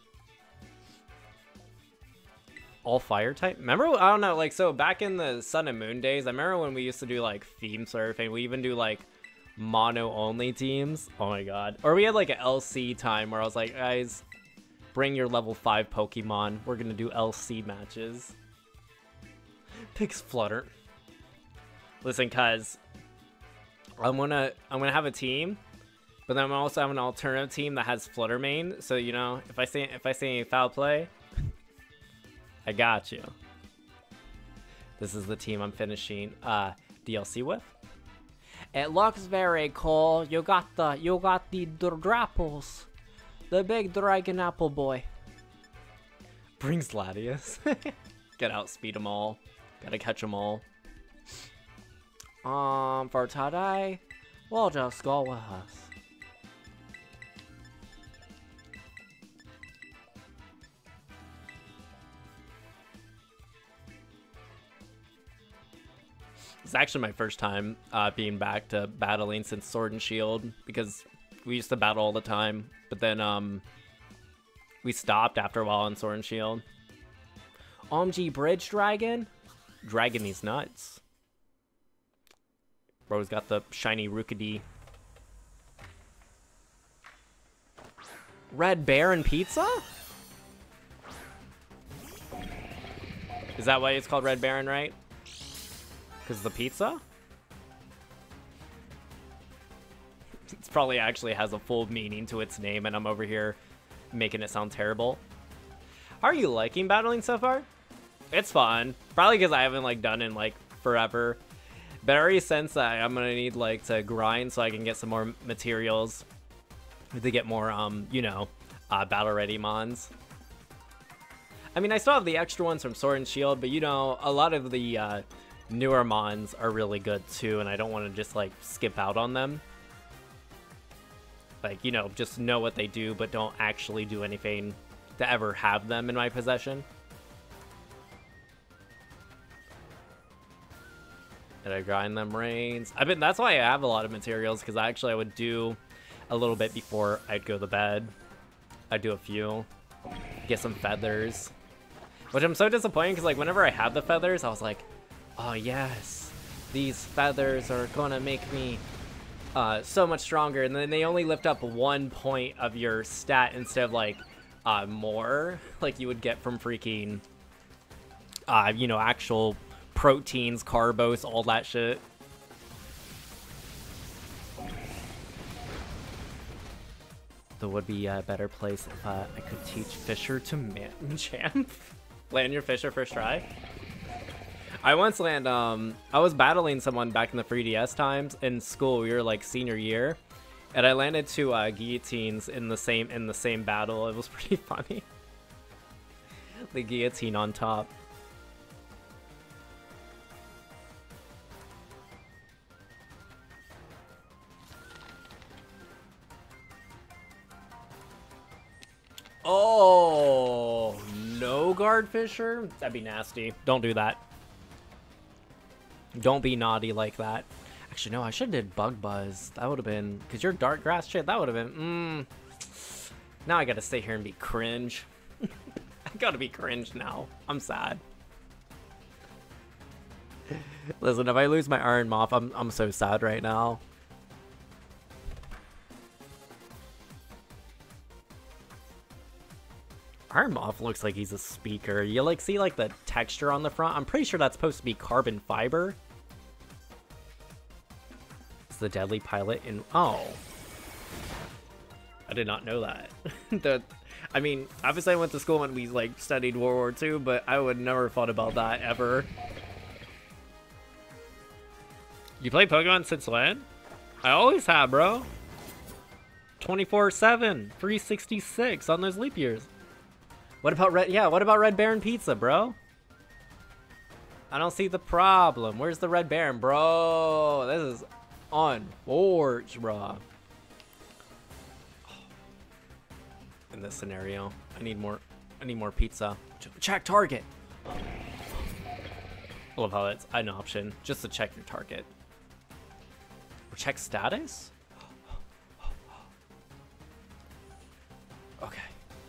All fire type? Remember, I don't know, like, so back in the Sun and Moon days, I remember when we used to do, like, theme surfing. We even do, like, mono-only teams. Oh my god. Or we had, like, an L C time where I was like, guys, bring your level five Pokemon. We're gonna do L C matches. Pigs flutter. Listen, cuz I'm gonna, I'm gonna have a team, but then I'm also have an alternative team that has Flutter main. So, you know, if I see, if I see any foul play, I got you. This is the team I'm finishing uh, D L C with. It looks very cool. You got the you got the Draples, the big dragon apple boy. Brings Latias. Get outspeed them all. Gotta catch them all. Um, for today, we'll just go with us. It's actually my first time uh, being back to battling since Sword and Shield, because we used to battle all the time, but then um, we stopped after a while on Sword and Shield. O M G Bridge Dragon? Dragging these nuts. Bro's got the shiny Rookidee. Red Baron Pizza? Is that why it's called Red Baron, right? Because the pizza? It's probably actually has a full meaning to its name, and I'm over here making it sound terrible. How are you liking battling so far? It's fun. Probably because I haven't like done it in like forever. But I already sense that I'm gonna need like to grind so I can get some more materials to get more, um, you know, uh, battle ready mons. I mean, I still have the extra ones from Sword and Shield, but you know, a lot of the uh, newer mons are really good too, and I don't want to just like skip out on them. Like, you know, just know what they do, but don't actually do anything to ever have them in my possession. Did I grind them rains? I've been, that's why I have a lot of materials, because actually I would do a little bit before I'd go to bed. I'd do a few, get some feathers, which I'm so disappointed because like whenever I had the feathers, I was like, oh yes, these feathers are gonna make me uh, so much stronger, and then they only lift up one point of your stat instead of like uh, more, like you would get from freaking, uh, you know, actual proteins, carbos, all that shit. There would be a better place if uh, I could teach Fisher to Machamp. Land your Fisher first try. I once land, um, I was battling someone back in the three D S times in school. We were like senior year, and I landed two uh, guillotines in the same in the same battle. It was pretty funny. The guillotine on top. Oh, no guard Fisher? That'd be nasty. Don't do that. Don't be naughty like that. Actually, no, I should have did Bug Buzz. That would have been, because you're dark grass shit, that would have been, mm. Now I gotta stay here and be cringe. I gotta be cringe now. I'm sad. Listen, if I lose my Iron Moth, I'm, I'm so sad right now. Iron Moth looks like he's a speaker. You like see like the texture on the front? I'm pretty sure that's supposed to be carbon fiber. It's the deadly pilot in... Oh. I did not know that. the, I mean, obviously I went to school when we like studied World War Two, but I would never have thought about that ever. You play Pokemon since when? I always have, bro. twenty-four seven, three sixty-six on those leap years. What about Red? Yeah, what about Red Baron Pizza, bro? I don't see the problem. Where's the Red Baron, bro? This is unfortunate, bro. In this scenario, I need more. I need more pizza. Ch check target. I love how it's an option just to check your target. Or check status? Okay.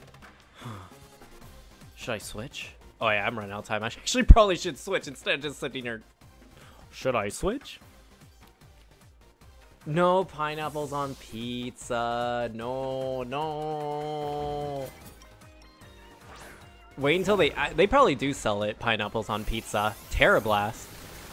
Should I switch? Oh yeah, I'm running out of time. I actually probably should switch instead of just sitting here. Should I switch? No pineapples on pizza. No, no. Wait until they... They probably do sell it, pineapples on pizza. Terrablast.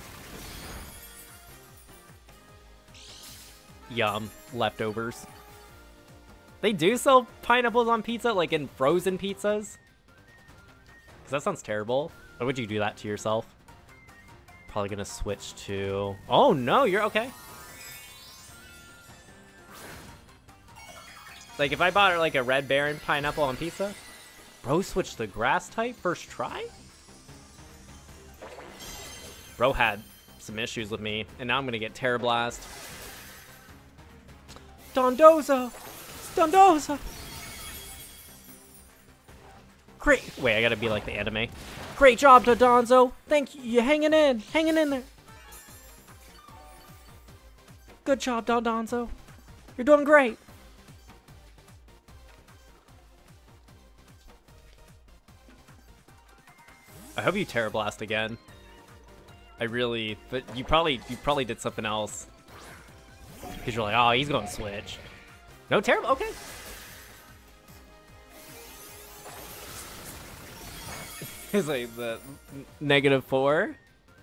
Yum. Leftovers. They do sell pineapples on pizza, like in frozen pizzas? Because that sounds terrible. Why would you do that to yourself? Probably gonna switch to... Oh no, you're okay. Like if I bought like a Red Baron pineapple on pizza... Bro switched the grass type first try? Bro had some issues with me, and now I'm gonna get Terrablast. Dondozo! Dondozo! Great! Wait, I gotta be like the anime. Great job, Dodonzo! Thank you, you're hanging in! Hanging in there! Good job, Dodonzo! You're doing great! I hope you Terrablast again. I really, but you probably you probably did something else. Because you're like, oh, he's going to switch. No terrible, okay. It's like the negative four.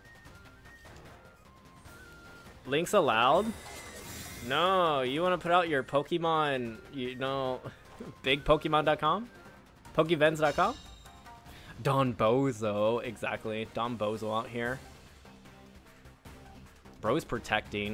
Links allowed? No, you want to put out your Pokemon, you know, big Pokemon dot com? Pokevens dot com? Don Bozo, exactly. Don Bozo out here. Bro's protecting.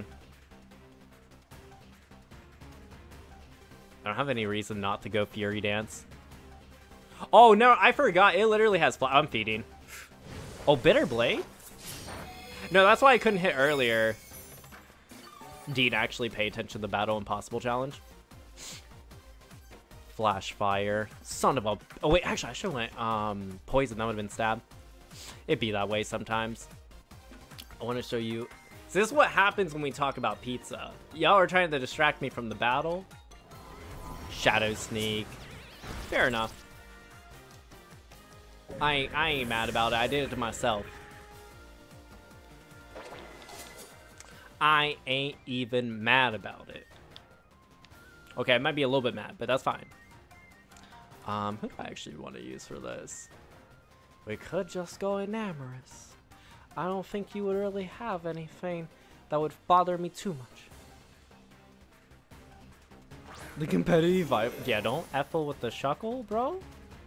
I don't have any reason not to go Fury Dance. Oh no, I forgot. It literally has fly. I'm feeding. Oh, Bitter Blade? No, that's why I couldn't hit earlier. Dean actually pay attention to the Battle Impossible challenge. Flash Fire. Son of a... Oh, wait. Actually, I should have went um, Poison. That would have been Stab. It'd be that way sometimes. I want to show you... So this is what happens when we talk about pizza. Y'all are trying to distract me from the battle. Shadow Sneak. Fair enough. I ain't, I ain't mad about it. I did it to myself. I ain't even mad about it. Okay, I might be a little bit mad, but that's fine. Um, who do I actually want to use for this? We could just go Enamorous. I don't think you would really have anything that would bother me too much. The competitive vibe. Yeah, don't effle with the Shuckle, bro.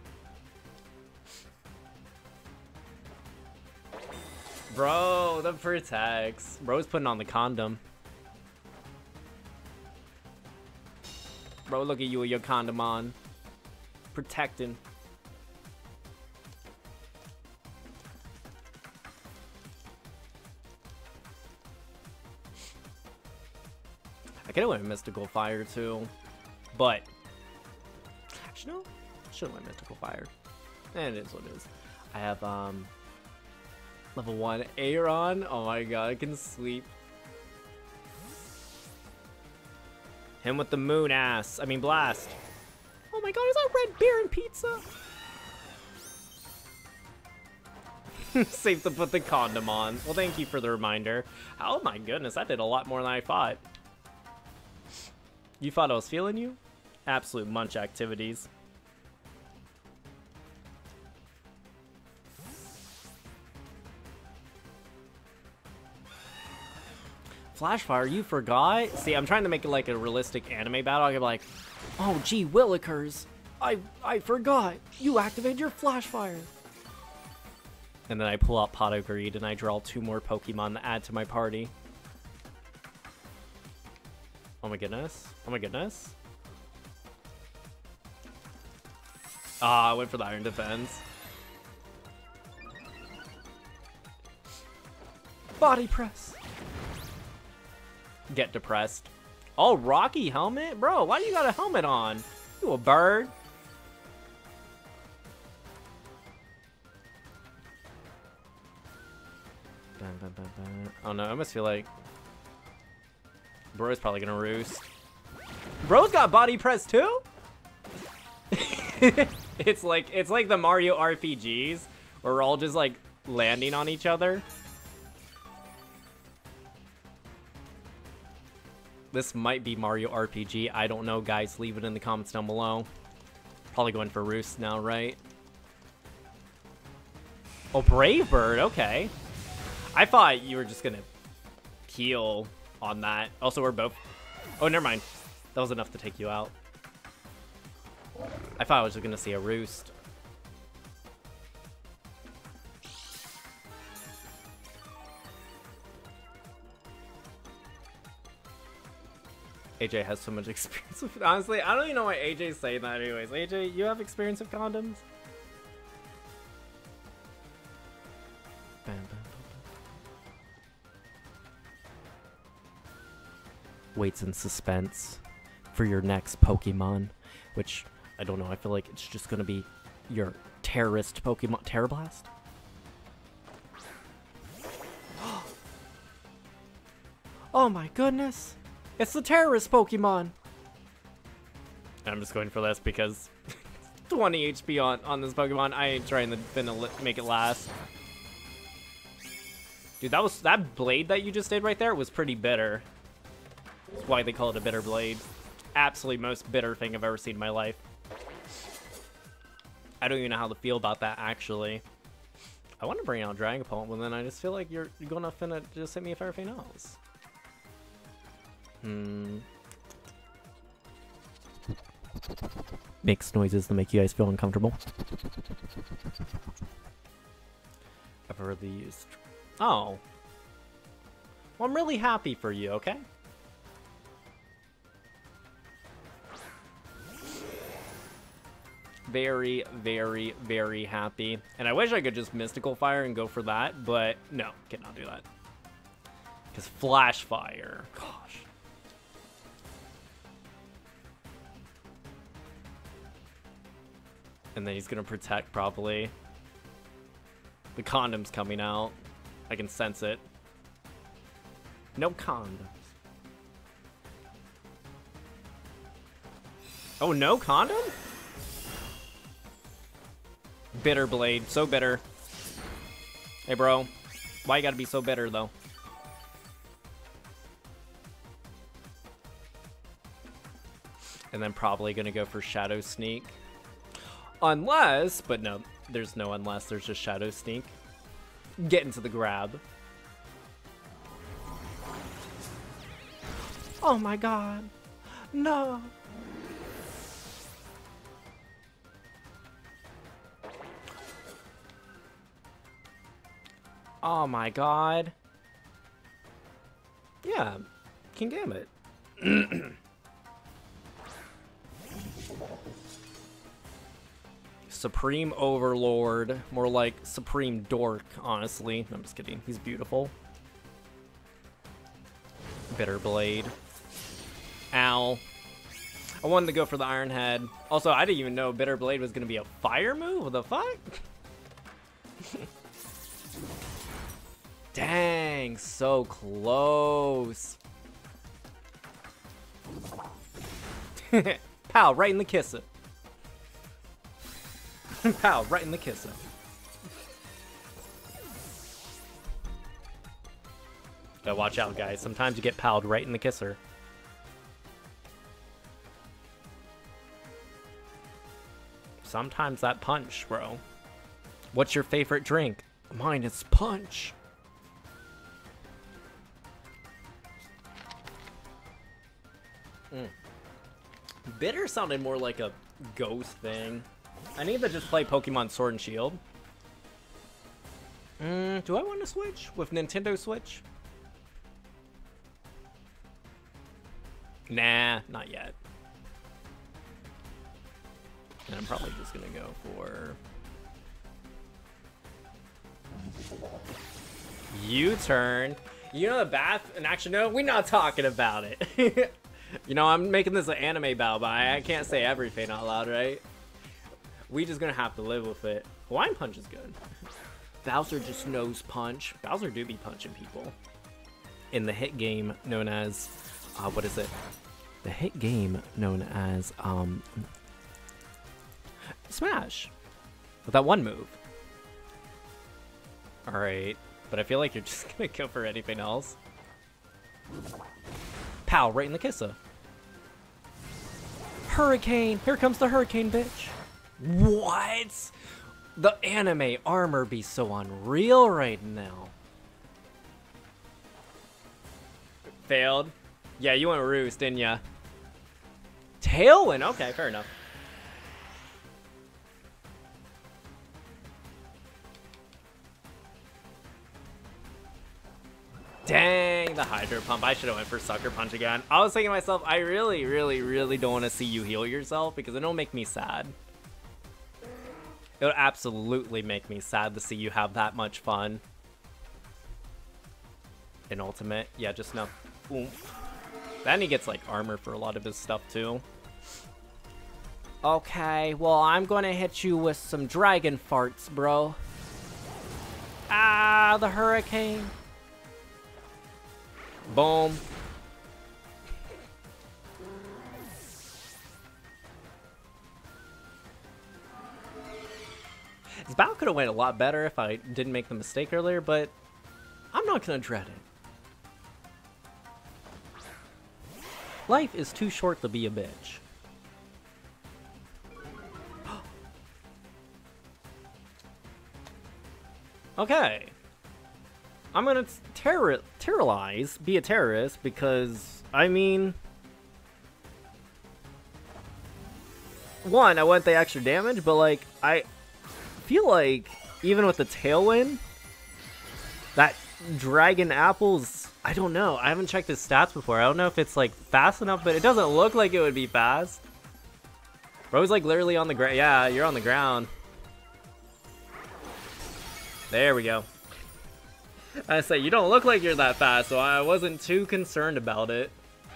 Bro, the protects. Bro's putting on the condom. Bro, look at you with your condom on. Protecting. I could have went Mystical Fire too, but actually no, I should have went Mystical Fire. And it is what it is. I have um level one Aeron. Oh my god, I can sleep. Him with the moon ass. I mean blast. Oh my god, is that Red Baron pizza? Safe to put the condom on. Well, thank you for the reminder. Oh my goodness, that did a lot more than I thought. You thought I was feeling you? Absolute munch activities. Flashfire, you forgot? See, I'm trying to make it like a realistic anime battle. I could be like, oh gee willikers, I I forgot. You activated your Flashfire. And then I pull out Pot of Greed and I draw two more Pokemon to add to my party. Oh my goodness. Oh my goodness. Ah, I went for the Iron Defense. Body Press. Get depressed. Oh, Rocky helmet? Bro, why do you got a helmet on? You a bird? Oh no, I almost feel like Bro's probably gonna roost. Bro's got body press too? It's like it's like the Mario R P Gs where we're all just like landing on each other. This might be Mario R P G. I don't know, guys. Leave it in the comments down below. Probably going for roost now, right? Oh, Brave Bird. Okay. I thought you were just gonna heal on that. Also, we're both... Oh, never mind. That was enough to take you out. I thought I was just gonna see a roost. A J has so much experience with... Honestly, I don't even know why A J's saying that anyways. A J, you have experience with condoms? Bam, bam, bam, bam. Waits in suspense for your next Pokemon, which, I don't know, I feel like it's just gonna be your terrorist Pokemon. Terrablast? Oh my goodness! It's the terrorist Pokemon! I'm just going for this because twenty H P on, on this Pokemon. I ain't trying to finna make it last. Dude, that was that blade that you just did right there was pretty bitter. That's why they call it a bitter blade. Absolutely most bitter thing I've ever seen in my life. I don't even know how to feel about that, actually. I want to bring out Dragapult, but then I just feel like you're, you're gonna finna just hit me with everything else. Hmm. Makes noises to make you guys feel uncomfortable. I've heard these. Oh. Well, I'm really happy for you, okay? Very, very, very happy. And I wish I could just Mystical Fire and go for that, but no, cannot do that. Because Flash Fire, gosh. And then he's gonna protect, probably. The condom's coming out. I can sense it. No condoms. Oh, no condom? Bitter Blade. So bitter. Hey, bro. Why you gotta be so bitter, though? And then probably gonna go for Shadow Sneak. Unless, but no, there's no unless, there's just Shadow Sneak. Get into the grab. Oh my god. No. Oh my god. Yeah, Kingambit. Supreme Overlord. More like Supreme Dork, honestly. I'm just kidding. He's beautiful. Bitter Blade. Ow. I wanted to go for the Iron Head. Also, I didn't even know Bitter Blade was going to be a fire move. What the fuck? Dang, so close. Pow, right in the kisser. Pow, right in the kisser. Gotta watch out, guys. Sometimes you get powed right in the kisser. Sometimes that punch, bro. What's your favorite drink? Mine is punch. Mm. Bitter sounded more like a ghost thing. I need to just play Pokemon Sword and Shield. Mm, do I want to switch with Nintendo Switch? Nah, not yet. And I'm probably just gonna go for U-turn. You know the bath and actually no, we're not talking about it. You know, I'm making this an anime battle, but I, I can't say everything out loud, right? We just gonna have to live with it. Hawaiian Punch is good. Bowser just knows punch. Bowser do be punching people. In the hit game known as, uh, what is it? The hit game known as, um, Smash. With that one move. Alright, but I feel like you're just gonna go for anything else. Pow, right in the kisser. Hurricane! Here comes the hurricane, bitch! What? The anime armor be so unreal right now. Failed. Yeah, you went roost, didn't ya? Tailwind? Okay, fair enough. Dang, the Hydro Pump. I should have went for Sucker Punch again. I was thinking to myself, I really, really, really don't want to see you heal yourself because it'll make me sad. It'll absolutely make me sad to see you have that much fun. In Ultimate. Yeah, just no. Oomph. Then he gets, like, armor for a lot of his stuff, too. Okay, well, I'm gonna hit you with some dragon farts, bro. Ah, the hurricane. Boom. This battle could have went a lot better if I didn't make the mistake earlier, but I'm not gonna dread it. Life is too short to be a bitch. Okay. I'm gonna terror terrorize, be a terrorist, because, I mean... One, I want the extra damage, but, like, I feel like, even with the Tailwind, that Dragon Apple's... I don't know. I haven't checked his stats before. I don't know if it's, like, fast enough, but it doesn't look like it would be fast. Bro's, like, literally on the ground. Yeah, you're on the ground. There we go. I say, you don't look like you're that fast, so I wasn't too concerned about it.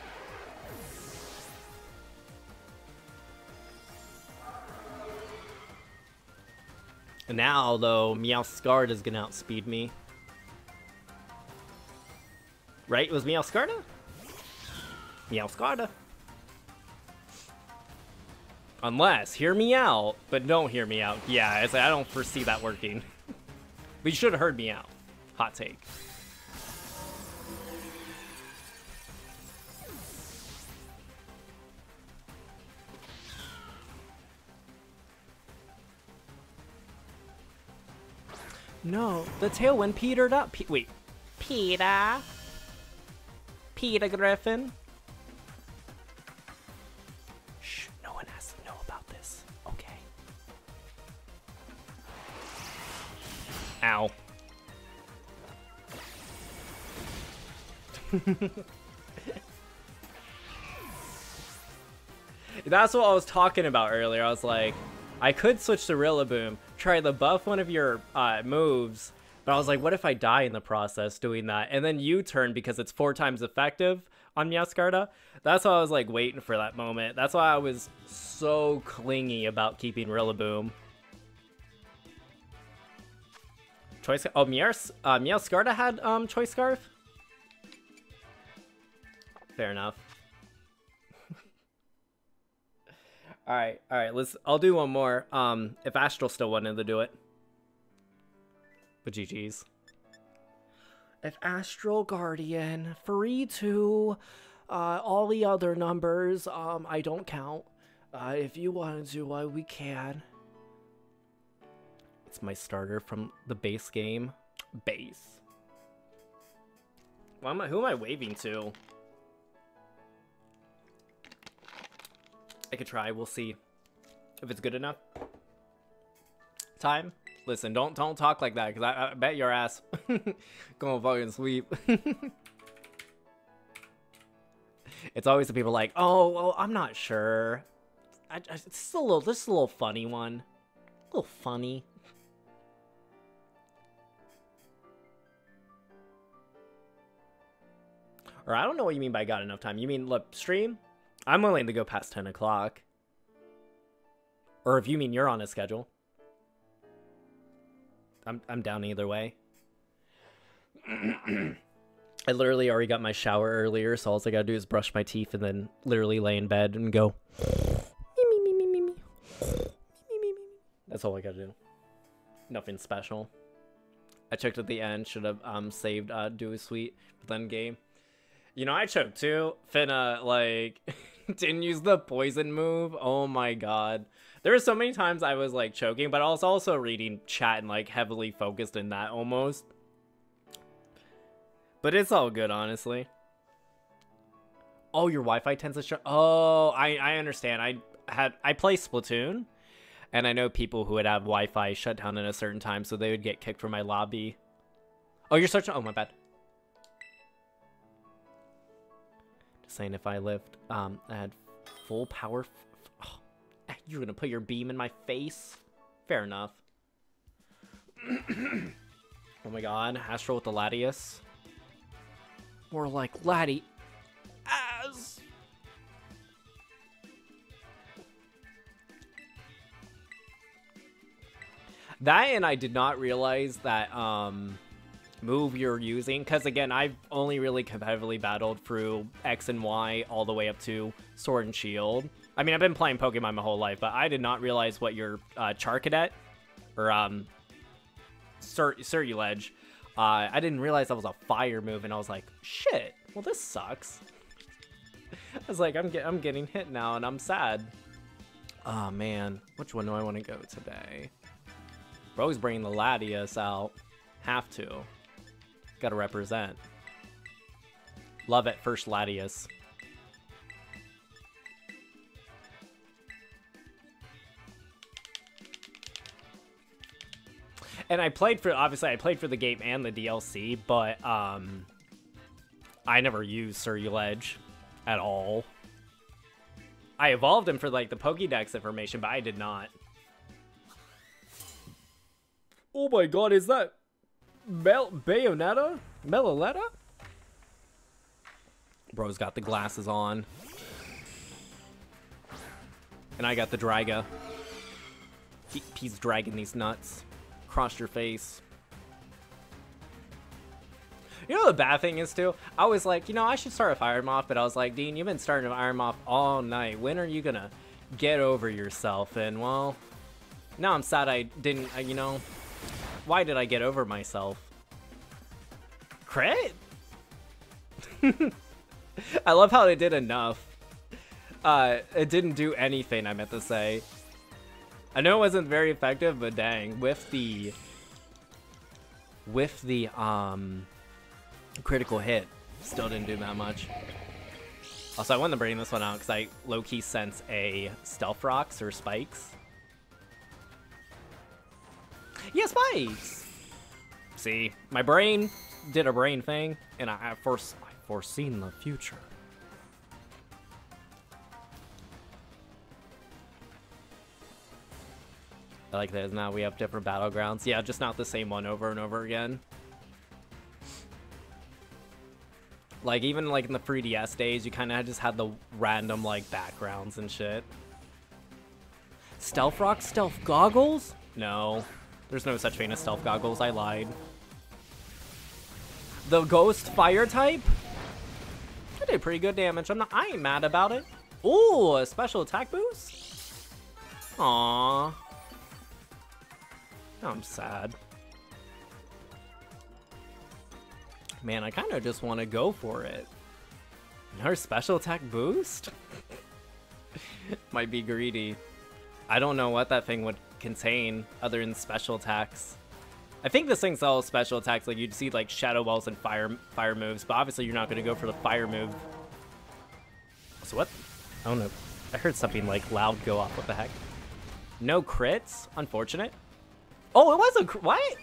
And now, though, Meowscarada is gonna outspeed me. Right? It was Meowscarada? Meowscarada. Unless, hear me out, but don't hear me out. Yeah, I say I don't foresee that working. But you should have heard me out. Hot take. No, the Tailwind petered up. Pe wait, Peter? Peter Griffin? Shh, no one has to know about this. Okay. Ow. That's what I was talking about earlier. I was like, I could switch to Rillaboom, try to buff one of your uh, moves, but I was like, what if I die in the process doing that? And then U-turn because it's four times effective on Meowscarada. That's why I was like waiting for that moment. That's why I was so clingy about keeping Rillaboom. Choice. Oh, Meows, uh, Meowscarada had um Choice Scarf. Fair enough. all right, all right. Let's. I'll do one more. Um, if Astral still wanted to do it. But G G's. If Astral Guardian free to, uh, all the other numbers, um, I don't count. Uh, if you wanted to, uh, we can. It's my starter from the base game. Base. Why am I? Who am I waving to? I could try. We'll see if it's good enough. Time. Listen, don't don't talk like that, because I, I bet your ass gonna fucking sweep. It's always the people like, oh, well, I'm not sure. I, I, it's a little, this is a little funny one, a little funny. Or I don't know what you mean by got enough time. You mean look, stream? I'm willing to go past ten o'clock. Or if you mean you're on a schedule. I'm, I'm down either way. I literally already got my shower earlier, so all I gotta do is brush my teeth and then literally lay in bed and go. Me, me, me, me, me, me. Me, me, me, me. That's all I gotta do. Nothing special. I checked at the end. Should have um saved uh do a sweet, but then game. You know, I choked too. Finna like didn't use the poison move. Oh my god. There were so many times I was like choking, but I was also reading chat and like heavily focused in that almost. But it's all good, honestly. Oh, your Wi-Fi tends to shut. Oh, I I understand. I had I play Splatoon, and I know people who would have Wi-Fi shut down at a certain time, so they would get kicked from my lobby. Oh, you're searching. Oh, my bad. Just saying, if I lived, um, I had full power. Oh, you're gonna put your beam in my face? Fair enough. Oh my god, Astral with the Latias. More like Laddie as. That, and I did not realize that um move you're using, because again, I've only really competitively battled through X and Y all the way up to Sword and Shield. I mean, I've been playing Pokemon my whole life, but I did not realize what your uh, Charcadet or um Cir Circuledge. Uh, I didn't realize that was a fire move, and I was like, shit, well, this sucks. I was like, I'm, get I'm getting hit now, and I'm sad. Oh, man. Which one do I want to go today? Bro's bringing the Latias out. Have to. Gotta represent. Love it, first Latias. And I played for, obviously, I played for the game and the D L C, but um, I never used Circuledge at all. I evolved him for, like, the Pokédex information, but I did not. Oh my god, is that Mel Bayonetta? Meloletta? Bro's got the glasses on. And I got the Draga. He, he's dragging these nuts. Crossed your face. You know the bad thing is too? I was like, you know, I should start a Fire Moth, but I was like, Dean, you've been starting a Fire Moth all night. When are you gonna get over yourself? And well, now I'm sad I didn't, uh, you know, why did I get over myself? Crit? I love how it did enough. Uh, it didn't do anything, I meant to say. I know it wasn't very effective, but dang, with the with the um critical hit, still didn't do that much. Also, I wanted to bring this one out because I low-key sense a Stealth Rocks or Spikes. Yeah, Spikes! See, my brain did a brain thing, and I, I, force, I foreseen the future. I like that. Now we have different battlegrounds. Yeah, just not the same one over and over again. Like, even like in the three D S days, you kind of just had the random like backgrounds and shit. Stealth Rock? Stealth Goggles? No. There's no such thing as Stealth Goggles. I lied. The Ghost Fire type? I did pretty good damage. I'm not, I ain't mad about it. Ooh, a special attack boost? Aww. I'm sad. Man, I kind of just want to go for it. Another special attack boost? Might be greedy. I don't know what that thing would contain other than special attacks. I think this thing's all special attacks. Like, you'd see like shadow balls and fire fire moves, but obviously you're not going to go for the fire move. So what? I don't know. I heard something like loud go off. What the heck? No crits? Unfortunate. Oh, it was a cr- what?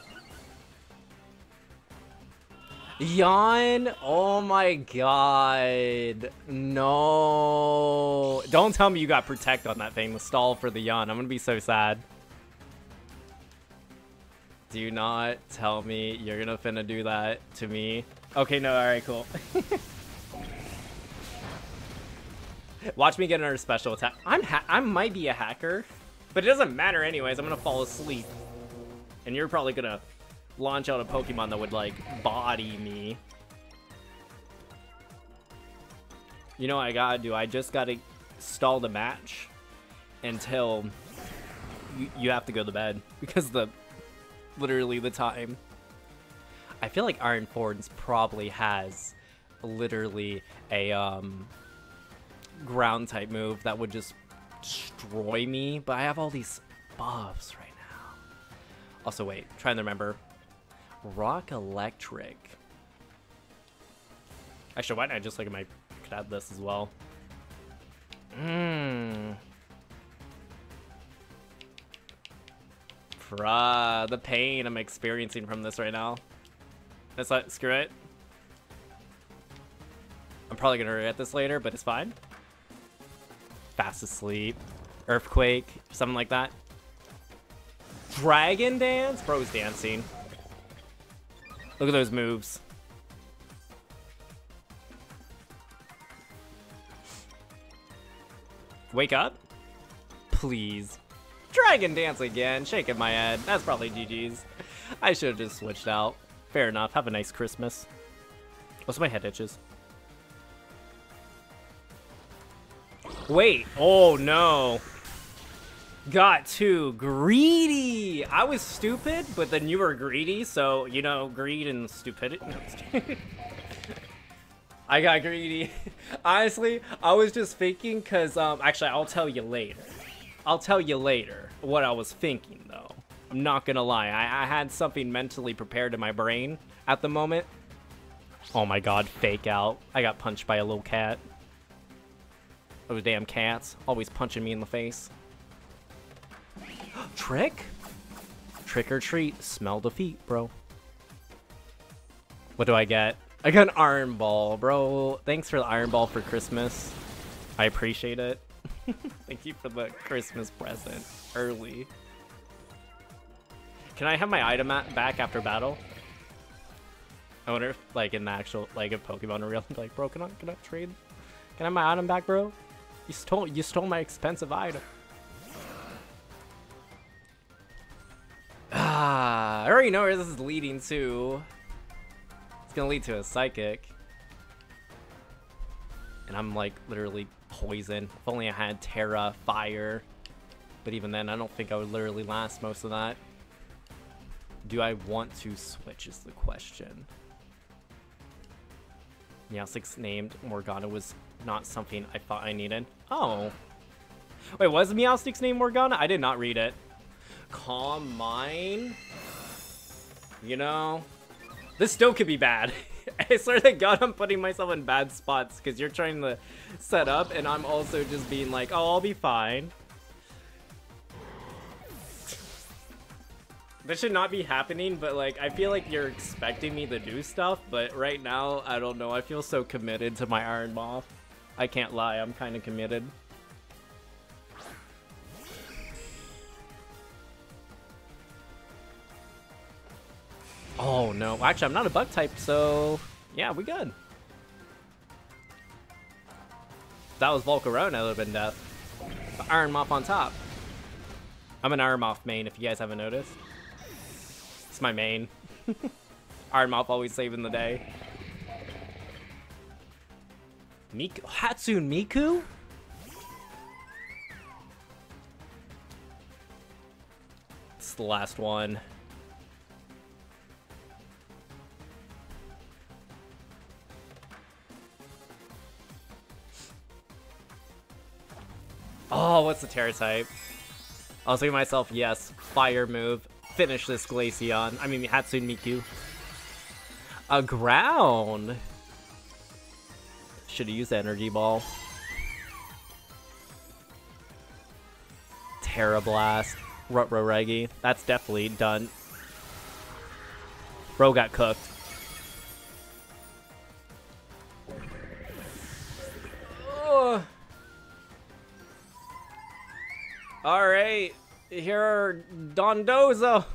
Yawn? Oh my god. No. Don't tell me you got Protect on that thing. The stall for the yawn. I'm gonna be so sad. Do not tell me you're gonna finna do that to me. Okay, no, alright, cool. Watch me get another special attack. I'm ha I might be a hacker, but it doesn't matter anyways. I'm gonna fall asleep. And you're probably gonna launch out a Pokemon that would, like, body me. You know what I gotta do? I just gotta stall the match until you, you have to go to bed. Because the... literally the time. I feel like Iron Forms probably has literally a, um... ground type move that would just destroy me, but I have all these buffs right now. Also, wait, trying to remember. Rock Electric. Actually, why don't I just look at my... could add this as well. Mmm. Bruh, the pain I'm experiencing from this right now. That's like, screw it. I'm probably gonna regret this later, but it's fine. Fast Asleep, Earthquake, something like that. Dragon Dance? Bro's dancing. Look at those moves. Wake up? Please. Dragon Dance again, shaking my head. That's probably G G's. I should have just switched out. Fair enough, have a nice Christmas. Also, my head itches. Wait, oh no. Got too greedy. I was stupid, but then you were greedy, so, you know, greed and stupidity. No, I got greedy. Honestly, I was just thinking, because, um, actually, I'll tell you later. I'll tell you later what I was thinking, though. I'm not gonna lie. I, I had something mentally prepared in my brain at the moment. Oh my god, fake out. I got punched by a little cat. Those damn cats, always punching me in the face. Trick? Trick or treat. Smell defeat, bro. What do I get? I got an Iron Ball, bro. Thanks for the Iron Ball for Christmas. I appreciate it. Thank you for the Christmas present early. Can I have my item back after battle? I wonder if, like, in the actual, like, if Pokemon are real, like, bro, can I, can I trade? Can I have my item back, bro? You stole, you stole my expensive item. Ah, I already know where this is leading to. It's gonna lead to a Psychic. And I'm, like, literally poison. If only I had Terra, Fire. But even then, I don't think I would literally last most of that. Do I want to switch is the question. Meowstic's named Morgana was not something I thought I needed. Oh. Wait, was Meowstic's name Morgana? I did not read it. Calm Mind? You know, this still could be bad. I swear to God, I'm putting myself in bad spots because you're trying to set up and I'm also just being like, oh, I'll be fine. This should not be happening, but like, I feel like you're expecting me to do stuff, but right now, I don't know. I feel so committed to my Iron Moth. I can't lie, I'm kind of committed. Oh no, actually I'm not a bug type, so yeah, we good. If that was Volcarona, it would have been death. The Iron Moth on top. I'm an Iron Moth main, if you guys haven't noticed. It's my main. Iron Moth always saving the day. Miku, Hatsune Miku? It's the last one. Oh, what's the Terra type? I was thinking to myself, yes, fire move. Finish this Glaceon. I mean, Hatsune Miku. A ground. Should have used the Energy Ball. Terra Blast. Rutro Reggie. That's definitely done. Bro got cooked. Ugh. All right. Here are Dondozo.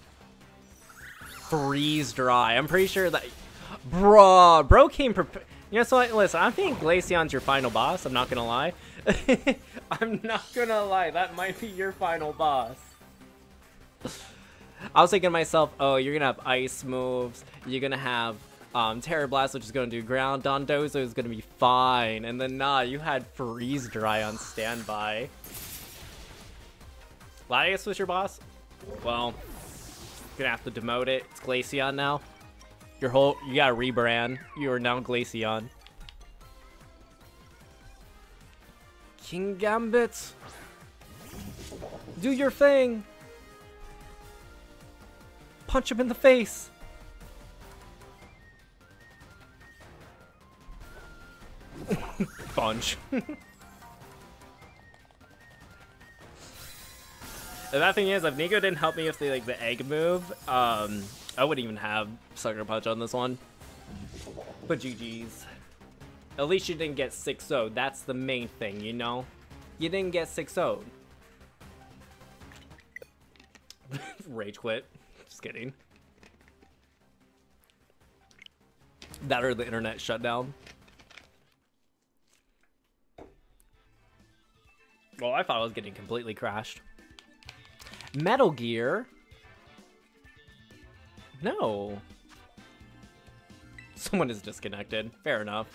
Freeze dry. I'm pretty sure that, bruh, bro came prepared. You know, so like, listen, I think Glaceon's your final boss. I'm not gonna lie. I'm not gonna lie. That might be your final boss. I was thinking to myself, oh, you're gonna have ice moves. You're gonna have um, Terror Blast, which is gonna do ground. Dondozo is gonna be fine. And then, nah, you had Freeze Dry on standby. Latias was your boss? Well, gonna have to demote it. It's Glaceon now. Your whole, you gotta rebrand. You are now Glaceon. King Gambit, do your thing. Punch him in the face. Punch. The bad thing is, if Nico didn't help me with the like the egg move, um, I wouldn't even have Sucker Punch on this one. But G G's. At least you didn't get six oh'd. That's the main thing, you know? You didn't get six oh'd. Rage quit. Just kidding. That or the internet shut down. Well, I thought I was getting completely crashed. Metal Gear? No. Someone is disconnected. Fair enough.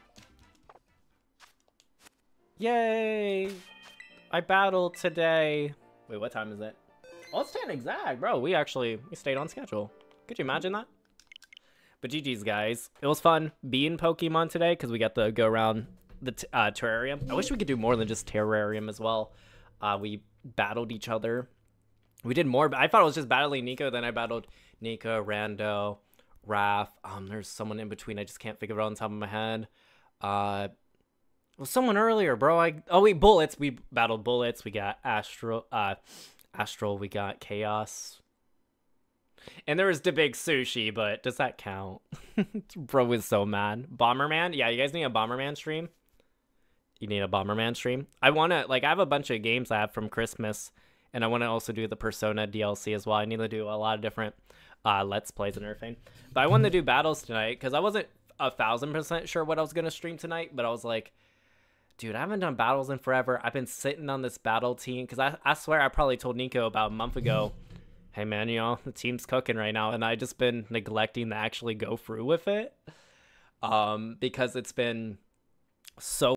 Yay! I battled today. Wait, what time is it? Oh, it's ten exact, bro. We actually we stayed on schedule. Could you imagine that? But G G's, guys. It was fun being Pokemon today because we got to go around the t uh, terrarium. I wish we could do more than just terrarium as well. Uh, we battled each other. We did more, but I thought it was just battling Nico. Then I battled Nico, Rando, Raph. Um, there's someone in between. I just can't think of it on top of my head. Uh, well, someone earlier, bro. I oh wait, Bullets. We battled Bullets. We got Astral. Uh, Astral. We got Chaos. And there was the big Sushi, but does that count? Bro was so mad. Bomberman. Yeah, you guys need a Bomberman stream. You need a Bomberman stream. I want to like. I have a bunch of games I have from Christmas. And I want to also do the Persona D L C as well. I need to do a lot of different uh, Let's Plays and everything. But I wanted to do battles tonight because I wasn't a thousand percent sure what I was going to stream tonight. But I was like, dude, I haven't done battles in forever. I've been sitting on this battle team because I, I swear I probably told Nico about a month ago, hey, man, you know, the team's cooking right now. And I just been neglecting to actually go through with it um, because it's been so